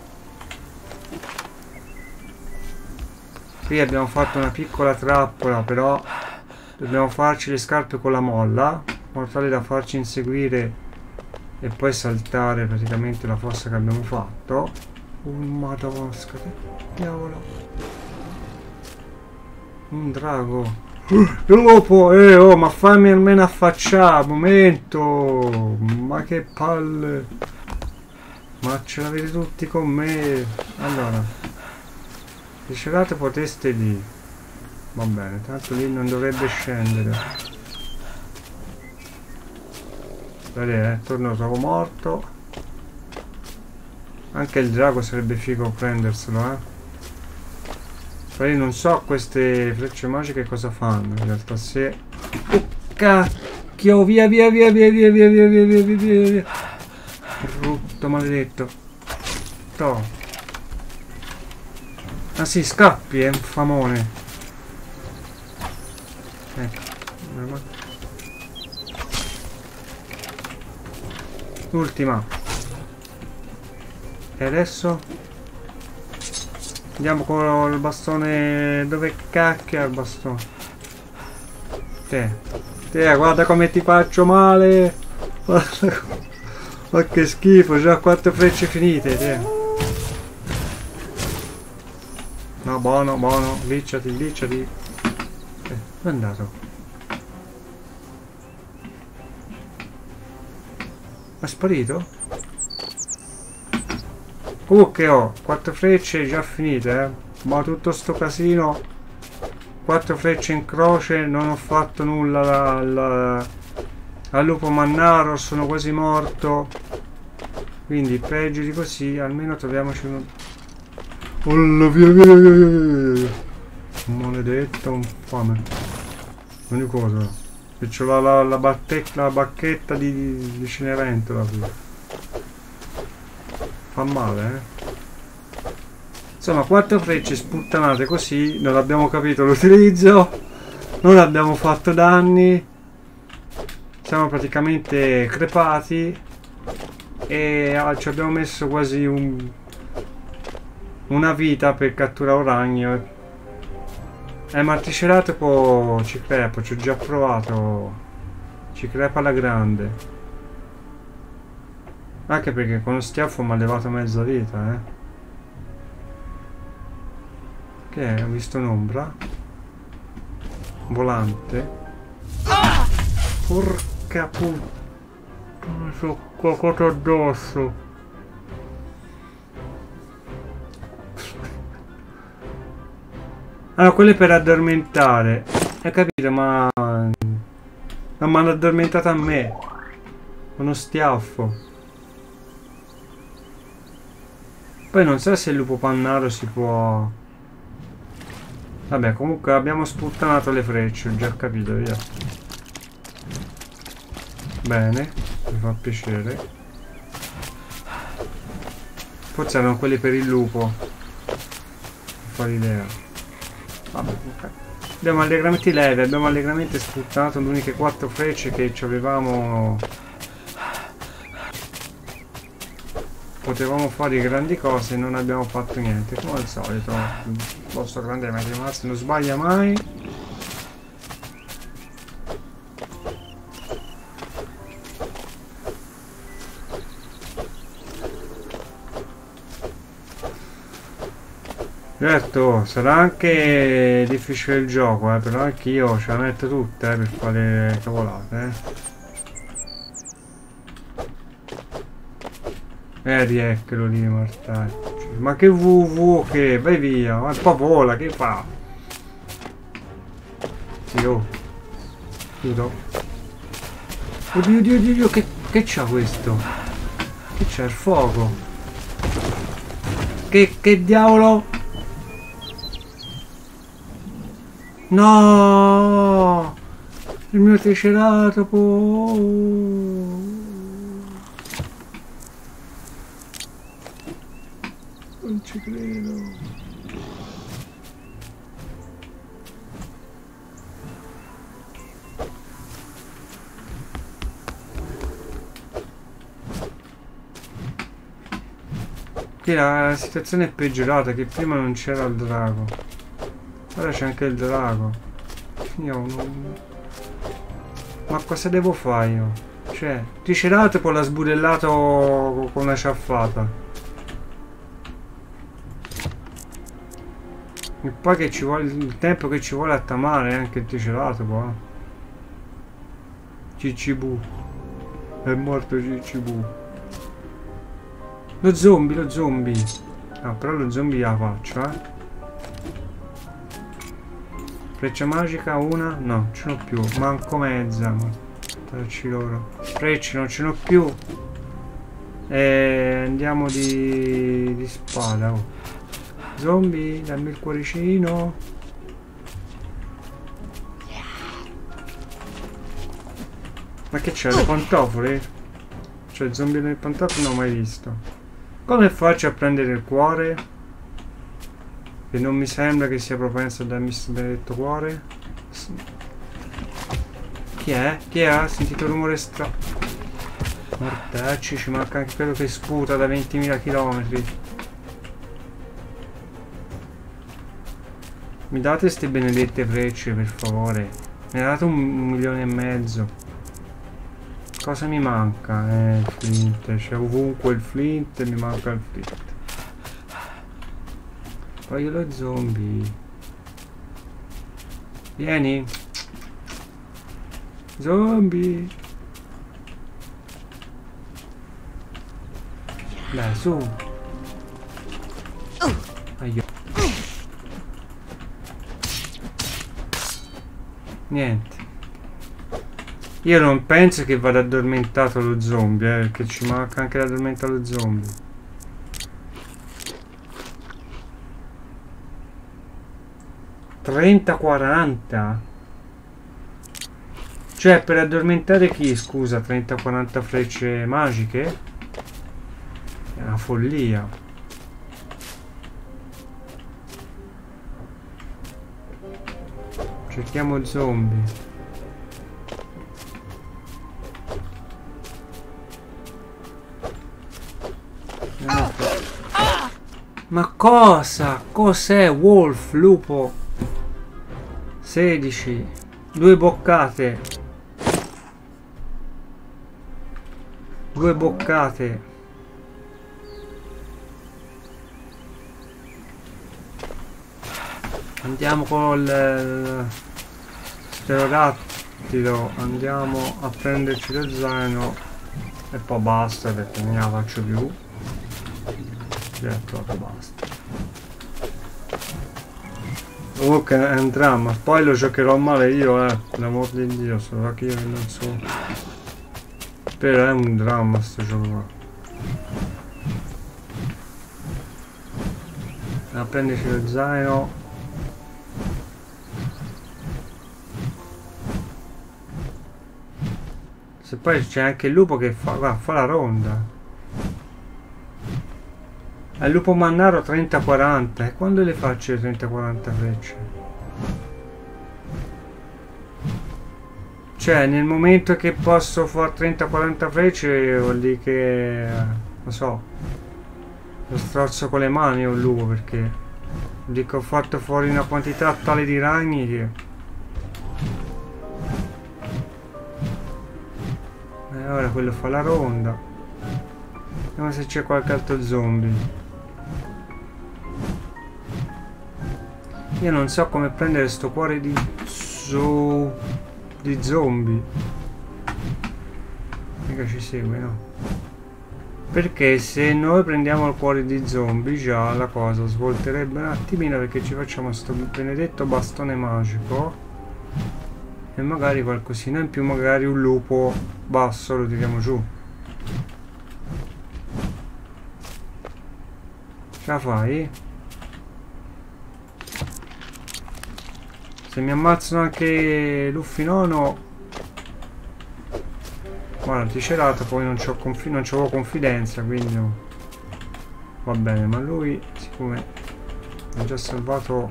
Qui abbiamo fatto una piccola trappola, però dobbiamo farci le scarpe con la molla, in modo tale da farci inseguire e poi saltare praticamente la fossa che abbiamo fatto. Oh madonna, diavolo, un drago. Lupo, eh, oh, ma fammi almeno affacciare, momento. Ma che palle. Ma ce l'avete tutti con me. Allora, ricerate poteste lì. Va bene, tanto lì non dovrebbe scendere. Vedete, eh, torno trovo morto. Anche il drago sarebbe figo prenderselo, eh. Poi non so queste frecce magiche cosa fanno in realtà. Se... Oh cacchio, via via via via via via via via via via via via. Brutto maledetto. To. Ah sì, scappi, è un famone. Ecco. L'ultima. E adesso? Andiamo con il bastone. Dove cacchio è il bastone? Te. Te, guarda come ti faccio male. Guarda, ma che schifo, già quattro frecce finite, te. No, buono, buono. Licciati, licciati. Eh, dove è andato? È sparito? Comunque ho quattro frecce già finite, eh. Ma tutto sto casino, quattro frecce in croce, non ho fatto nulla al, al, al lupo mannaro, sono quasi morto. Quindi peggio di così, almeno troviamoci un... Oh, via, via, via, via, via. Maledetto, un fame. Ogni cosa. E c'ho la, la, la, battecca, la bacchetta di, di Cenerentola qui. Fa male, eh? Insomma, quattro frecce sputtanate così, non abbiamo capito l'utilizzo, non abbiamo fatto danni, siamo praticamente crepati e ah, ci abbiamo messo quasi un, una vita per catturare un ragno. Eh, ma il triceratopo ci crepa, ci ho già provato, ci crepa alla grande. Anche perché con lo schiaffo mi ha levato mezza vita, eh. Che è? Ho visto un'ombra volante. Porca puttana, mi sono qualcosa addosso. Allora, quello è per addormentare. Hai capito, ma... ma mi hanno addormentato a me. Uno schiaffo. Poi non so se il lupo pannaro si può... Vabbè, comunque abbiamo sputtanato le frecce, ho già capito, via. Bene, mi fa piacere. Forse erano quelli per il lupo. Non fa l'idea. Vabbè, ok. Abbiamo allegramente leve, abbiamo allegramente sputtanato le uniche quattro frecce che ci avevamo... Potevamo fare grandi cose e non abbiamo fatto niente, come al solito. Il vostro grande Matemazzi non sbaglia mai. Certo, sarà anche difficile il gioco, eh, però anch'io ce la metto tutte eh, per fare cavolate, eh. Eh, rieccolo lì, mortacci. Ma che vuvu che? Vai via, ma poi vola, che fa? Sì, oh. Chiudo. Oddio, oddio, oddio, oddio, che, che c'ha questo? Che c'ha il fuoco? Che, che diavolo? No! Il mio triceratopo! Non ci credo. Qui la, la situazione è peggiorata, che prima non c'era il drago. Ora c'è anche il drago. Io non... Ma cosa devo fare io? Cioè, triceratopo l'ha sbudellato con una ciaffata. E poi che ci vuole il tempo che ci vuole a tamare anche il tricelato qua. Cicibu. È morto Cicibu. Lo zombie, lo zombie. No, però lo zombie la faccio, eh. Freccia magica, una? No, ce n'ho più. Manco mezza. Darci loro. Frecce non ce n'ho più. E andiamo di, di spada. Oh. Zombie, dammi il cuoricino. Ma che c'è? Le pantofole? Cioè, zombie nelle pantofole non ho mai visto. Come faccio a prendere il cuore? Che non mi sembra che sia propenso a darmi questo benedetto cuore. Chi è? Chi è? Ha sentito il rumore stra... Mortacci, ci manca anche quello che sputa da ventimila chilometri. Mi date queste benedette frecce, per favore. Mi ha dato un, un milione e mezzo. Cosa mi manca? Eh, il flint. C'è ovunque il flint e mi manca il flint. Voglio lo zombie. Vieni. Zombie. Dai, su. Aio. Niente. Io non penso che vada addormentato lo zombie, eh, perché ci manca anche l'addormentato lo zombie. trenta quaranta? Cioè, per addormentare chi, scusa, trenta quaranta frecce magiche? È una follia. Cerchiamo zombie. Ma cosa? Cos'è? Wolf, lupo. sedici. Due boccate. Due boccate. Andiamo col pterodattilo. Andiamo a prenderci lo zaino. E poi basta, perché non la faccio più. Certo, basta. Comunque è un dramma. Poi lo giocherò male io, eh. L'amor di Dio, solo che io non so. Però è un dramma sto gioco qua. A prenderci lo zaino. Se poi c'è anche il lupo che fa, va, fa la ronda. Al lupo mannaro trenta quaranta. E quando le faccio le trenta quaranta frecce? Cioè, nel momento che posso fare trenta quaranta frecce vuol dire che... non so. Lo strozzo con le mani o il lupo, perché... dico, ho fatto fuori una quantità tale di ragni che... E ora quello fa la ronda. Vediamo se c'è qualche altro zombie. Io non so come prendere sto cuore di zo... di zombie. Mica ci segue, no? Perché se noi prendiamo il cuore di zombie già la cosa svolterebbe un attimino, perché ci facciamo sto benedetto bastone magico e magari qualcosina in più, magari un lupo basso lo tiriamo giù. Ce la fai? Se mi ammazzano anche l'uffinono, guarda, ti celato, poi non c'ho confi non c'avevo confidenza, quindi no. Va bene, ma lui siccome ha già salvato.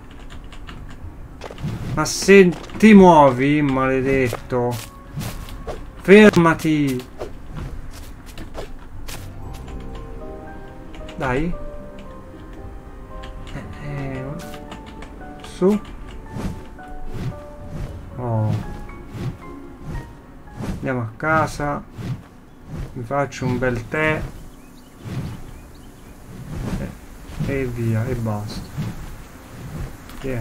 Ma se ti muovi, maledetto, fermati, dai, eh, eh, su. Oh. Andiamo a casa, mi faccio un bel tè e, e via, e basta. Yeah.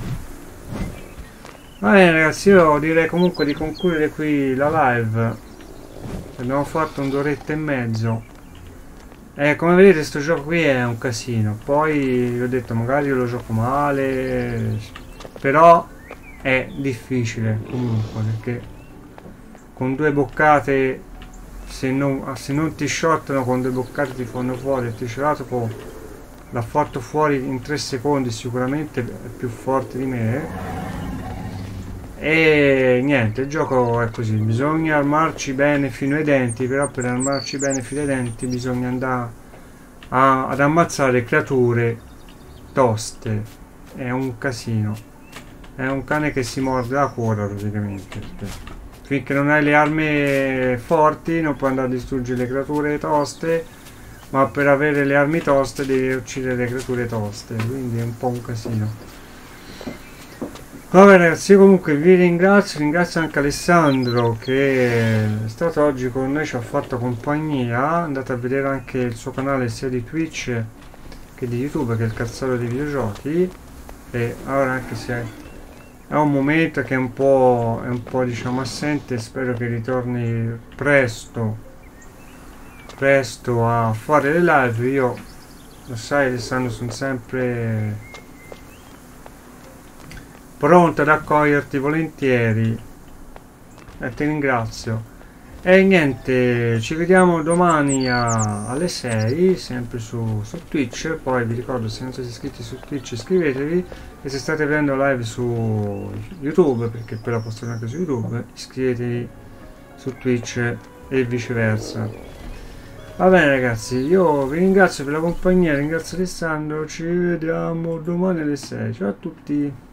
Va bene ragazzi, io direi comunque di concludere qui la live. Abbiamo fatto un'oretta e mezzo. E come vedete sto gioco qui è un casino. Poi vi ho detto magari io lo gioco male, però è difficile comunque, perché con due boccate, se non, se non ti shottano con due boccate ti fanno fuori. Il triceratopo l'ha fatto fuori in tre secondi, sicuramente è più forte di me. E niente, il gioco è così, bisogna armarci bene fino ai denti, però per armarci bene fino ai denti bisogna andare a, ad ammazzare creature toste. È un casino, è un cane che si morde la coda praticamente. Finché non hai le armi forti non puoi andare a distruggere le creature toste, ma per avere le armi toste devi uccidere le creature toste, quindi è un po' un casino. Vabbè ragazzi, io comunque vi ringrazio, ringrazio anche Alessandro che è stato oggi con noi, ci ha fatto compagnia. Andate a vedere anche il suo canale sia di Twitch che di YouTube, che è il Cazzaro dei Videogiochi. E ora, anche se è un momento che è un po', è un po' diciamo assente, spero che ritorni presto presto a fare le live. Io, lo sai Alessandro, sono sempre pronto ad accoglierti volentieri e ti ringrazio. E niente, ci vediamo domani a, alle sei, sempre su, su Twitch. Poi vi ricordo, se non siete iscritti su Twitch iscrivetevi, e se state vedendo live su YouTube, perché poi la posto anche su YouTube, iscrivetevi su Twitch e viceversa. Va bene ragazzi, io vi ringrazio per la compagnia, ringrazio Alessandro, ci vediamo domani alle sei, ciao a tutti.